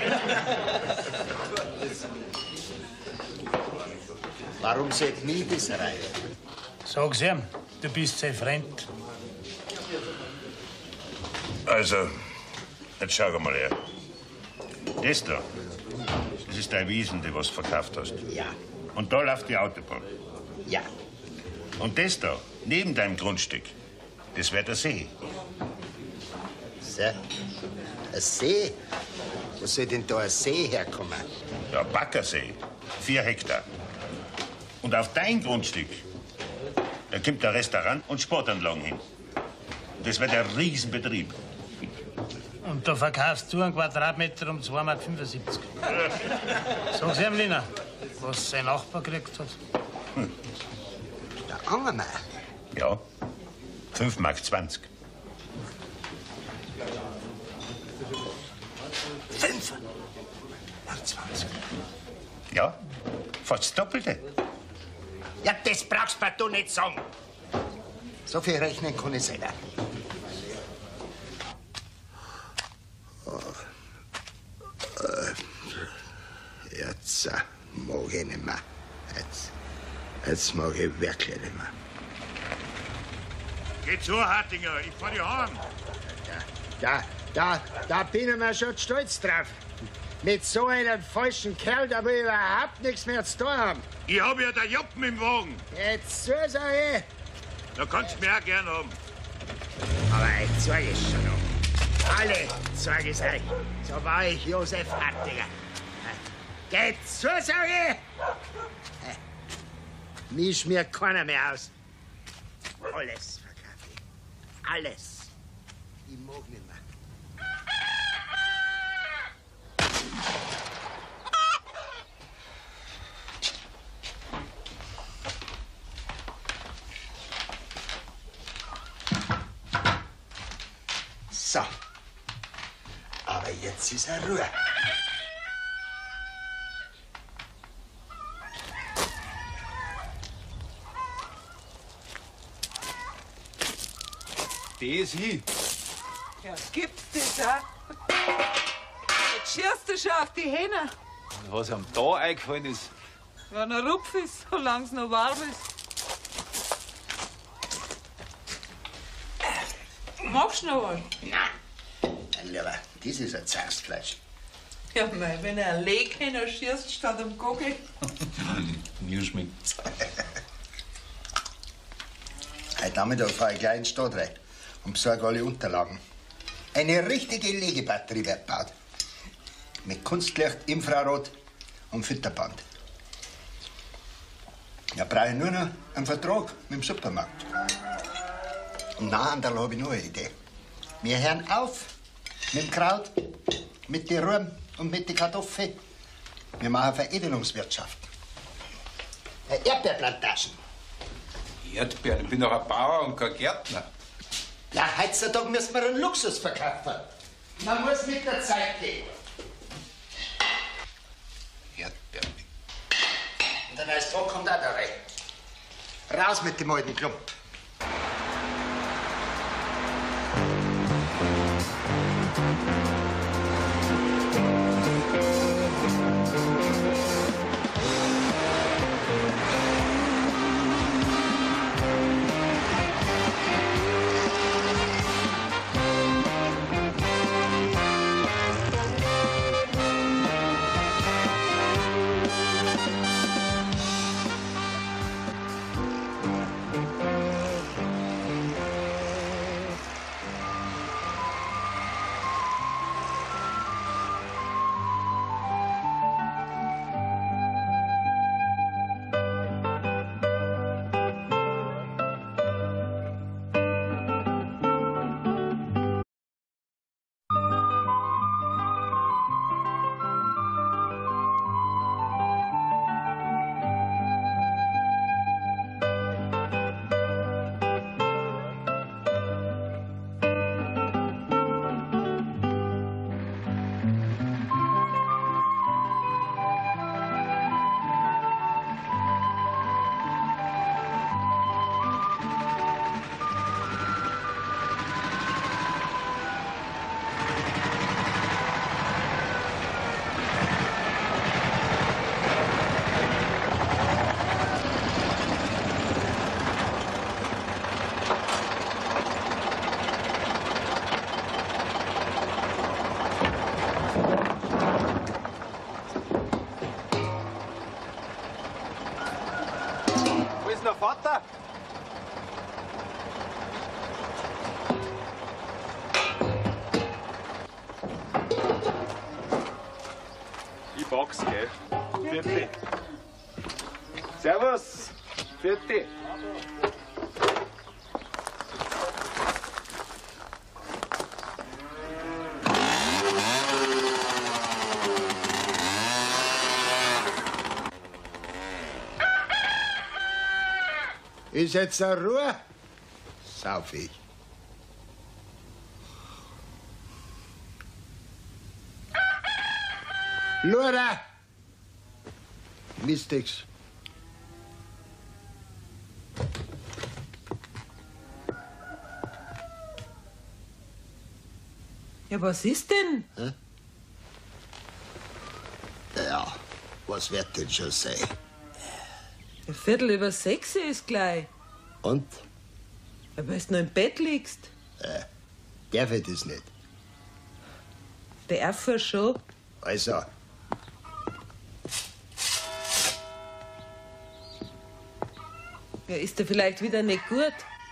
Warum sollte nie das reiten? Sag's ihm, du bist sein Freund. Also, jetzt schau mal her. Das da, das ist deine Wiesen, die was du verkauft hast. Ja. Und da läuft die Autobahn. Ja. Und das da, neben deinem Grundstück, das wäre der See. So, ein See? Wo soll denn da ein See herkommen? Der Baggersee, 4 Hektar. Und auf dein Grundstück, da kommt ein Restaurant und Sportanlagen hin. Das wird ein Riesenbetrieb. Und da verkaufst du einen Quadratmeter um 2,75 Mark. Sag's ihm, Lina, was sein Nachbar gekriegt hat. Der Angermeier? Ja, 5,20 Mark. 5,20 Mark? Ja, fast das Doppelte. Ja, das brauchst du nicht sagen. So viel rechnen kann ich selber. Jetzt mag ich nicht mehr. Jetzt mag ich wirklich nicht mehr. Geh zu, Hartinger, ich fahr dich heim. Da bin ich mir schon stolz drauf. Mit so einem falschen Kerl, da will ich überhaupt nichts mehr zu tun haben. Ich hab ja der Joppen im Wagen. Jetzt so sag ich. Da kannst du mich auch gern haben. Aber ich zeige es schon noch. Alle zeige es euch. So war ich Josef Hartinger. Geht so, sag ich! Mich schmiert keiner mehr aus. Alles verkaufe ich. Alles. Ich mag nicht mehr. So. Aber jetzt ist er Ruhe. Das ich. Ja, gibt's das auch? Jetzt schierst du schon auf die Hähner. Was ihm da eingefallen ist. Wenn er rupf ist, solang's noch warm ist. Magst du noch was? Nein, lieber, das ist ein Zaustfleisch. Ja, mei, wenn er ein Leghähner schießt statt am Gogel. Mir schmeckt's. Heute Nachmittag fahre ich gleich in die Stadt rein und besorge alle Unterlagen. Eine richtige Legebatterie wird gebaut. Mit Kunstlicht, Infrarot und Fütterband. Da brauche ich nur noch einen Vertrag mit dem Supermarkt. Und nachher habe ich noch eine Idee. Wir hören auf mit dem Kraut, mit den Rüben und mit den Kartoffeln. Wir machen Veredelungswirtschaft. Erdbeerplantagen. Erdbeeren? Ich bin doch ein Bauer und kein Gärtner. Ja, heutzutage müssen wir einen Luxus verkaufen. Man muss mit der Zeit gehen. Erdbeeren. Und der neue Tag kommt auch da rein. Raus mit dem alten Klump. sag's, gell? Vierte. Servus. Vierte. Ist jetzt eine Ruhe? Sauf ich. Lura! Mistigs. Ja, was ist denn? Hä? Ja, was wird denn schon sein? 6:15 ist gleich. Und? Ja, weil du noch im Bett liegst. Darf ich das nicht? Darf er schon. Also. Ja, ist er vielleicht wieder nicht gut?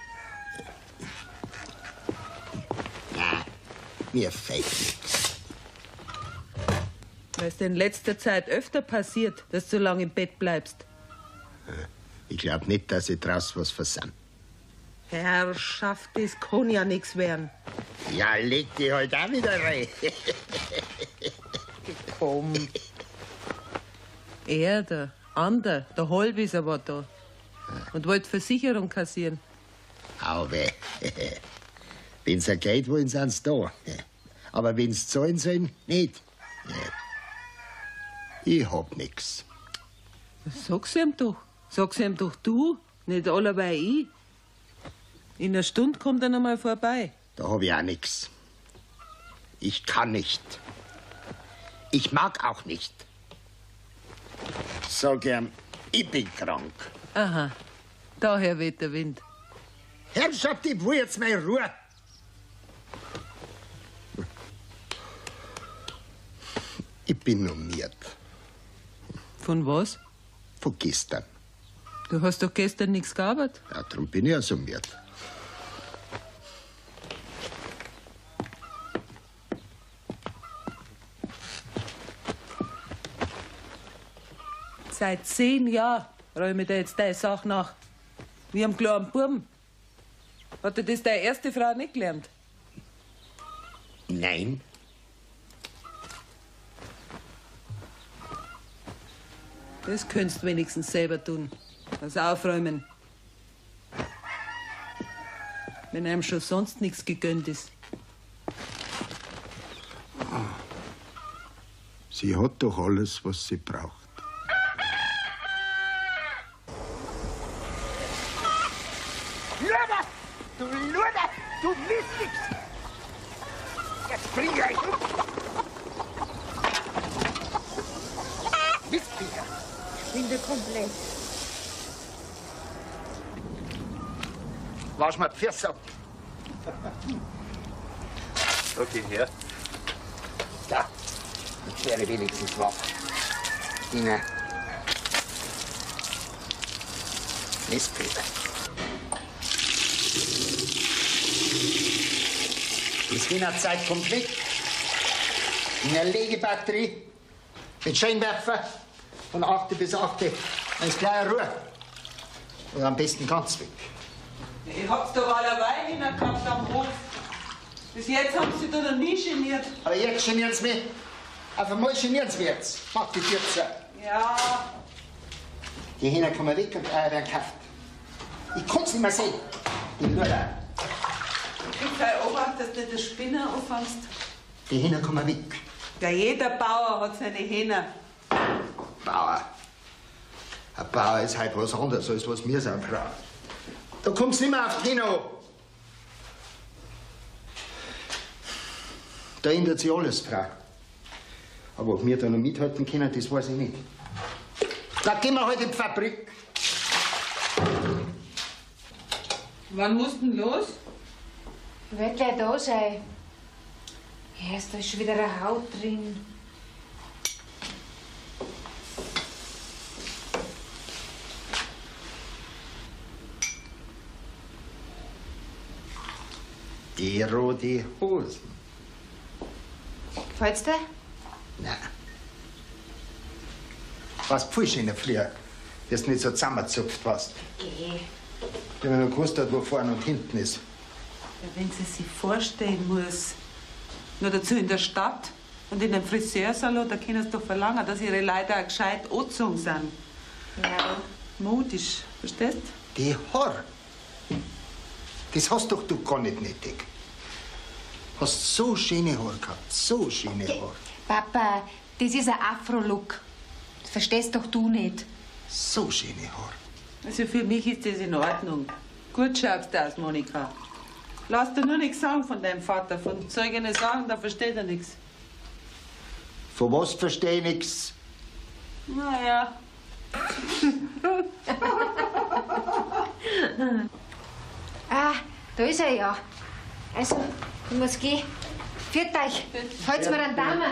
Nein, mir fällt nichts. Weil es dir in letzter Zeit öfter passiert, dass du so lange im Bett bleibst. Ich glaub nicht, dass ich draus was versann. Herrschaft, das kann ja nichts werden. Ja, leg die halt auch wieder rein. Komm. Er, der Ander, der Halbiser war da. Und wollte Versicherung kassieren. Au weh. Wenn's ein Geld wollen, sind's da. Aber wenn's zahlen sollen, nicht. Ich hab nix. Sag's ihm doch. Sag's ihm doch du, nicht alleweil ich. In einer Stunde kommt er noch mal vorbei. Da hab ich auch nix. Ich kann nicht. Ich mag auch nicht. Sag ihm, ich bin krank. Aha, daher weht der Wind. Herrschaft, ich will jetzt mal Ruhe. Ich bin normiert. Von was? Von gestern. Du hast doch gestern nichts gearbeitet. Ja, darum bin ich ja summiert. Seit 10 Jahren räume ich dir jetzt deine Sache nach. Wie am kleinen Buben. Hat dir das deine erste Frau nicht gelernt? Nein. Das könntest du wenigstens selber tun. Also aufräumen. Wenn einem schon sonst nichts gegönnt ist. Sie hat doch alles, was sie braucht. Luder! Du Luder! Du Mistix! Jetzt bring ich euch um! Mistbieter! Schwinde komplett. Wasch mal die Füße ab. Okay, her. Da, jetzt wäre wenigstens wach. Inge. Mistbieter. Das Wiener-Zeit komplett. In einer Legebatterie mit Scheinwerfer von 8 bis 8. Dann ist gleich Ruhe. Und am besten ganz weg. Ich hab's doch allerweil hingehabt am Hof. Bis jetzt haben sie da noch nie geniert. Aber jetzt genieren sie mich. Auf einmal genieren sie mich jetzt. Mach die Tür zu. Ja. Die Hähner kommen weg und Eier werden gekauft. Ich kann's nicht mehr sehen. Die Luder. Krieg kein Obacht, dass du nicht den Spinner auffangst. Die Hähner kommen weg. Ja, jeder Bauer hat seine Hähner. Bauer. Ein Bauer ist halt was anderes, als was wir sind, Frau. Da kommt's nicht mehr auf die Hähner an. Da ändert sich alles, Frau. Aber ob wir da noch mithalten können, das weiß ich nicht. Da gehen wir halt in die Fabrik. Wann musst du denn los? Ich werd gleich da sein. Ja, da ist schon wieder eine Haut drin. Die rote Hosen. Gefällt's dir? Nein. Was pfuhlst du in der Früh? Dass du nicht so zusammengezupft warst. Geh. Ich habe noch gewusst, wo vorne und hinten ist. Ja, wenn sie sich vorstellen muss, nur dazu in der Stadt und in einem Friseursalon, da können sie doch verlangen, dass ihre Leute auch gescheit angezogen sind. Ja. Modisch, verstehst? Die Haare. Das hast doch du gar nicht nötig. Hast so schöne Haare gehabt, so schöne Haare. Papa, das ist ein Afro-Look. Das verstehst doch du nicht. So schöne Haare. Also für mich ist das in Ordnung. Gut schaust du aus, Monika. Lass dir nur nichts sagen von deinem Vater. Von Zeugen sagen, da versteht er nichts. Von was verstehe ich nichts? Naja. Ah, da ist er ja. Also, ich muss gehen. Viert euch. Halt's mir an Dame.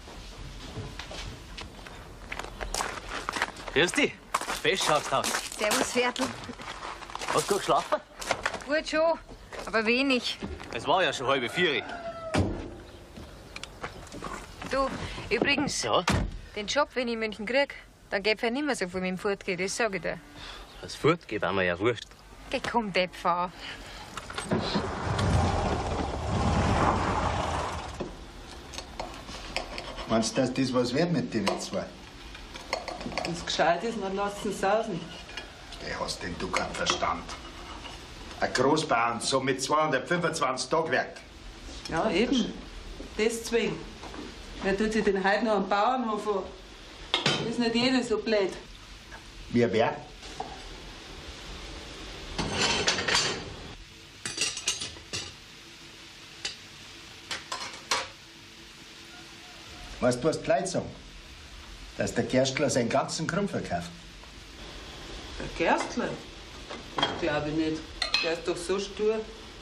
Grüß dich. Fest schaut's aus. Servus, Viertel. Hast du gut geschlafen? Gut schon, aber wenig. Es war ja schon 3:30. Du, übrigens, Ja? den Job, wenn ich in München krieg, dann geht er nicht mehr so viel mit dem Fortgehen, das sag ich dir. Das Fortgeht war mir ja wurscht. Geh, komm, Depp, fahr. Meinst du, dass das was wird mit den zwei? Wenn es gescheit ist, dann lass es sausen. Ey, hast denn du keinen Verstand? Ein Großbauern, so mit 225 Tagwerk. Ja, eben. Deswegen. Wer tut sich denn heute noch am Bauernhof an? Ist nicht jeder so blöd. Wer? Weißt du, was die Leute sagen? Dass der Gerstler seinen ganzen Krumm verkauft. Der Gerstler? Das glaube ich nicht. Der ist doch so stur.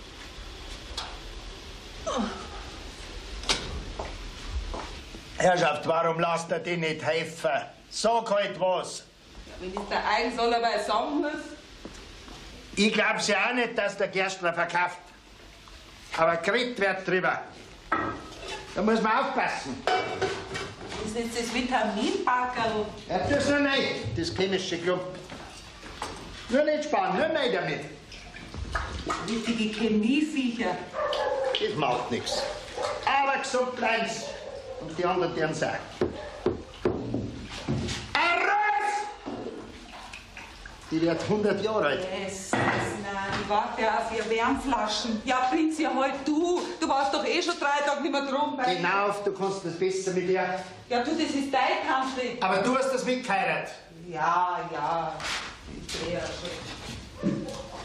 Herrschaft, warum lasst ihr dich nicht helfen? Sag halt was. Ja, wenn ich der eigen soll, aber sagen muss. Ich glaub's ja auch nicht, dass der Gerstler verkauft. Aber geredet wird drüber. Da muss man aufpassen. Ist jetzt das Vitaminpackerl? Ja, das noch nicht, das chemische Klump. Nur nicht sparen, nur nicht damit. Richtige Chemieviecher. Das macht nichts. Aber gesund bleiben's. Und die anderen deren sagen. Die wird 100 Jahre alt. Nein, ich warte ja auf ihre Wärmflaschen. Ja, Prinz, ja halt du. Du warst doch eh schon 3 Tage nicht mehr drum. Genau, du kannst das besser mit ihr. Ja, du, das ist dein Tante. Aber du hast das mitgeheiratet. Ja. Ich sehe ja schon.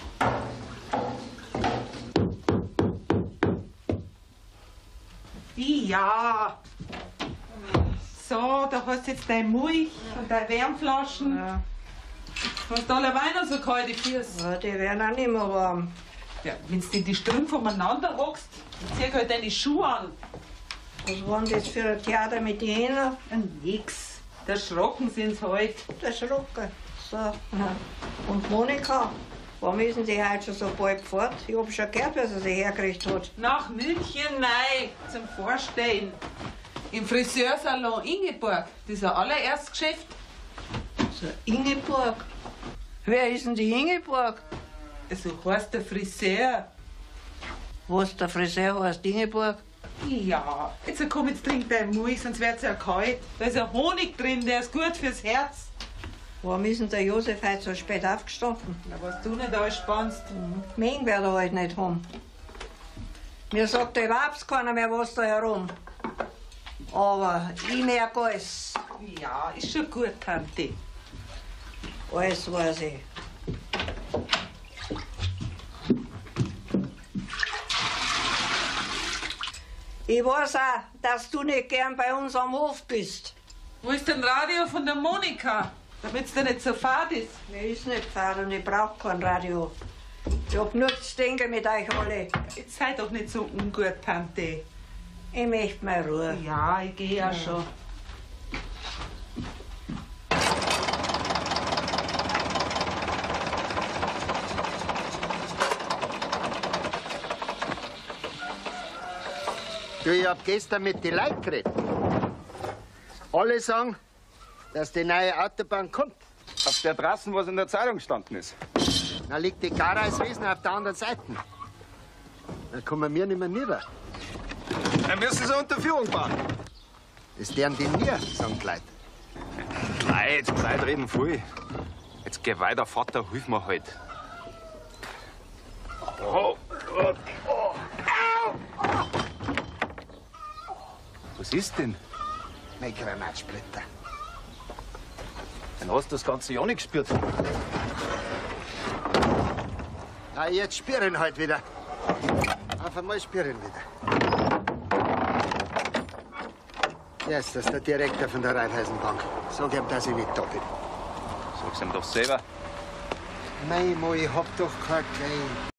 Ja. So, da hast du jetzt deine Milch und deine Wärmflaschen. Ja. Hast du alle Weine so kalte Füße? Ja, die werden auch nicht mehr warm. Ja, wenn du die Strümpfe umeinander hockst, dann zieh halt deine Schuhe an. Was war denn das für ein Theater mit den Händen? Nix. Erschrocken sind sie halt. Erschrocken. So. Ja. Und Monika, warum ist denn die heute schon so bald fort? Ich hab schon gehört, was sie sich hergekriegt hat. Nach München, nein, zum Vorstellen. Im Friseursalon Ingeborg. Das ist ein allererstes Geschäft. So, Ingeborg? Wer ist denn die Ingeborg? So heißt der Friseur. Was, der Friseur heißt Ingeborg? Ja, jetzt komm, jetzt trink deine Milch, sonst wird's ja kalt. Da ist ja Honig drin, der ist gut fürs Herz. Warum ist denn der Josef heute so spät aufgestanden? Na, was du nicht alles spannst. Mengen wird er heute nicht haben. Mir sagt ja überhaupt keiner mehr was da herum. Aber ich merke alles. Ja, ist schon gut, Tante. Alles weiß ich. Ich weiß auch, dass du nicht gern bei uns am Hof bist. Wo ist denn Radio von der Monika? Damit's dir nicht so fad ist. Mir ist nicht fad und ich brauch kein Radio. Ich hab nur zu denken mit euch alle. Jetzt sei doch nicht so ungut, Tante. Ich möchte mal Ruhe. Ja, ich gehe ja schon. Du, ich hab gestern mit den Leuten geredet. Alle sagen, dass die neue Autobahn kommt. Auf der Trasse, was in der Zeitung gestanden ist. Da liegt die Gareiswiesen auf der anderen Seite. Da kommen wir nicht mehr nieder. Dann müssen sie Unterführung bauen. Das deren die mir, sagen die Leute. Die Leute reden viel. Jetzt geh weiter, Vater, hilf mir halt. Was ist denn? Mein Granatsplitter. Dann hast du das ganze Jahr nicht gespürt. Na, jetzt spüren halt wieder. Auf einmal spüren wieder. Jetzt, das ist der Direktor von der Raiffeisenbank. Sag ihm, dass ich nicht da bin. Sag's ihm doch selber. Mei, Mo, ich hab doch kein Geld.